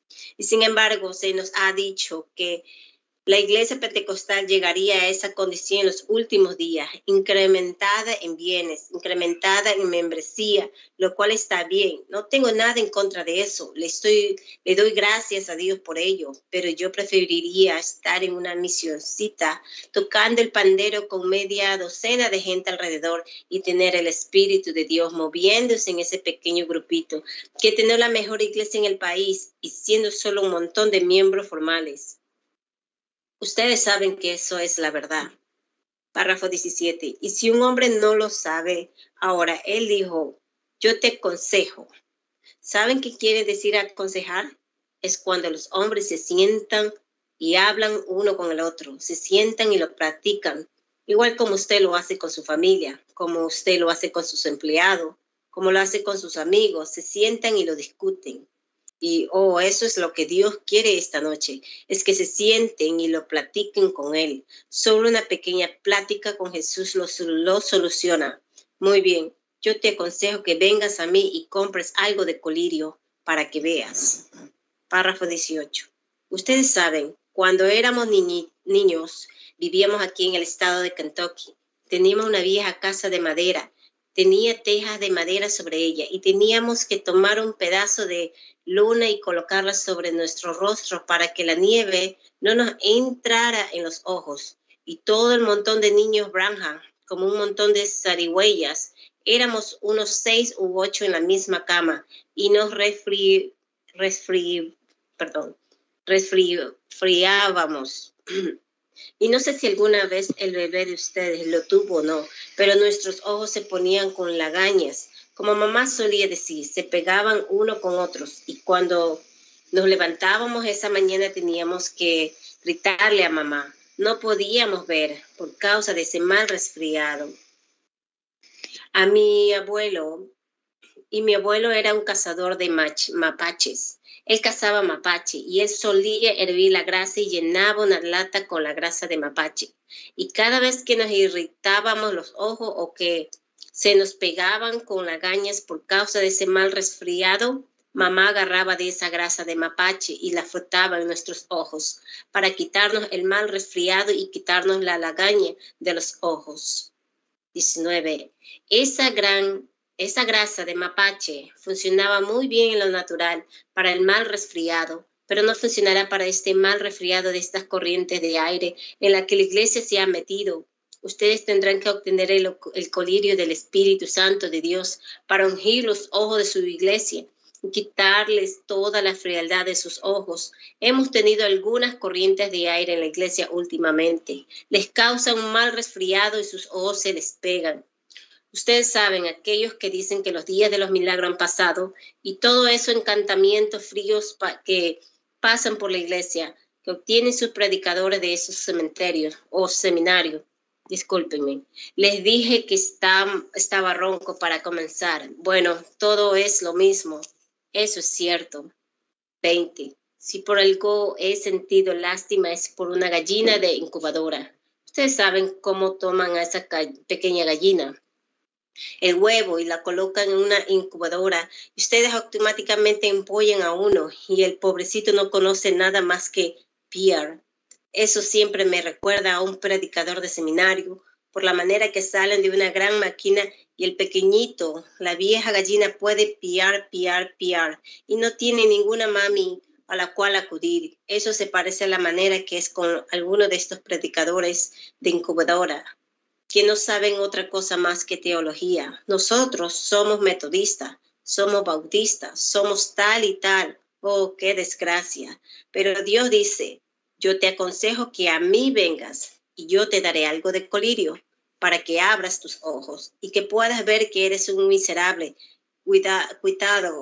Y sin embargo, se nos ha dicho que la iglesia pentecostal llegaría a esa condición en los últimos días, incrementada en bienes, incrementada en membresía, lo cual está bien. No tengo nada en contra de eso. Le, estoy, le doy gracias a Dios por ello, pero yo preferiría estar en una misioncita, tocando el pandero con media docena de gente alrededor y tener el Espíritu de Dios moviéndose en ese pequeño grupito, que tener la mejor iglesia en el país y siendo solo un montón de miembros formales. Ustedes saben que eso es la verdad. Párrafo diecisiete. Y si un hombre no lo sabe, ahora él dijo, yo te aconsejo. ¿Saben qué quiere decir aconsejar? Es cuando los hombres se sientan y hablan uno con el otro, se sientan y lo practican, igual como usted lo hace con su familia, como usted lo hace con sus empleados, como lo hace con sus amigos, se sientan y lo discuten. Y, oh, eso es lo que Dios quiere esta noche, es que se sienten y lo platiquen con Él. Solo una pequeña plática con Jesús lo, lo soluciona. Muy bien, yo te aconsejo que vengas a mí y compres algo de colirio para que veas. Párrafo dieciocho. Ustedes saben, cuando éramos niñi, niños, vivíamos aquí en el estado de Kentucky. Teníamos una vieja casa de madera. Tenía tejas de madera sobre ella y teníamos que tomar un pedazo de luna y colocarla sobre nuestro rostro para que la nieve no nos entrara en los ojos. Y todo el montón de niños Branham, como un montón de zarigüeyas, éramos unos seis u ocho en la misma cama y nos resfri, resfri, perdón, resfriábamos. Y no sé si alguna vez el bebé de ustedes lo tuvo o no, pero nuestros ojos se ponían con lagañas. Como mamá solía decir, se pegaban uno con otros. Y cuando nos levantábamos esa mañana teníamos que gritarle a mamá. No podíamos ver por causa de ese mal resfriado. A mi abuelo, y mi abuelo era un cazador de mach, mapaches. Él cazaba mapache y él solía hervir la grasa y llenaba una lata con la grasa de mapache. Y cada vez que nos irritábamos los ojos o que se nos pegaban con lagañas por causa de ese mal resfriado, mamá agarraba de esa grasa de mapache y la frotaba en nuestros ojos para quitarnos el mal resfriado y quitarnos la lagaña de los ojos. diecinueve. Esa gran Esa grasa de mapache funcionaba muy bien en lo natural para el mal resfriado, pero no funcionará para este mal resfriado de estas corrientes de aire en la que la iglesia se ha metido. Ustedes tendrán que obtener el, el colirio del Espíritu Santo de Dios para ungir los ojos de su iglesia y quitarles toda la frialdad de sus ojos. Hemos tenido algunas corrientes de aire en la iglesia últimamente. Les causan un mal resfriado y sus ojos se les pegan. Ustedes saben, aquellos que dicen que los días de los milagros han pasado y todo eso encantamientos fríos pa que pasan por la iglesia, que obtienen sus predicadores de esos cementerios o seminarios. Discúlpenme, les dije que está, estaba ronco para comenzar. Bueno, todo es lo mismo. Eso es cierto. veinte. Si por algo he sentido lástima es por una gallina de incubadora. Ustedes saben cómo toman a esa pequeña gallina. El huevo y la colocan en una incubadora y ustedes automáticamente empollan a uno y el pobrecito no conoce nada más que P R. Eso siempre me recuerda a un predicador de seminario por la manera que salen de una gran máquina y el pequeñito, la vieja gallina puede piar, piar, piar y no tiene ninguna mami a la cual acudir. Eso se parece a la manera que es con algunos de estos predicadores de incubadora, que no saben otra cosa más que teología. Nosotros somos metodistas, somos bautistas, somos tal y tal. Oh, qué desgracia. Pero Dios dice, yo te aconsejo que a mí vengas y yo te daré algo de colirio para que abras tus ojos y que puedas ver que eres un miserable, cuida, cuidado,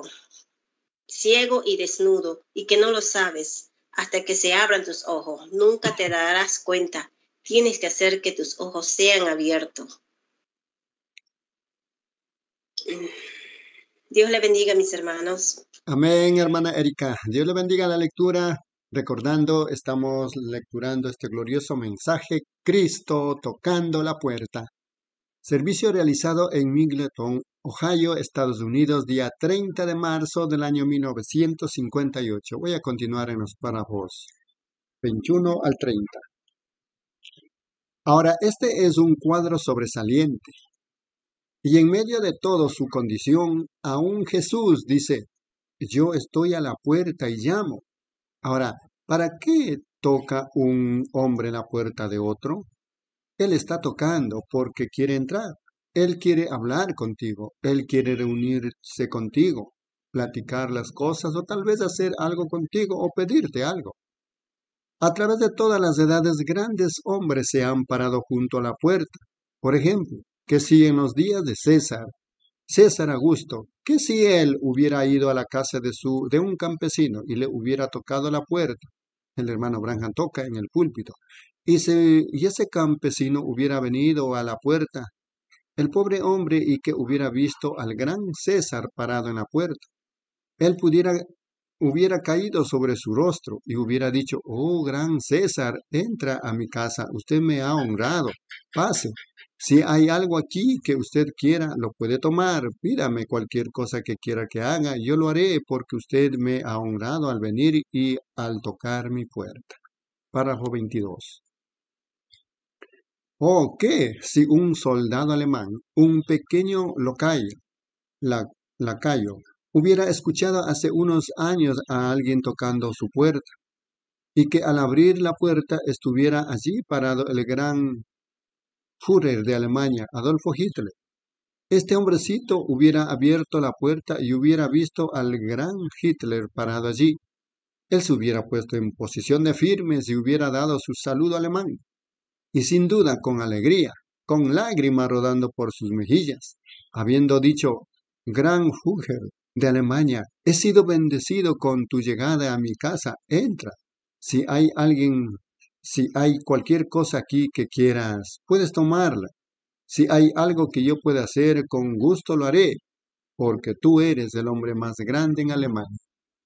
ciego y desnudo y que no lo sabes hasta que se abran tus ojos. Nunca te darás cuenta. Tienes que hacer que tus ojos sean abiertos. Dios le bendiga, mis hermanos. Amén, hermana Erika. Dios le bendiga la lectura. Recordando, estamos lecturando este glorioso mensaje, Cristo tocando la puerta. Servicio realizado en Mingleton, Ohio, Estados Unidos, día treinta de marzo del año mil novecientos cincuenta y ocho. Voy a continuar en los párrafos veintiuno al treinta. Ahora, este es un cuadro sobresaliente. Y en medio de todo su condición, aún Jesús dice, yo estoy a la puerta y llamo. Ahora, ¿para qué toca un hombre la puerta de otro? Él está tocando porque quiere entrar. Él quiere hablar contigo. Él quiere reunirse contigo, platicar las cosas o tal vez hacer algo contigo o pedirte algo. A través de todas las edades, grandes hombres se han parado junto a la puerta. Por ejemplo, que si en los días de César, César Augusto, que si él hubiera ido a la casa de, su, de un campesino y le hubiera tocado la puerta, el hermano Branham toca en el púlpito, y, se, y ese campesino hubiera venido a la puerta, el pobre hombre y que hubiera visto al gran César parado en la puerta, él pudiera, hubiera caído sobre su rostro y hubiera dicho, oh gran César, entra a mi casa, usted me ha honrado, pase. Si hay algo aquí que usted quiera, lo puede tomar. Pídame cualquier cosa que quiera que haga. Yo lo haré porque usted me ha honrado al venir y al tocar mi puerta. Párrafo veintidós. ¿O qué si un soldado alemán, un pequeño locayo, la, lacayo, hubiera escuchado hace unos años a alguien tocando su puerta y que al abrir la puerta estuviera allí parado el gran Führer de Alemania, Adolfo Hitler? Este hombrecito hubiera abierto la puerta y hubiera visto al gran Hitler parado allí. Él se hubiera puesto en posición de firmes y hubiera dado su saludo alemán. Y sin duda con alegría, con lágrimas rodando por sus mejillas, habiendo dicho, gran Führer de Alemania, he sido bendecido con tu llegada a mi casa, entra. Si hay alguien Si hay cualquier cosa aquí que quieras, puedes tomarla. Si hay algo que yo pueda hacer, con gusto lo haré, porque tú eres el hombre más grande en Alemania.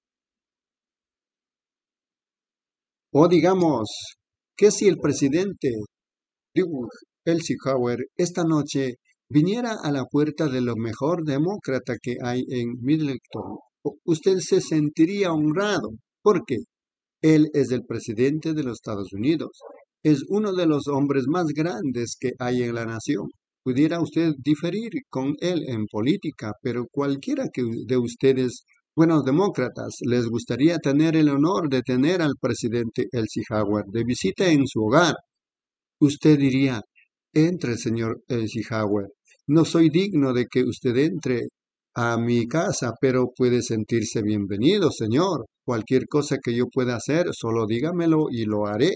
O digamos, que si el presidente Eisenhower esta noche viniera a la puerta de lo mejor demócrata que hay en Middleton, usted se sentiría honrado. ¿Por qué? Él es el presidente de los Estados Unidos. Es uno de los hombres más grandes que hay en la nación. Pudiera usted diferir con él en política, pero cualquiera que de ustedes, buenos demócratas, les gustaría tener el honor de tener al presidente Eisenhower de visita en su hogar. Usted diría, entre, señor Eisenhower. No soy digno de que usted entre a mi casa, pero puede sentirse bienvenido, señor. Cualquier cosa que yo pueda hacer, solo dígamelo y lo haré.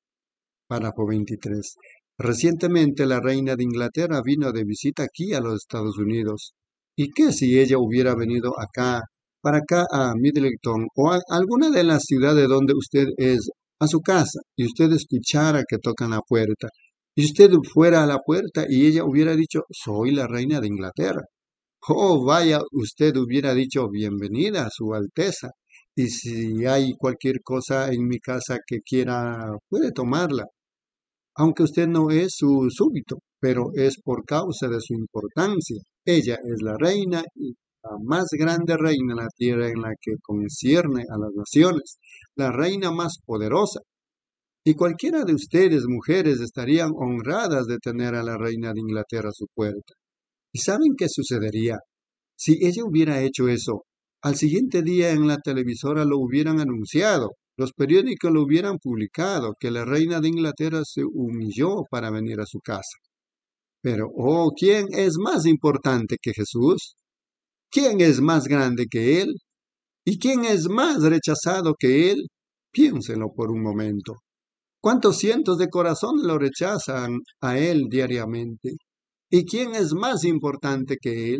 Párrafo veintitrés. Recientemente la reina de Inglaterra vino de visita aquí a los Estados Unidos. ¿Y qué si ella hubiera venido acá, para acá a Middleton o a alguna de las ciudades donde usted es, a su casa, y usted escuchara que tocan la puerta, y usted fuera a la puerta y ella hubiera dicho, soy la reina de Inglaterra? Oh, vaya, usted hubiera dicho, bienvenida, Su Alteza. Y si hay cualquier cosa en mi casa que quiera, puede tomarla. Aunque usted no es su súbdito, pero es por causa de su importancia. Ella es la reina y la más grande reina en la tierra en la que concierne a las naciones, la reina más poderosa. Y cualquiera de ustedes, mujeres, estarían honradas de tener a la reina de Inglaterra a su puerta. ¿Y saben qué sucedería? Si ella hubiera hecho eso, al siguiente día en la televisora lo hubieran anunciado, los periódicos lo hubieran publicado, que la reina de Inglaterra se humilló para venir a su casa. Pero, oh, ¿quién es más importante que Jesús? ¿Quién es más grande que Él? ¿Y quién es más rechazado que Él? Piénsenlo por un momento. ¿Cuántos cientos de corazones lo rechazan a Él diariamente? ¿Y quién es más importante que Él?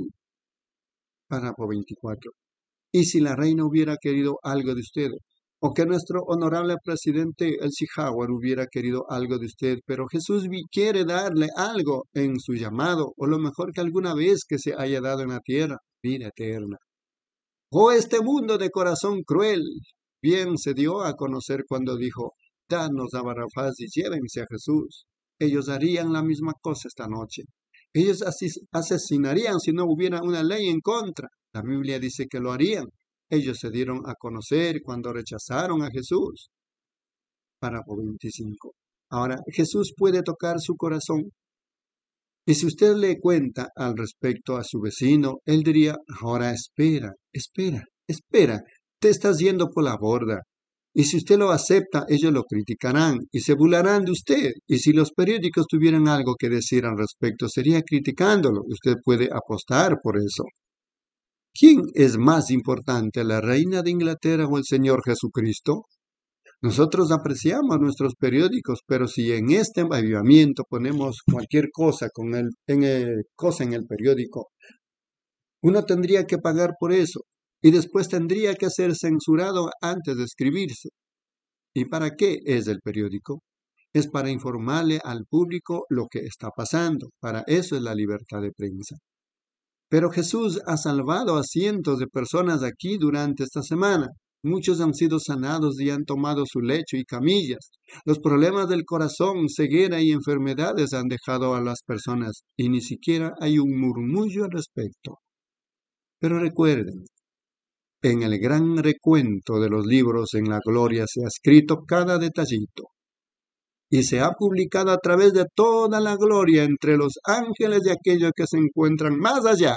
Párrafo veinticuatro. ¿Y si la reina hubiera querido algo de usted? O que nuestro honorable presidente Eisenhower hubiera querido algo de usted, pero Jesús quiere darle algo en su llamado, o lo mejor que alguna vez que se haya dado en la tierra, vida eterna. Oh, este mundo de corazón cruel, bien se dio a conocer cuando dijo, danos a Barrabás y llévense a Jesús. Ellos harían la misma cosa esta noche. Ellos asesinarían si no hubiera una ley en contra. La Biblia dice que lo harían. Ellos se dieron a conocer cuando rechazaron a Jesús. Párrafo veinticinco. Ahora, Jesús puede tocar su corazón. Y si usted le cuenta al respecto a su vecino, él diría, ahora espera, espera, espera, te estás yendo por la borda. Y si usted lo acepta, ellos lo criticarán y se burlarán de usted. Y si los periódicos tuvieran algo que decir al respecto, sería criticándolo. Usted puede apostar por eso. ¿Quién es más importante, la reina de Inglaterra o el Señor Jesucristo? Nosotros apreciamos nuestros periódicos, pero si en este avivamiento ponemos cualquier cosa, con el, en el, cosa en el periódico, uno tendría que pagar por eso y después tendría que ser censurado antes de escribirse. ¿Y para qué es el periódico? Es para informarle al público lo que está pasando. Para eso es la libertad de prensa. Pero Jesús ha salvado a cientos de personas aquí durante esta semana. Muchos han sido sanados y han tomado su lecho y camillas. Los problemas del corazón, ceguera y enfermedades han dejado a las personas y ni siquiera hay un murmullo al respecto. Pero recuerden, en el gran recuento de los libros en la gloria se ha escrito cada detallito y se ha publicado a través de toda la gloria entre los ángeles y aquellos que se encuentran más allá.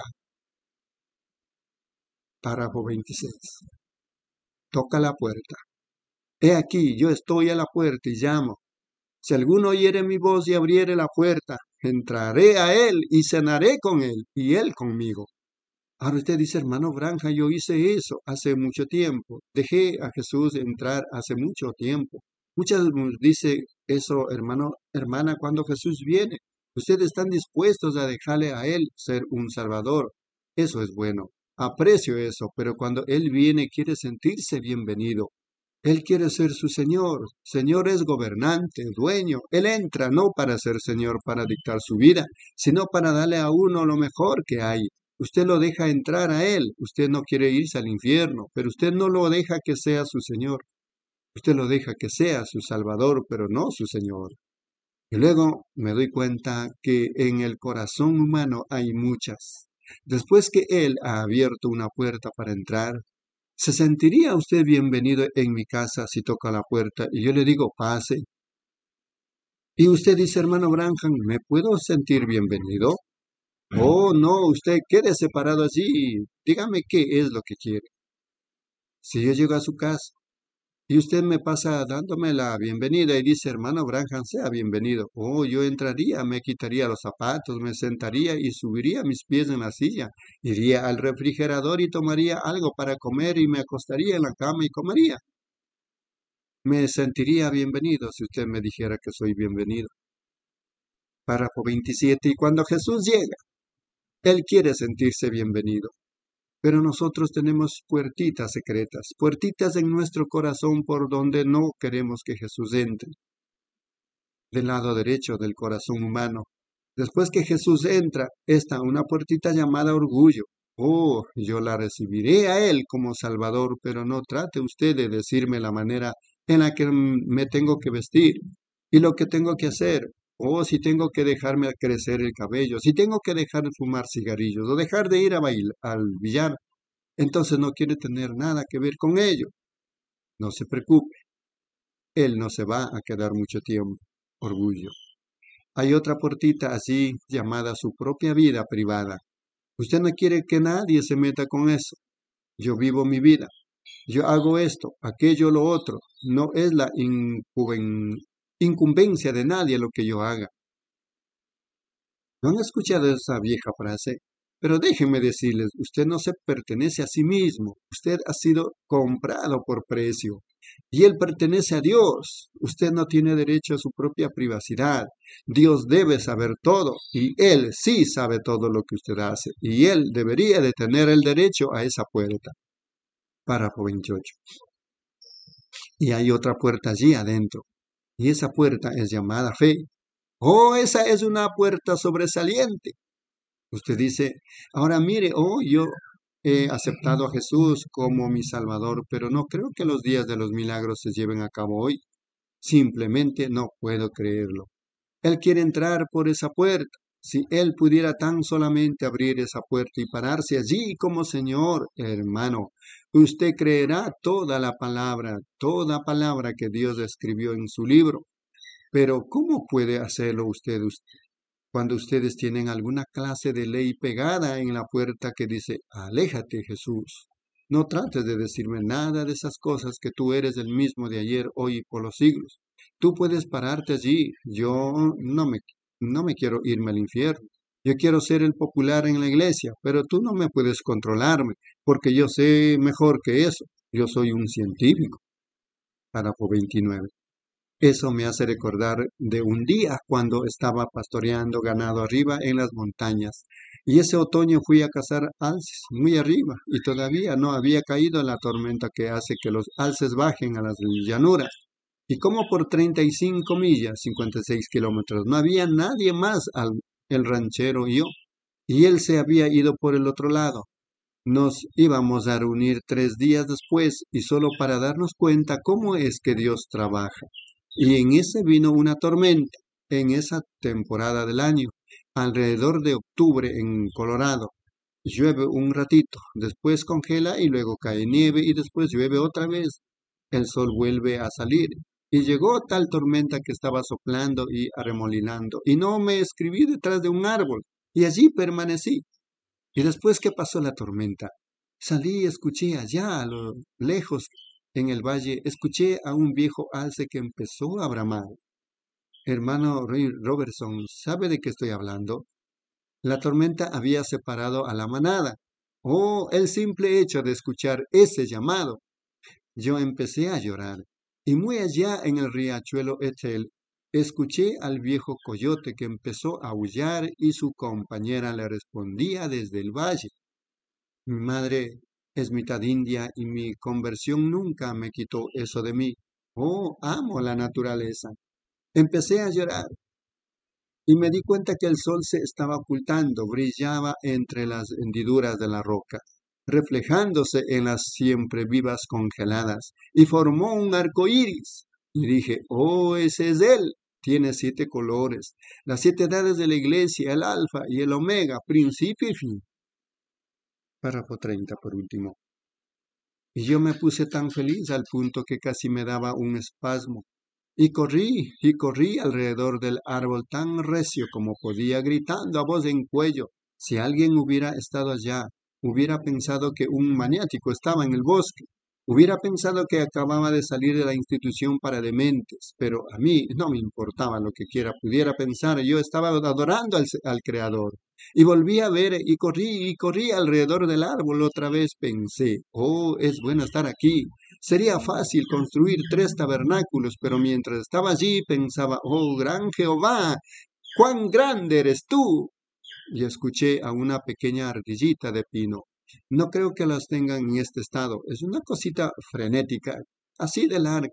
Párrafo veintiséis. Toca la puerta. He aquí, yo estoy a la puerta y llamo. Si alguno oyere mi voz y abriere la puerta, entraré a él y cenaré con él y él conmigo. Ahora usted dice, hermano Branham, yo hice eso hace mucho tiempo. Dejé a Jesús entrar hace mucho tiempo. Muchas veces dice eso, hermano, hermana, cuando Jesús viene, ustedes están dispuestos a dejarle a Él ser un Salvador. Eso es bueno. Aprecio eso, pero cuando Él viene quiere sentirse bienvenido. Él quiere ser su Señor. Señor es gobernante, dueño. Él entra no para ser Señor, para dictar su vida, sino para darle a uno lo mejor que hay. Usted lo deja entrar a Él. Usted no quiere irse al infierno, pero usted no lo deja que sea su Señor. Usted lo deja que sea su Salvador, pero no su Señor. Y luego me doy cuenta que en el corazón humano hay muchas. Después que Él ha abierto una puerta para entrar, ¿se sentiría usted bienvenido en mi casa si toca la puerta y yo le digo, pase? Y usted dice, hermano Branham, ¿me puedo sentir bienvenido? Oh, no, usted quede separado allí. Dígame qué es lo que quiere. Si yo llego a su casa y usted me pasa dándome la bienvenida y dice, hermano Branham, sea bienvenido. Oh, yo entraría, me quitaría los zapatos, me sentaría y subiría mis pies en la silla. Iría al refrigerador y tomaría algo para comer y me acostaría en la cama y comería. Me sentiría bienvenido si usted me dijera que soy bienvenido. Párrafo veintisiete. Y cuando Jesús llega, Él quiere sentirse bienvenido. Pero nosotros tenemos puertitas secretas, puertitas en nuestro corazón por donde no queremos que Jesús entre. Del lado derecho del corazón humano. Después que Jesús entra, está una puertita llamada orgullo. Oh, yo la recibiré a Él como Salvador, pero no trate usted de decirme la manera en la que me tengo que vestir y lo que tengo que hacer. O si tengo que dejarme crecer el cabello, si tengo que dejar de fumar cigarrillos o dejar de ir a bailar, al billar, entonces no quiere tener nada que ver con ello. No se preocupe, Él no se va a quedar mucho tiempo. Orgullo. Hay otra puertita así llamada su propia vida privada. Usted no quiere que nadie se meta con eso. Yo vivo mi vida. Yo hago esto, aquello, lo otro. No es la incumbencia. incumbencia de nadie lo que yo haga. ¿No han escuchado esa vieja frase? Pero déjenme decirles, usted no se pertenece a sí mismo, usted ha sido comprado por precio, y Él pertenece a Dios. Usted no tiene derecho a su propia privacidad. Dios debe saber todo, y Él sí sabe todo lo que usted hace, y Él debería de tener el derecho a esa puerta. Párrafo veintiocho. Y hay otra puerta allí adentro. Y esa puerta es llamada fe. Oh, esa es una puerta sobresaliente. Usted dice, ahora mire, oh, yo he aceptado a Jesús como mi Salvador, pero no creo que los días de los milagros se lleven a cabo hoy. Simplemente no puedo creerlo. Él quiere entrar por esa puerta. Si él pudiera tan solamente abrir esa puerta y pararse allí como Señor, hermano, usted creerá toda la palabra, toda palabra que Dios escribió en su libro. Pero ¿cómo puede hacerlo usted, usted cuando ustedes tienen alguna clase de ley pegada en la puerta que dice, aléjate, Jesús? No trates de decirme nada de esas cosas, que tú eres el mismo de ayer, hoy y por los siglos. Tú puedes pararte allí. Yo no me, no me quiero irme al infierno. Yo quiero ser el popular en la iglesia, pero tú no me puedes controlarme, porque yo sé mejor que eso. Yo soy un científico. Párrafo veintinueve. Eso me hace recordar de un día cuando estaba pastoreando ganado arriba en las montañas. Y ese otoño fui a cazar alces muy arriba y todavía no había caído la tormenta que hace que los alces bajen a las llanuras. Y como por treinta y cinco millas, cincuenta y seis kilómetros, no había nadie más al el ranchero y yo. Y él se había ido por el otro lado. Nos íbamos a reunir tres días después y solo para darnos cuenta cómo es que Dios trabaja. Y en ese vino una tormenta, en esa temporada del año, alrededor de octubre en Colorado. Llueve un ratito, después congela y luego cae nieve y después llueve otra vez. El sol vuelve a salir. Y llegó tal tormenta que estaba soplando y arremolinando. Y no me escribí detrás de un árbol. Y allí permanecí. Y después que pasó la tormenta, salí y escuché allá a lo lejos en el valle, escuché a un viejo alce que empezó a bramar. Hermano Ray Robertson, ¿sabe de qué estoy hablando? La tormenta había separado a la manada. Oh, el simple hecho de escuchar ese llamado. Yo empecé a llorar. Y muy allá en el riachuelo Ethel, escuché al viejo coyote que empezó a aullar y su compañera le respondía desde el valle. Mi madre es mitad india y mi conversión nunca me quitó eso de mí. Oh, amo la naturaleza. Empecé a llorar y me di cuenta que el sol se estaba ocultando, brillaba entre las hendiduras de la roca, reflejándose en las siempre vivas congeladas, y formó un arco iris. Y dije, oh, ese es él. Tiene siete colores, las siete edades de la iglesia, el alfa y el omega, principio y fin. Párrafo treinta por último. Y yo me puse tan feliz al punto que casi me daba un espasmo. Y corrí, y corrí alrededor del árbol tan recio como podía, gritando a voz en cuello. Si alguien hubiera estado allá, hubiera pensado que un maniático estaba en el bosque. Hubiera pensado que acababa de salir de la institución para dementes, pero a mí no me importaba lo que quiera pudiera pensar. Yo estaba adorando al, al Creador. Y volví a ver y corrí y corrí alrededor del árbol. Otra vez pensé, oh, es bueno estar aquí. Sería fácil construir tres tabernáculos, pero mientras estaba allí pensaba, oh, gran Jehová, cuán grande eres tú. Y escuché a una pequeña ardillita de pino. No creo que las tengan en este estado. Es una cosita frenética, así de larga,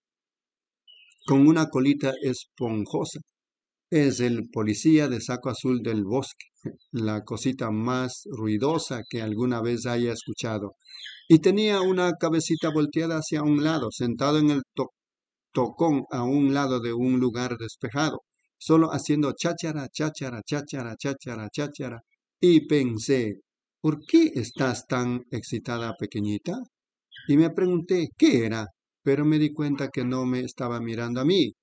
con una colita esponjosa. Es el policía de saco azul del bosque, la cosita más ruidosa que alguna vez haya escuchado. Y tenía una cabecita volteada hacia un lado, sentado en el to tocón a un lado de un lugar despejado, solo haciendo cháchara, cháchara, cháchara, cháchara, cháchara. Y pensé, ¿por qué estás tan excitada, pequeñita? Y me pregunté, ¿qué era? Pero me di cuenta que no me estaba mirando a mí.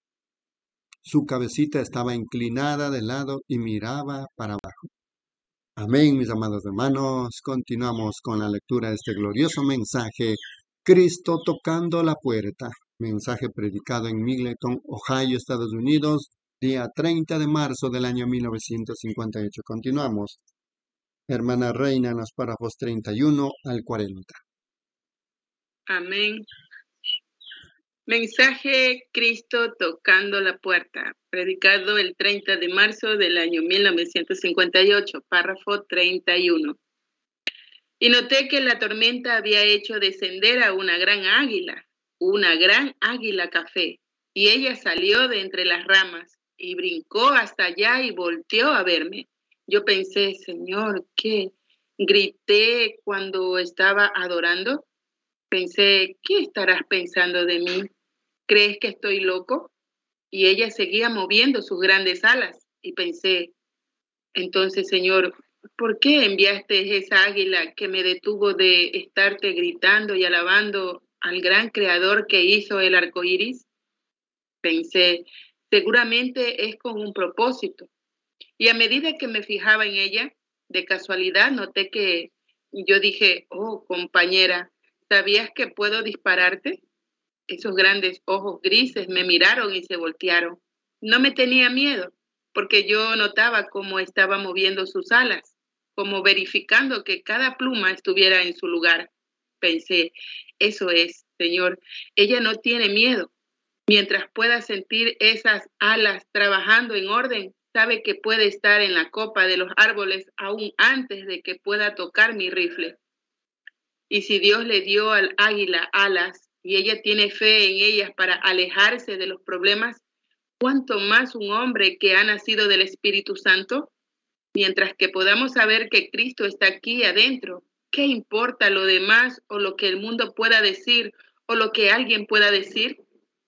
Su cabecita estaba inclinada de lado y miraba para abajo. Amén, mis amados hermanos. Continuamos con la lectura de este glorioso mensaje, Cristo tocando la puerta. Mensaje predicado en Middleton, Ohio, Estados Unidos, día treinta de marzo del año mil novecientos cincuenta y ocho. Continuamos. Hermana Reina, en los párrafos treinta y uno al cuarenta. Amén. Mensaje Cristo tocando la puerta, predicado el treinta de marzo del año mil novecientos cincuenta y ocho, párrafo treinta y uno. Y noté que la tormenta había hecho descender a una gran águila, una gran águila café, y ella salió de entre las ramas y brincó hasta allá y volteó a verme. Yo pensé, Señor, ¿qué? Grité cuando estaba adorando. Pensé, ¿qué estarás pensando de mí? ¿Crees que estoy loco? Y ella seguía moviendo sus grandes alas y pensé, Entonces, Señor, ¿por qué enviaste esa águila que me detuvo de estarte gritando y alabando al gran creador que hizo el arco iris? Pensé, seguramente es con un propósito. Y a medida que me fijaba en ella, de casualidad noté que yo dije, oh, compañera, ¿sabías que puedo dispararte? Esos grandes ojos grises me miraron y se voltearon. No me tenía miedo, porque yo notaba cómo estaba moviendo sus alas, como verificando que cada pluma estuviera en su lugar. Pensé, eso es, Señor, ella no tiene miedo. Mientras pueda sentir esas alas trabajando en orden, sabe que puede estar en la copa de los árboles aún antes de que pueda tocar mi rifle. Y si Dios le dio al águila alas y ella tiene fe en ellas para alejarse de los problemas, ¿cuánto más un hombre que ha nacido del Espíritu Santo? Mientras que podamos saber que Cristo está aquí adentro, ¿qué importa lo demás o lo que el mundo pueda decir o lo que alguien pueda decir?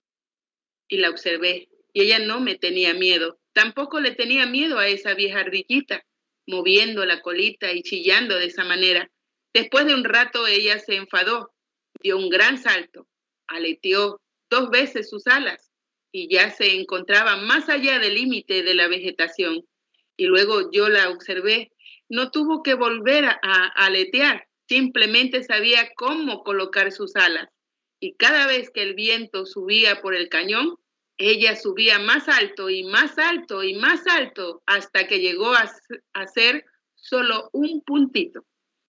Y la observé, y ella no me tenía miedo. Tampoco le tenía miedo a esa vieja ardillita, moviendo la colita y chillando de esa manera. Después de un rato ella se enfadó, dio un gran salto, aleteó dos veces sus alas y ya se encontraba más allá del límite de la vegetación. Y luego yo la observé, no tuvo que volver a, a aletear, simplemente sabía cómo colocar sus alas. Y cada vez que el viento subía por el cañón, ella subía más alto y más alto y más alto hasta que llegó a, a ser solo un puntito.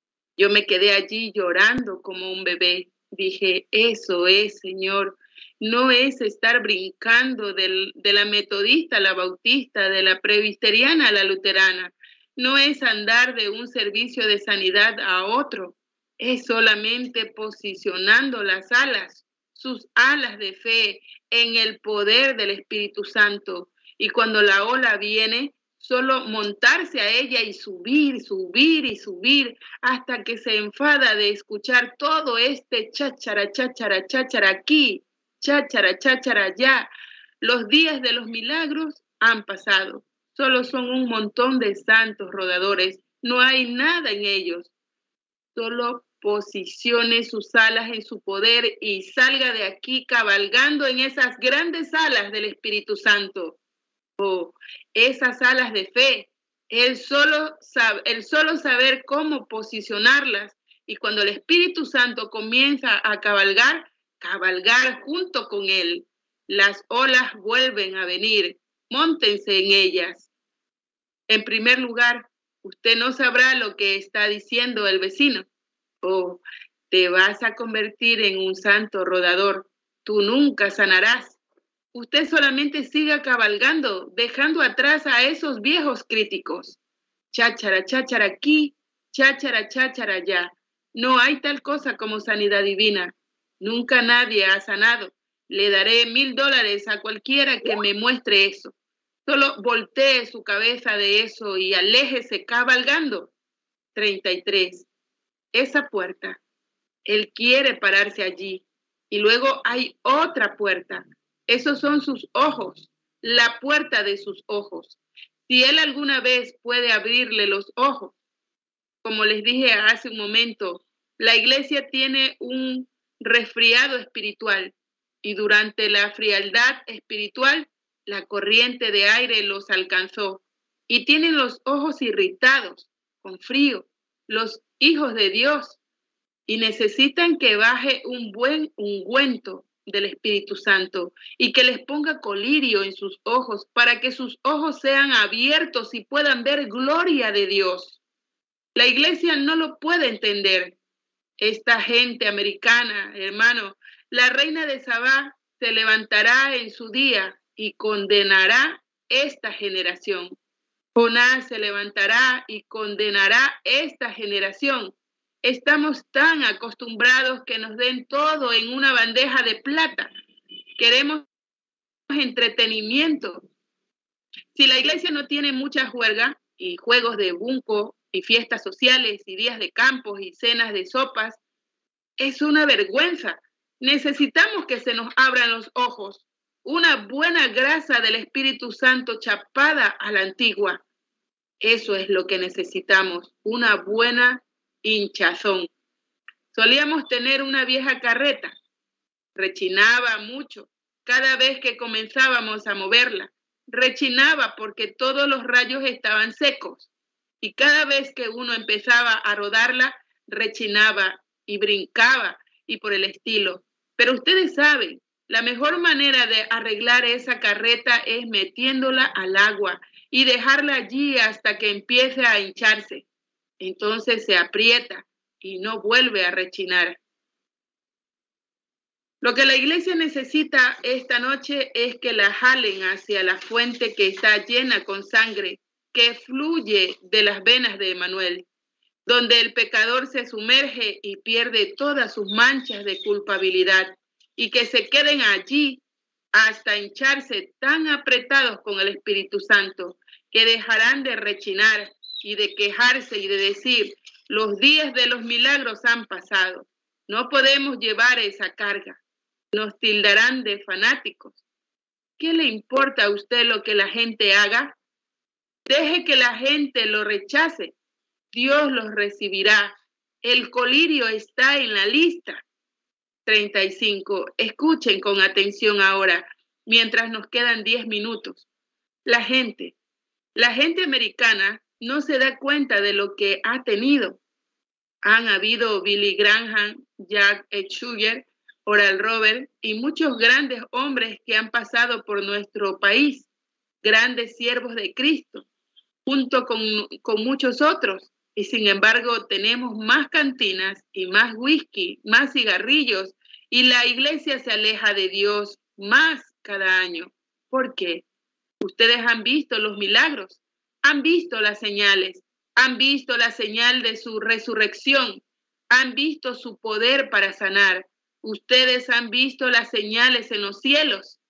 Yo me quedé allí llorando como un bebé. Dije, eso es, Señor, no es estar brincando del, de la metodista a la bautista, de la presbiteriana a la luterana. No es andar de un servicio de sanidad a otro. Es solamente posicionando las alas, sus alas de fe en el poder del Espíritu Santo. Y cuando la ola viene, solo montarse a ella y subir, subir y subir hasta que se enfada de escuchar todo este cháchara, cháchara, cháchara aquí, cháchara, cháchara allá. Los días de los milagros han pasado. Solo son un montón de santos rodadores. No hay nada en ellos. Solo posicione sus alas en su poder y salga de aquí cabalgando en esas grandes alas del Espíritu Santo. Oh, esas alas de fe, el solo, el solo saber cómo posicionarlas, y cuando el Espíritu Santo comienza a cabalgar, cabalgar junto con él. Las olas vuelven a venir, móntense en ellas. En primer lugar, usted no sabrá lo que está diciendo el vecino. Oh, te vas a convertir en un santo rodador. Tú nunca sanarás. Usted solamente siga cabalgando, dejando atrás a esos viejos críticos. Cháchara, cháchara aquí, cháchara, cháchara allá. No hay tal cosa como sanidad divina. Nunca nadie ha sanado. Le daré mil dólares a cualquiera que me muestre eso. Solo voltee su cabeza de eso y aléjese cabalgando. treinta y tres. Esa puerta. Él quiere pararse allí. Y luego hay otra puerta. Esos son sus ojos, la puerta de sus ojos. Si él alguna vez puede abrirle los ojos, como les dije hace un momento, la iglesia tiene un resfriado espiritual y durante la frialdad espiritual, la corriente de aire los alcanzó y tienen los ojos irritados, con frío, los hijos de Dios, y necesitan que baje un buen ungüento del Espíritu Santo y que les ponga colirio en sus ojos para que sus ojos sean abiertos y puedan ver gloria de Dios. La iglesia no lo puede entender. Esta gente americana, hermano, la reina de Sabá se levantará en su día y condenará esta generación. Jonás se levantará y condenará esta generación. Estamos tan acostumbrados que nos den todo en una bandeja de plata. Queremos entretenimiento. Si la iglesia no tiene mucha juerga y juegos de bunco y fiestas sociales y días de campos y cenas de sopas, es una vergüenza. Necesitamos que se nos abran los ojos. Una buena grasa del Espíritu Santo chapada a la antigua. Eso es lo que necesitamos, una buena hinchazón. Solíamos tener una vieja carreta, rechinaba mucho cada vez que comenzábamos a moverla. Rechinaba porque todos los rayos estaban secos y cada vez que uno empezaba a rodarla, rechinaba y brincaba y por el estilo. Pero ustedes saben, la mejor manera de arreglar esa carreta es metiéndola al agua y dejarla allí hasta que empiece a hincharse. Entonces se aprieta y no vuelve a rechinar. Lo que la iglesia necesita esta noche es que la jalen hacia la fuente que está llena con sangre, que fluye de las venas de Emmanuel, donde el pecador se sumerge y pierde todas sus manchas de culpabilidad, y que se queden allí hasta hincharse tan apretados con el Espíritu Santo, que dejarán de rechinar y de quejarse y de decir, los días de los milagros han pasado, no podemos llevar esa carga. Nos tildarán de fanáticos. ¿Qué le importa a usted lo que la gente haga? Deje que la gente lo rechace. Dios los recibirá. El colirio está en la lista. treinta y cinco. Escuchen con atención ahora, mientras nos quedan diez minutos. La gente, la gente americana no se da cuenta de lo que ha tenido. Han habido Billy Graham, Jack Schugger, Oral Roberts y muchos grandes hombres que han pasado por nuestro país, grandes siervos de Cristo, junto con, con muchos otros. Y sin embargo tenemos más cantinas y más whisky, más cigarrillos, y la iglesia se aleja de Dios más cada año. ¿Por qué? Ustedes han visto los milagros, han visto las señales, han visto la señal de su resurrección, han visto su poder para sanar. Ustedes han visto las señales en los cielos.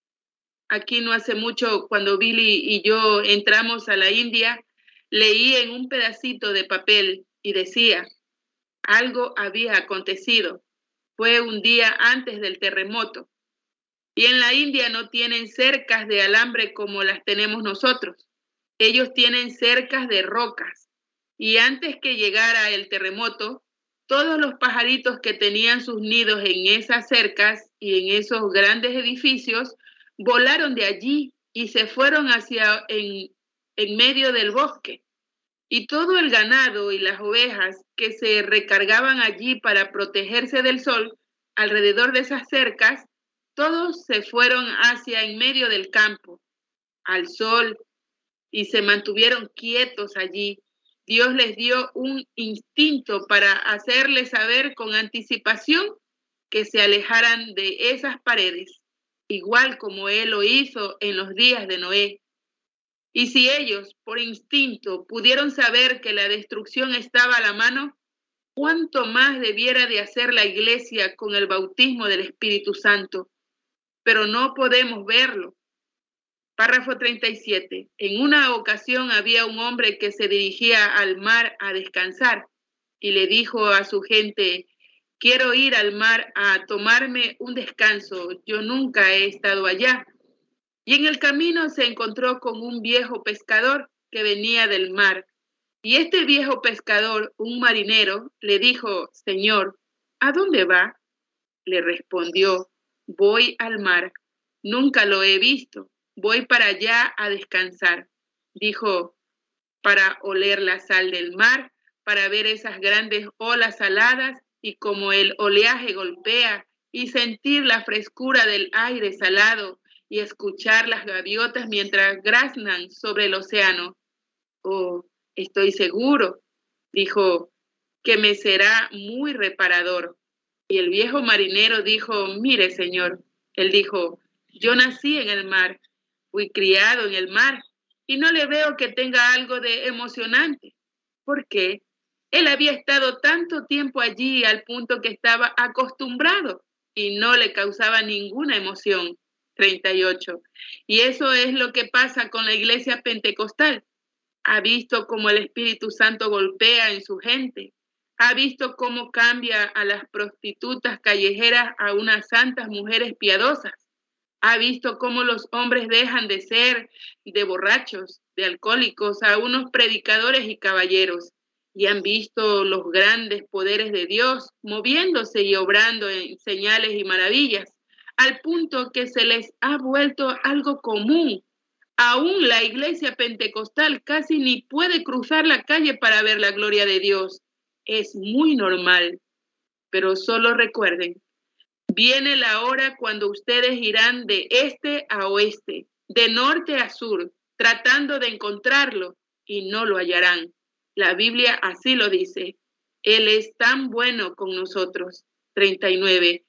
Aquí no hace mucho, cuando Billy y yo entramos a la India, leí en un pedacito de papel y decía, algo había acontecido. Fue un día antes del terremoto. Y en la India no tienen cercas de alambre como las tenemos nosotros. Ellos tienen cercas de rocas. Y antes que llegara el terremoto, todos los pajaritos que tenían sus nidos en esas cercas y en esos grandes edificios volaron de allí y se fueron hacia en, en medio del bosque. Y todo el ganado y las ovejas que se recargaban allí para protegerse del sol alrededor de esas cercas, todos se fueron hacia en medio del campo, al sol, y se mantuvieron quietos allí. Dios les dio un instinto para hacerles saber con anticipación que se alejaran de esas paredes, igual como Él lo hizo en los días de Noé. Y si ellos, por instinto, pudieron saber que la destrucción estaba a la mano, ¿cuánto más debiera de hacer la iglesia con el bautismo del Espíritu Santo? Pero no podemos verlo. Párrafo treinta y siete. En una ocasión había un hombre que se dirigía al mar a descansar y le dijo a su gente, quiero ir al mar a tomarme un descanso, yo nunca he estado allá. Y en el camino se encontró con un viejo pescador que venía del mar. Y este viejo pescador, un marinero, le dijo, Señor, ¿a dónde va? Le respondió, voy al mar, nunca lo he visto. Voy para allá a descansar. Dijo, para oler la sal del mar, para ver esas grandes olas saladas y como el oleaje golpea y sentir la frescura del aire salado y escuchar las gaviotas mientras graznan sobre el océano. Oh, estoy seguro, dijo, que me será muy reparador. Y el viejo marinero dijo, mire, señor, él dijo, yo nací en el mar. Fui criado en el mar y no le veo que tenga algo de emocionante. ¿Por qué? Él había estado tanto tiempo allí al punto que estaba acostumbrado y no le causaba ninguna emoción. treinta y ocho. Y eso es lo que pasa con la iglesia pentecostal. Ha visto cómo el Espíritu Santo golpea en su gente. Ha visto cómo cambia a las prostitutas callejeras a unas santas mujeres piadosas. Ha visto cómo los hombres dejan de ser de borrachos, de alcohólicos a unos predicadores y caballeros y han visto los grandes poderes de Dios moviéndose y obrando en señales y maravillas, al punto que se les ha vuelto algo común. Aún la iglesia pentecostal casi ni puede cruzar la calle para ver la gloria de Dios. Es muy normal, pero solo recuerden, viene la hora cuando ustedes irán de este a oeste, de norte a sur, tratando de encontrarlo y no lo hallarán. La Biblia así lo dice. Él es tan bueno con nosotros. treinta y nueve.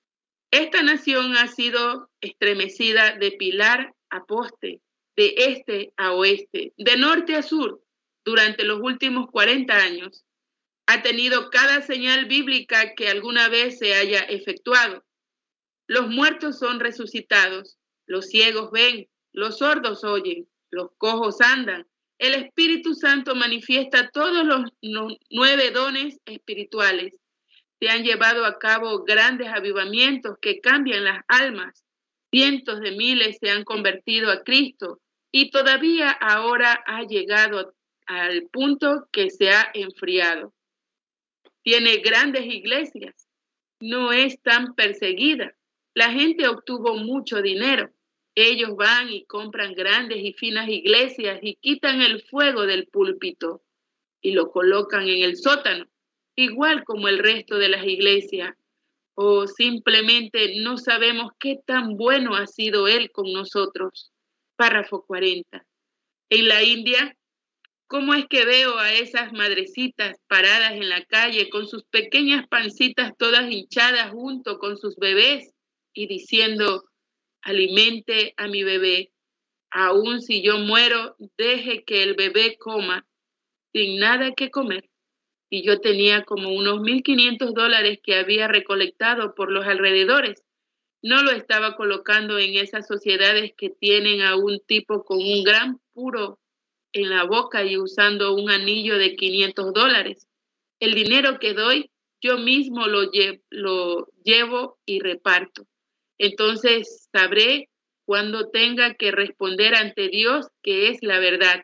Esta nación ha sido estremecida de pilar a poste, de este a oeste, de norte a sur, durante los últimos cuarenta años. Ha tenido cada señal bíblica que alguna vez se haya efectuado. Los muertos son resucitados, los ciegos ven, los sordos oyen, los cojos andan. El Espíritu Santo manifiesta todos los nueve dones espirituales. Se han llevado a cabo grandes avivamientos que cambian las almas. Cientos de miles se han convertido a Cristo y todavía ahora ha llegado al punto que se ha enfriado. Tiene grandes iglesias, no es tan perseguida. La gente obtuvo mucho dinero. Ellos van y compran grandes y finas iglesias y quitan el fuego del púlpito y lo colocan en el sótano, igual como el resto de las iglesias. O simplemente no sabemos qué tan bueno ha sido Él con nosotros. Párrafo cuarenta. En la India, ¿cómo es que veo a esas madrecitas paradas en la calle con sus pequeñas pancitas todas hinchadas junto con sus bebés y diciendo, alimente a mi bebé, aun si yo muero, deje que el bebé coma, sin nada que comer? Y yo tenía como unos mil quinientos dólares que había recolectado por los alrededores. No lo estaba colocando en esas sociedades que tienen a un tipo con un gran puro en la boca y usando un anillo de quinientos dólares. El dinero que doy, yo mismo lo, lle- lo llevo y reparto. Entonces sabré cuando tenga que responder ante Dios que es la verdad.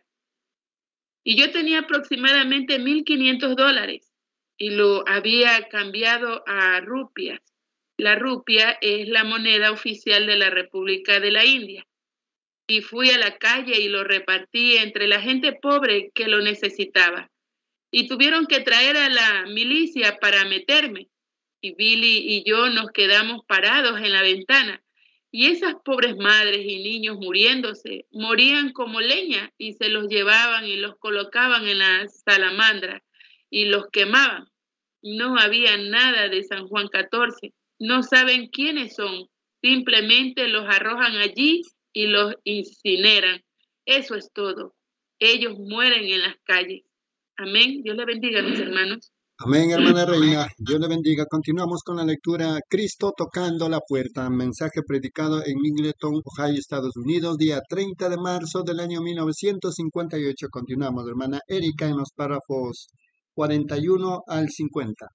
Y yo tenía aproximadamente mil quinientos dólares y lo había cambiado a rupias. La rupia es la moneda oficial de la República de la India. Y fui a la calle y lo repartí entre la gente pobre que lo necesitaba. Y tuvieron que traer a la milicia para meterme. Y Billy y yo nos quedamos parados en la ventana. Y esas pobres madres y niños muriéndose, morían como leña y se los llevaban y los colocaban en la salamandra y los quemaban. No había nada de San Juan catorce. No saben quiénes son. Simplemente los arrojan allí y los incineran. Eso es todo. Ellos mueren en las calles. Amén. Dios le bendiga, mis hermanos. Amén, hermana Reina. Dios le bendiga. Continuamos con la lectura. Cristo tocando la puerta. Mensaje predicado en Middleton, Ohio, Estados Unidos, día treinta de marzo del año mil novecientos cincuenta y ocho. Continuamos, hermana Erika, en los párrafos cuarenta y uno al cincuenta.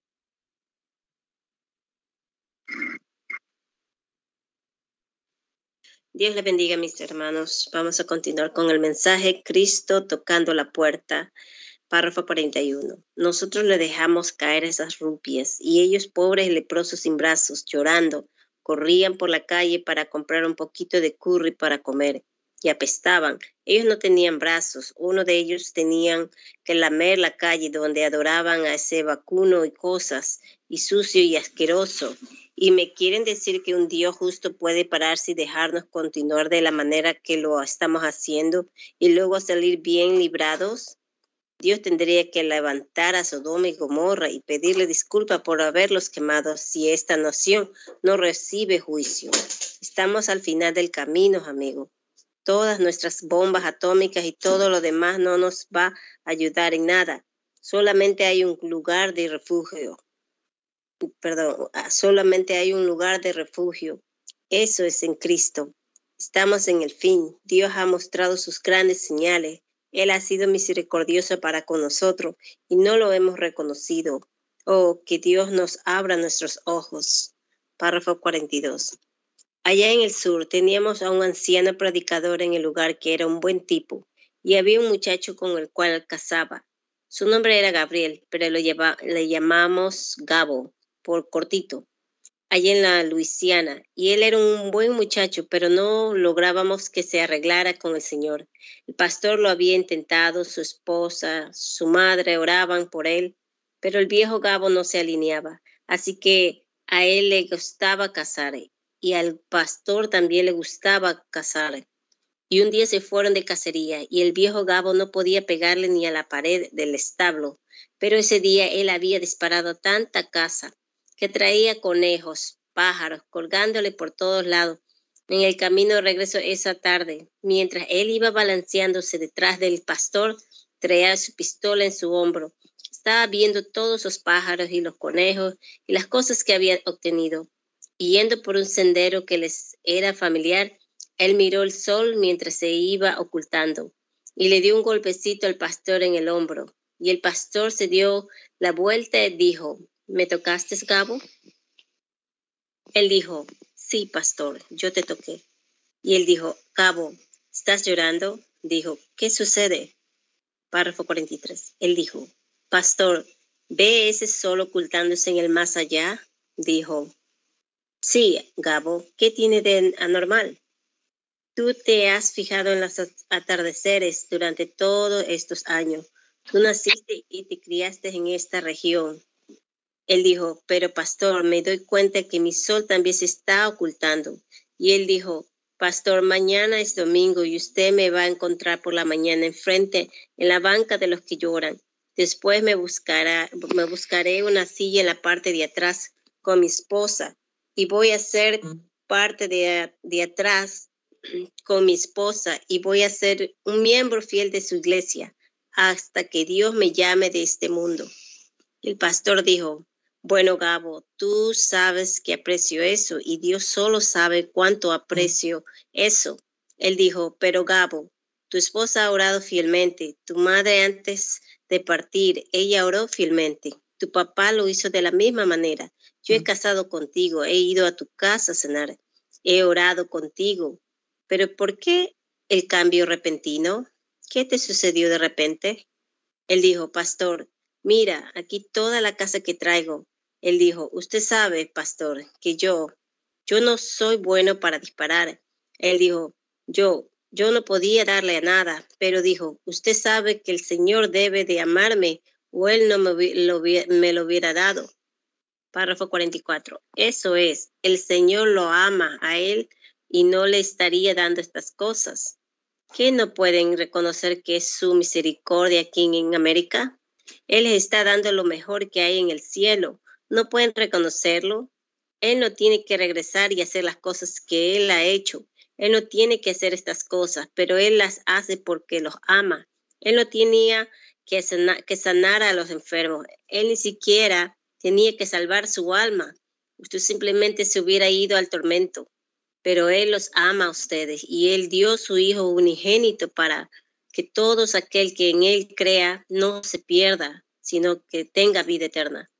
Dios le bendiga, mis hermanos. Vamos a continuar con el mensaje Cristo tocando la puerta. Párrafo cuarenta y uno. Nosotros le dejamos caer esas rupias y ellos, pobres leprosos sin brazos, llorando, corrían por la calle para comprar un poquito de curry para comer y apestaban. Ellos no tenían brazos. Uno de ellos tenían que lamer la calle donde adoraban a ese vacuno y cosas, y sucio y asqueroso. Y me quieren decir que un Dios justo puede pararse y dejarnos continuar de la manera que lo estamos haciendo y luego salir bien librados. Dios tendría que levantar a Sodoma y Gomorra y pedirle disculpas por haberlos quemado si esta nación no recibe juicio. Estamos al final del camino, amigo. Todas nuestras bombas atómicas y todo lo demás no nos va a ayudar en nada. Solamente hay un lugar de refugio. Perdón, solamente hay un lugar de refugio. Eso es en Cristo. Estamos en el fin. Dios ha mostrado sus grandes señales. Él ha sido misericordioso para con nosotros y no lo hemos reconocido. Oh, que Dios nos abra nuestros ojos. Párrafo cuarenta y dos. Allá en el sur teníamos a un anciano predicador en el lugar que era un buen tipo y había un muchacho con el cual casaba. Su nombre era Gabriel, pero lo lleva, le llamamos Gabo, por cortito, allí en la Luisiana. Y él era un buen muchacho, pero no lográbamos que se arreglara con el Señor. El pastor lo había intentado, su esposa, su madre oraban por él, pero el viejo Gabo no se alineaba. Así que a él le gustaba casar y al pastor también le gustaba casar. Y un día se fueron de cacería y el viejo Gabo no podía pegarle ni a la pared del establo, pero ese día él había disparado tanta caza que traía conejos, pájaros, colgándole por todos lados. En el camino de regreso esa tarde, mientras él iba balanceándose detrás del pastor, traía su pistola en su hombro. Estaba viendo todos los pájaros y los conejos y las cosas que había obtenido. Y yendo por un sendero que les era familiar, él miró el sol mientras se iba ocultando y le dio un golpecito al pastor en el hombro. Y el pastor se dio la vuelta y dijo, ¿me tocaste, Gabo? Él dijo, sí, pastor, yo te toqué. Y él dijo, Gabo, ¿estás llorando? Dijo, ¿qué sucede? Párrafo cuarenta y tres. Él dijo, pastor, ¿ve ese sol ocultándose en el más allá? Dijo, sí, Gabo, ¿qué tiene de anormal? Tú te has fijado en los atardeceres durante todos estos años. Tú naciste y te criaste en esta región. Él dijo, pero pastor, me doy cuenta que mi sol también se está ocultando. Y él dijo, pastor, mañana es domingo y usted me va a encontrar por la mañana enfrente en la banca de los que lloran. Después me buscará, me buscaré una silla en la parte de atrás con mi esposa y voy a ser parte de, de atrás con mi esposa y voy a ser un miembro fiel de su iglesia hasta que Dios me llame de este mundo. El pastor dijo, bueno, Gabo, tú sabes que aprecio eso y Dios solo sabe cuánto aprecio eso. Él dijo, pero Gabo, tu esposa ha orado fielmente, tu madre antes de partir, ella oró fielmente, tu papá lo hizo de la misma manera. Yo he casado contigo, he ido a tu casa a cenar, he orado contigo. ¿Pero por qué el cambio repentino? ¿Qué te sucedió de repente? Él dijo, pastor, mira, aquí toda la casa que traigo. Él dijo, usted sabe, pastor, que yo, yo no soy bueno para disparar. Él dijo, yo, yo no podía darle a nada, pero dijo, usted sabe que el Señor debe de amarme o Él no me lo, me lo hubiera dado. Párrafo cuarenta y cuatro. Eso es, el Señor lo ama a Él y no le estaría dando estas cosas. ¿Qué no pueden reconocer que es su misericordia aquí en América? Él les está dando lo mejor que hay en el cielo. ¿No pueden reconocerlo? Él no tiene que regresar y hacer las cosas que Él ha hecho. Él no tiene que hacer estas cosas, pero Él las hace porque los ama. Él no tenía que sanar, que sanar a los enfermos. Él ni siquiera tenía que salvar su alma. Usted simplemente se hubiera ido al tormento. Pero Él los ama a ustedes y Él dio su Hijo unigénito para que todos aquel que en Él crea no se pierda, sino que tenga vida eterna.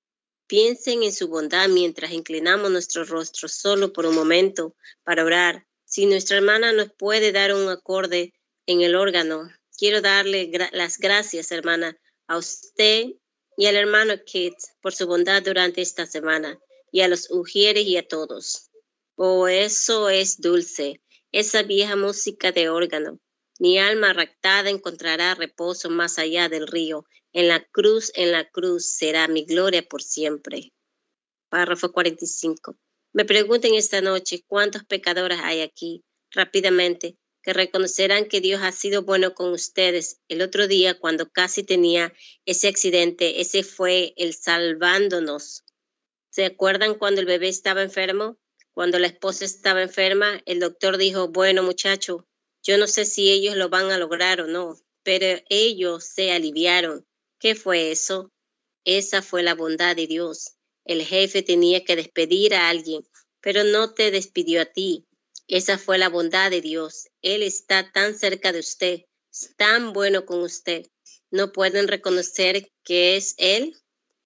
Piensen en su bondad mientras inclinamos nuestros rostros solo por un momento para orar. Si nuestra hermana nos puede dar un acorde en el órgano, quiero darle gra- las gracias, hermana, a usted y al hermano Kit por su bondad durante esta semana y a los ujieres y a todos. Oh, eso es dulce, esa vieja música de órgano. Mi alma raptada encontrará reposo más allá del río. En la cruz, en la cruz será mi gloria por siempre. Párrafo cuarenta y cinco. Me pregunten esta noche cuántos pecadores hay aquí, rápidamente, que reconocerán que Dios ha sido bueno con ustedes. El otro día, cuando casi tenía ese accidente, ese fue el salvándonos. ¿Se acuerdan cuando el bebé estaba enfermo? Cuando la esposa estaba enferma, el doctor dijo, bueno, muchacho, yo no sé si ellos lo van a lograr o no, pero ellos se aliviaron. ¿Qué fue eso? Esa fue la bondad de Dios. El jefe tenía que despedir a alguien, pero no te despidió a ti. Esa fue la bondad de Dios. Él está tan cerca de usted, es tan bueno con usted. ¿No pueden reconocer que es Él?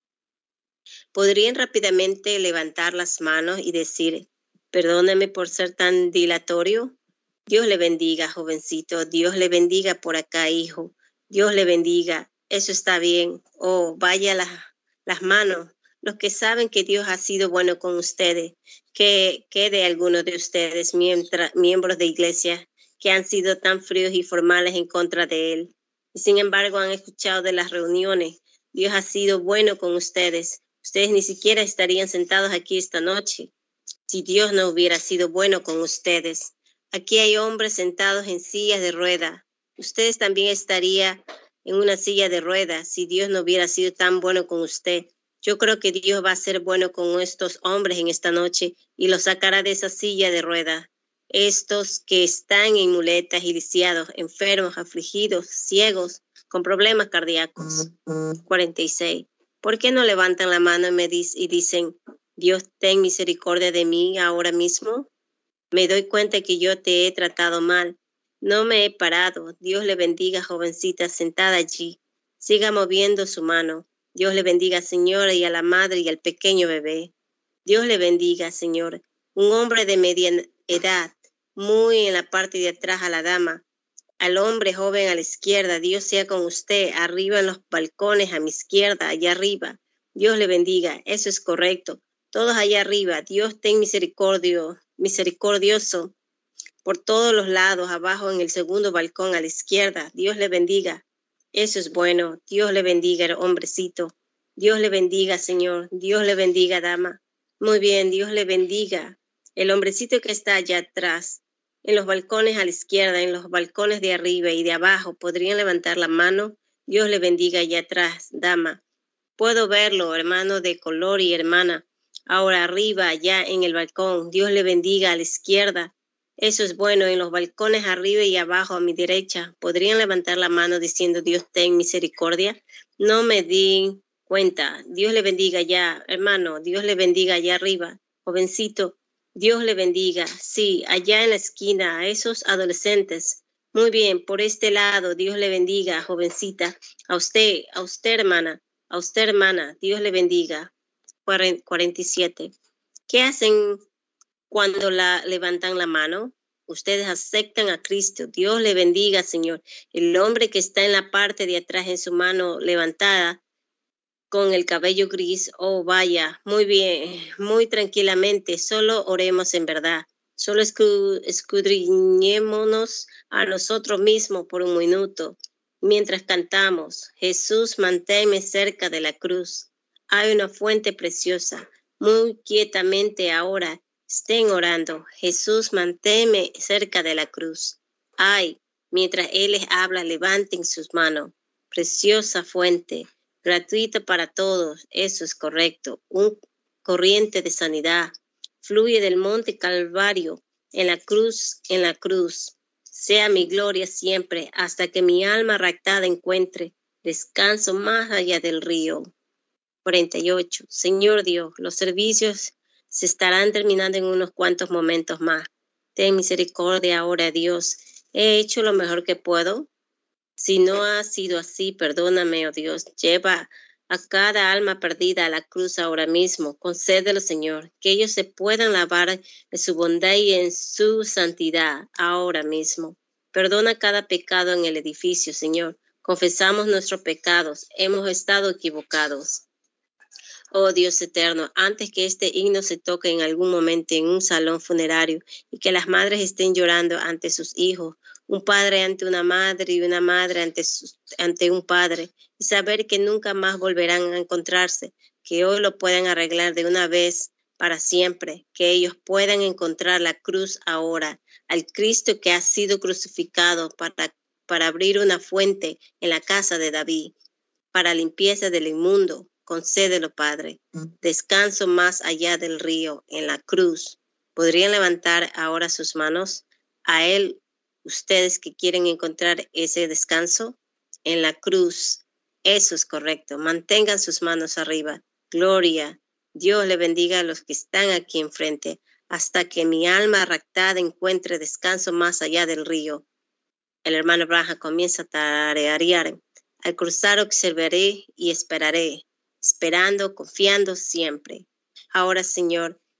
¿Podrían rápidamente levantar las manos y decir, perdóname por ser tan dilatorio? Dios le bendiga, jovencito. Dios le bendiga por acá, hijo. Dios le bendiga. Eso está bien. Oh, vaya las, las manos. Los que saben que Dios ha sido bueno con ustedes, que quede algunos de ustedes, mientras, miembros de iglesia, que han sido tan fríos y formales en contra de Él. Y sin embargo han escuchado de las reuniones. Dios ha sido bueno con ustedes. Ustedes ni siquiera estarían sentados aquí esta noche si Dios no hubiera sido bueno con ustedes. Aquí hay hombres sentados en sillas de ruedas. Ustedes también estarían en una silla de ruedas si Dios no hubiera sido tan bueno con usted. Yo creo que Dios va a ser bueno con estos hombres en esta noche y los sacará de esa silla de ruedas. Estos que están en muletas y lisiados, enfermos, afligidos, ciegos, con problemas cardíacos. cuarenta y seis. ¿Por qué no levantan la mano y, me dic- y dicen, Dios, ten misericordia de mí ahora mismo? Me doy cuenta que yo te he tratado mal. No me he parado. Dios le bendiga, jovencita sentada allí. Siga moviendo su mano. Dios le bendiga, señora, y a la madre y al pequeño bebé. Dios le bendiga, Señor. Un hombre de media edad, muy en la parte de atrás a la dama. Al hombre joven a la izquierda, Dios sea con usted. Arriba en los balcones a mi izquierda, allá arriba. Dios le bendiga. Eso es correcto. Todos allá arriba. Dios ten misericordio, misericordioso por todos los lados. Abajo en el segundo balcón a la izquierda. Dios le bendiga. Eso es bueno. Dios le bendiga, el hombrecito. Dios le bendiga, Señor. Dios le bendiga, dama. Muy bien, Dios le bendiga. El hombrecito que está allá atrás, en los balcones a la izquierda, en los balcones de arriba y de abajo, ¿podrían levantar la mano? Dios le bendiga allá atrás, dama. Puedo verlo, hermano de color y hermana. Ahora arriba, allá en el balcón. Dios le bendiga a la izquierda. Eso es bueno. En los balcones arriba y abajo a mi derecha, ¿podrían levantar la mano diciendo Dios ten misericordia? No me di cuenta. Dios le bendiga allá, hermano. Dios le bendiga allá arriba. Jovencito, Dios le bendiga. Sí, allá en la esquina, a esos adolescentes. Muy bien, por este lado, Dios le bendiga, jovencita. A usted, a usted, hermana. A usted, hermana. Dios le bendiga. cuarenta y siete. ¿Qué hacen cuando la levantan la mano? Ustedes aceptan a Cristo. Dios le bendiga, Señor. El hombre que está en la parte de atrás en su mano levantada con el cabello gris, oh vaya, muy bien, muy tranquilamente, solo oremos en verdad. Solo escu- escudriñémonos a nosotros mismos por un minuto mientras cantamos. Jesús, manténme cerca de la cruz. Hay una fuente preciosa. Muy quietamente ahora estén orando. Jesús, manténme cerca de la cruz. Ay, mientras Él les habla, levanten sus manos. Preciosa fuente, gratuita para todos. Eso es correcto. Un corriente de sanidad fluye del monte Calvario en la cruz, en la cruz. Sea mi gloria siempre hasta que mi alma raptada encuentre descanso más allá del río. cuarenta y ocho. Señor Dios, los servicios se estarán terminando en unos cuantos momentos más. Ten misericordia ahora, Dios. He hecho lo mejor que puedo. Si no ha sido así, perdóname, oh Dios. Lleva a cada alma perdida a la cruz ahora mismo. Concédelo, Señor, que ellos se puedan lavar en su bondad y en su santidad ahora mismo. Perdona cada pecado en el edificio, Señor. Confesamos nuestros pecados. Hemos estado equivocados. Oh Dios eterno, antes que este himno se toque en algún momento en un salón funerario y que las madres estén llorando ante sus hijos, un padre ante una madre y una madre ante, sus, ante un padre, y saber que nunca más volverán a encontrarse, que hoy lo puedan arreglar de una vez para siempre, que ellos puedan encontrar la cruz ahora, al Cristo que ha sido crucificado para, para abrir una fuente en la casa de David, para limpieza del inmundo. Concédelo, Padre. Descanso más allá del río, en la cruz. ¿Podrían levantar ahora sus manos? A Él, ustedes que quieren encontrar ese descanso, en la cruz. Eso es correcto. Mantengan sus manos arriba. Gloria. Dios le bendiga a los que están aquí enfrente, hasta que mi alma raptada encuentre descanso más allá del río. El hermano Branham comienza a tararear. Al cruzar observaré y esperaré, esperando, confiando siempre. Ahora, Señor,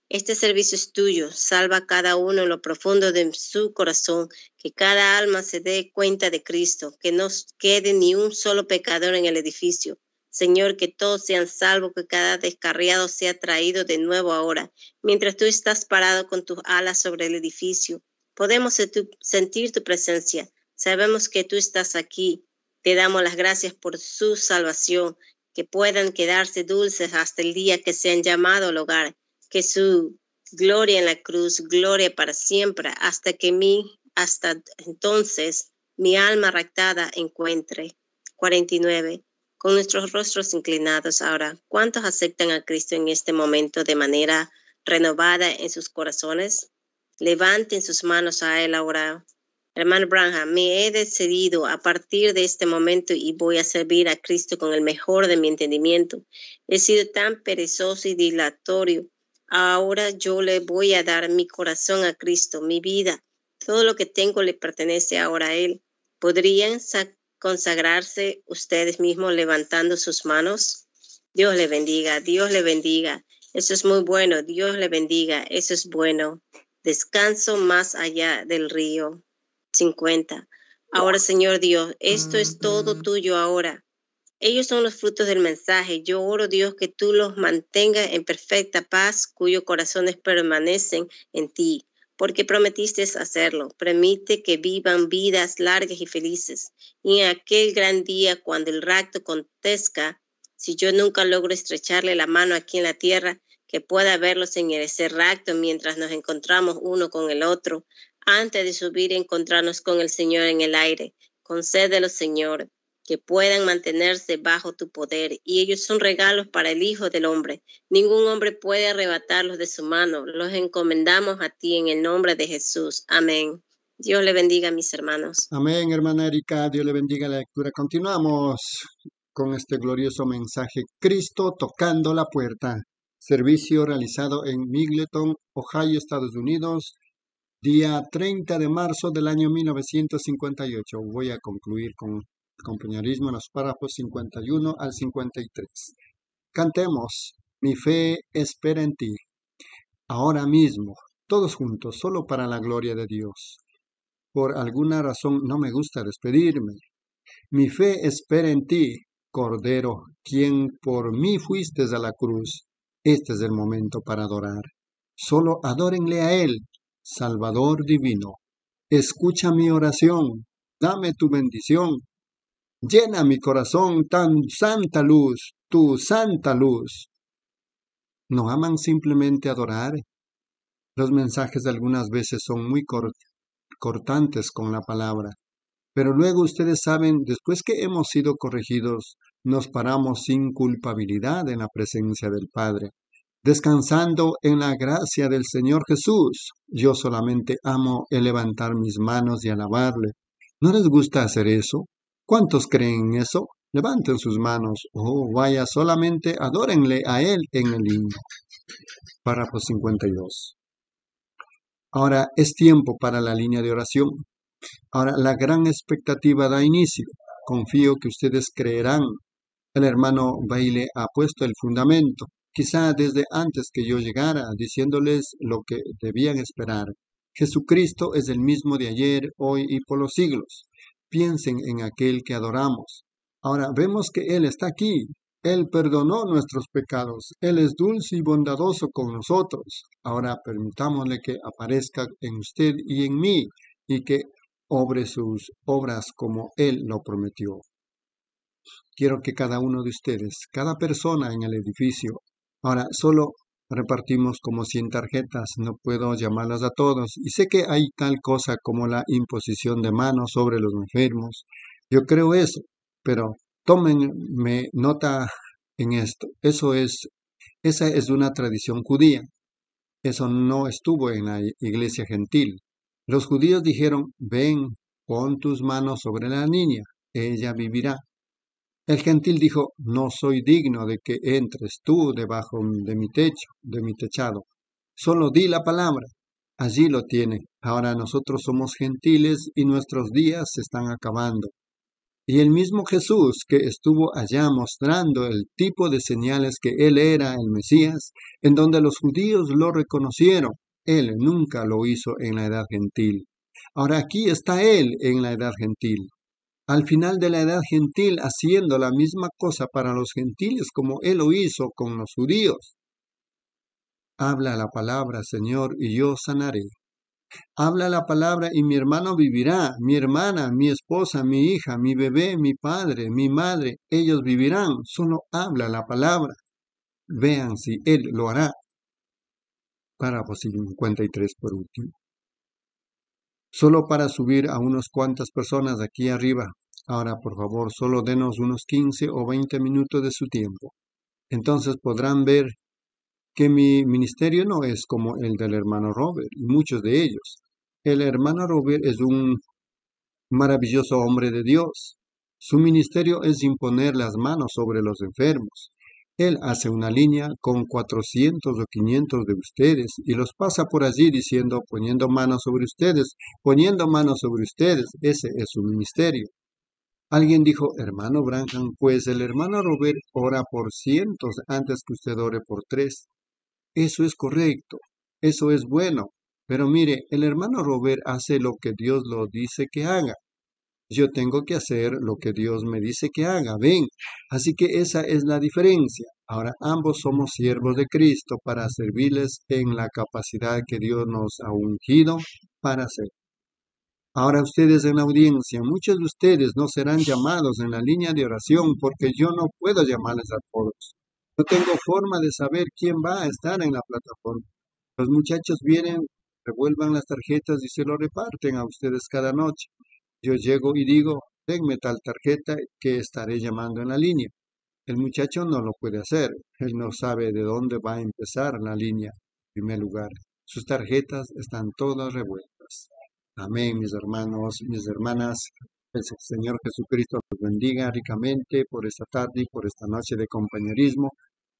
Este servicio es tuyo. Salva a cada uno en lo profundo de su corazón, que cada alma se dé cuenta de Cristo, que no quede ni un solo pecador en el edificio. Señor, que todos sean salvos, que cada descarriado sea traído de nuevo ahora. Mientras tú estás parado con tus alas sobre el edificio, podemos sentir tu presencia. Sabemos que tú estás aquí. Te damos las gracias por su salvación, que puedan quedarse dulces hasta el día que sean llamados al hogar. Que su gloria en la cruz, gloria para siempre, hasta que mi, hasta entonces mi alma raptada encuentre. cuarenta y nueve. Con nuestros rostros inclinados ahora, ¿cuántos aceptan a Cristo en este momento de manera renovada en sus corazones? Levanten sus manos a Él ahora. Hermano Branham, me he decidido a partir de este momento y voy a servir a Cristo con el mejor de mi entendimiento. He sido tan perezoso y dilatorio. Ahora yo le voy a dar mi corazón a Cristo, mi vida. Todo lo que tengo le pertenece ahora a Él. ¿Podrían consagrarse ustedes mismos levantando sus manos? Dios le bendiga, Dios le bendiga. Eso es muy bueno, Dios le bendiga, eso es bueno. Descanso más allá del río. cincuenta. Ahora, Señor Dios, esto es todo tuyo ahora. Ellos son los frutos del mensaje. Yo oro, Dios, que tú los mantengas en perfecta paz, cuyos corazones permanecen en ti, porque prometiste hacerlo. Permite que vivan vidas largas y felices. Y en aquel gran día, cuando el rapto acontezca, si yo nunca logro estrecharle la mano aquí en la tierra, que pueda verlos en ese rapto mientras nos encontramos uno con el otro, antes de subir y encontrarnos con el Señor en el aire. Concédelo, Señor, que puedan mantenerse bajo tu poder, y ellos son regalos para el Hijo del Hombre. Ningún hombre puede arrebatarlos de su mano. Los encomendamos a ti en el nombre de Jesús. Amén. Dios le bendiga, mis hermanos. Amén, hermana Erika. Dios le bendiga la lectura. Continuamos con este glorioso mensaje. Cristo tocando la puerta. Servicio realizado en Middleton, Ohio, Estados Unidos, día treinta de marzo del año mil novecientos cincuenta y ocho. Voy a concluir con compañerismo en los párrafos cincuenta y uno al cincuenta y tres. Cantemos, mi fe espera en ti. Ahora mismo, todos juntos, solo para la gloria de Dios. Por alguna razón no me gusta despedirme. Mi fe espera en ti, Cordero, quien por mí fuiste a la cruz. Este es el momento para adorar. Solo adórenle a Él, Salvador divino. Escucha mi oración, dame tu bendición. Llena mi corazón tan santa luz, tu santa luz. ¿No aman simplemente adorar? Los mensajes algunas veces son muy cort cortantes con la palabra, pero luego ustedes saben, después que hemos sido corregidos, nos paramos sin culpabilidad en la presencia del Padre, descansando en la gracia del Señor Jesús. Yo solamente amo el levantar mis manos y alabarle. ¿No les gusta hacer eso? ¿Cuántos creen en eso? Levanten sus manos. Oh, vaya, solamente adórenle a Él en el himno. Párrafo cincuenta y dos. Ahora es tiempo para la línea de oración. Ahora la gran expectativa da inicio. Confío que ustedes creerán. El hermano Bailey ha puesto el fundamento, quizá desde antes que yo llegara, diciéndoles lo que debían esperar. Jesucristo es el mismo de ayer, hoy y por los siglos. Piensen en aquel que adoramos. Ahora vemos que Él está aquí. Él perdonó nuestros pecados. Él es dulce y bondadoso con nosotros. Ahora permitámosle que aparezca en usted y en mí, y que obre sus obras como Él lo prometió. Quiero que cada uno de ustedes, cada persona en el edificio, ahora solo repartimos como cien tarjetas, no puedo llamarlas a todos, y sé que hay tal cosa como la imposición de manos sobre los enfermos. Yo creo eso, pero tómenme nota en esto. Eso es, esa es una tradición judía. Eso no estuvo en la iglesia gentil. Los judíos dijeron, ven, pon tus manos sobre la niña, ella vivirá. El gentil dijo, no soy digno de que entres tú debajo de mi techo, de mi techado. Solo di la palabra. Allí lo tiene. Ahora nosotros somos gentiles y nuestros días se están acabando. Y el mismo Jesús que estuvo allá mostrando el tipo de señales que Él era el Mesías, en donde los judíos lo reconocieron, Él nunca lo hizo en la edad gentil. Ahora aquí está Él en la edad gentil. Al final de la edad gentil, haciendo la misma cosa para los gentiles como Él lo hizo con los judíos. Habla la palabra, Señor, y yo sanaré. Habla la palabra y mi hermano vivirá, mi hermana, mi esposa, mi hija, mi bebé, mi padre, mi madre, ellos vivirán. Solo habla la palabra. Vean si Él lo hará. Párrafo cincuenta y tres por último. Solo para subir a unas cuantas personas aquí arriba. Ahora, por favor, solo denos unos quince o veinte minutos de su tiempo. Entonces podrán ver que mi ministerio no es como el del hermano Robert, y muchos de ellos. El hermano Robert es un maravilloso hombre de Dios. Su ministerio es imponer las manos sobre los enfermos. Él hace una línea con cuatrocientos o quinientos de ustedes y los pasa por allí diciendo, poniendo manos sobre ustedes, poniendo manos sobre ustedes. Ese es su ministerio. Alguien dijo, hermano Branham, pues el hermano Robert ora por cientos antes que usted ore por tres. Eso es correcto, eso es bueno, pero mire, el hermano Robert hace lo que Dios lo dice que haga. Yo tengo que hacer lo que Dios me dice que haga, ven. Así que esa es la diferencia. Ahora ambos somos siervos de Cristo para servirles en la capacidad que Dios nos ha ungido para hacer. Ahora ustedes en la audiencia, muchos de ustedes no serán llamados en la línea de oración porque yo no puedo llamarles a todos. No tengo forma de saber quién va a estar en la plataforma. Los muchachos vienen, revuelvan las tarjetas y se lo reparten a ustedes cada noche. Yo llego y digo, denme tal tarjeta que estaré llamando en la línea. El muchacho no lo puede hacer. Él no sabe de dónde va a empezar la línea. En primer lugar, sus tarjetas están todas revueltas. Amén, mis hermanos, mis hermanas. El Señor Jesucristo los bendiga ricamente por esta tarde y por esta noche de compañerismo.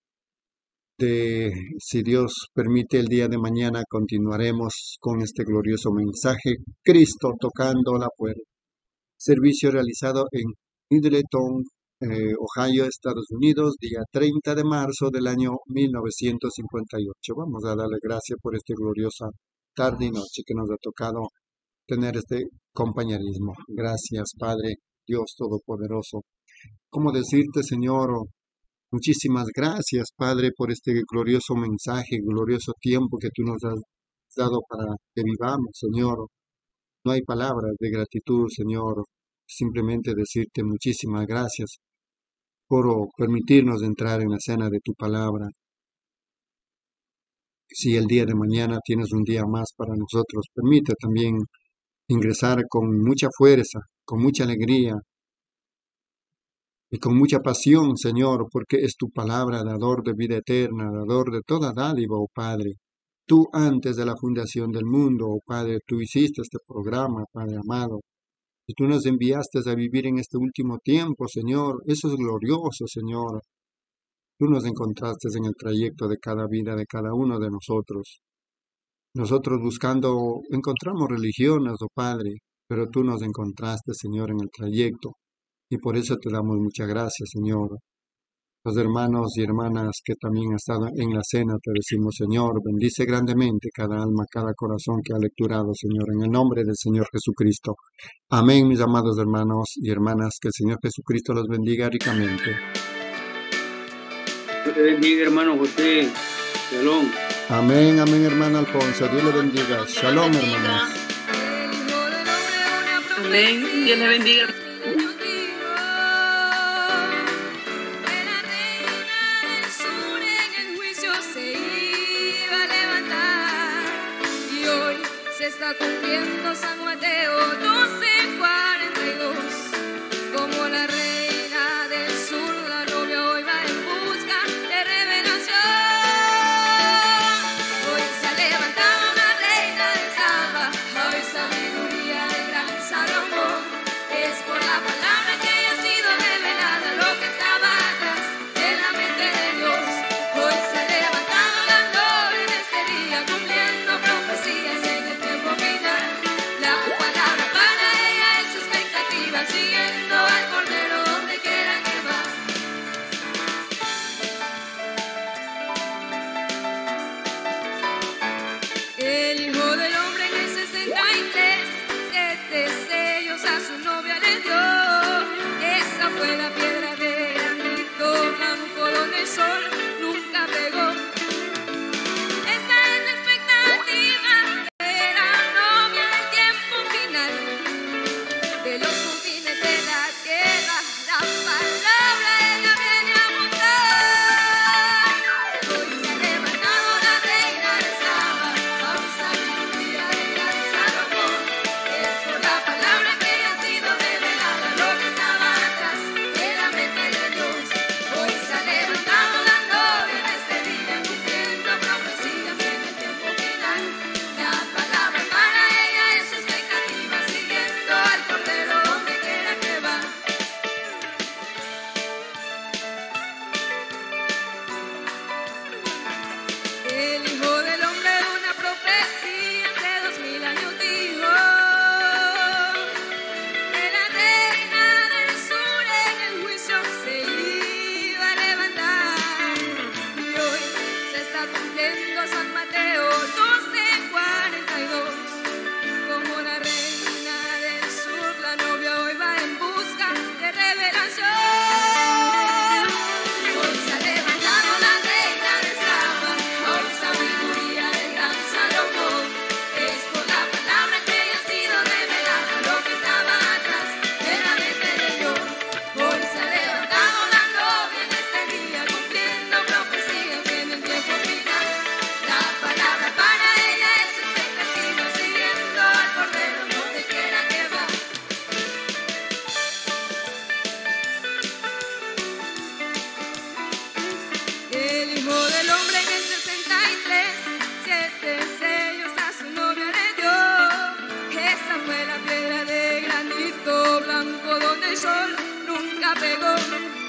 De, si Dios permite, el día de mañana continuaremos con este glorioso mensaje, Cristo tocando la puerta. Servicio realizado en Middleton, eh, Ohio, Estados Unidos, día treinta de marzo del año mil novecientos cincuenta y ocho. Vamos a darle gracias por esta gloriosa tarde y noche que nos ha tocado tener este compañerismo. Gracias, Padre, Dios Todopoderoso. ¿Cómo decirte, Señor? Muchísimas gracias, Padre, por este glorioso mensaje, glorioso tiempo que tú nos has dado para que vivamos, Señor. No hay palabras de gratitud, Señor. Simplemente decirte muchísimas gracias por permitirnos entrar en la cena de tu palabra. Si el día de mañana tienes un día más para nosotros, permite también ingresar con mucha fuerza, con mucha alegría, y con mucha pasión, Señor, porque es tu palabra, dador de vida eterna, dador de toda dádiva, oh Padre. Tú antes de la fundación del mundo, oh Padre, tú hiciste este programa, Padre amado. Y tú nos enviaste a vivir en este último tiempo, Señor. Eso es glorioso, Señor. Tú nos encontraste en el trayecto de cada vida de cada uno de nosotros. Nosotros buscando, encontramos religiones, oh Padre, pero tú nos encontraste, Señor, en el trayecto. Y por eso te damos muchas gracias, Señor. Los hermanos y hermanas que también han estado en la cena, te decimos, Señor, bendice grandemente cada alma, cada corazón que ha lecturado, Señor, en el nombre del Señor Jesucristo. Amén, mis amados hermanos y hermanas, que el Señor Jesucristo los bendiga ricamente. Dios te bendiga, hermano José. Shalom. Amén, amén, hermano Alfonso. Dios le bendiga. Shalom, hermanos. Amén. Dios le bendiga. Está cumpliendo San Mateo doce cuarenta y dos. Como la reina del sur, la novia hoy va en busca de revelación. Hoy se ha levantado una reina de Saba, hoy sabiduría del gran Salomón. Es por la pegó.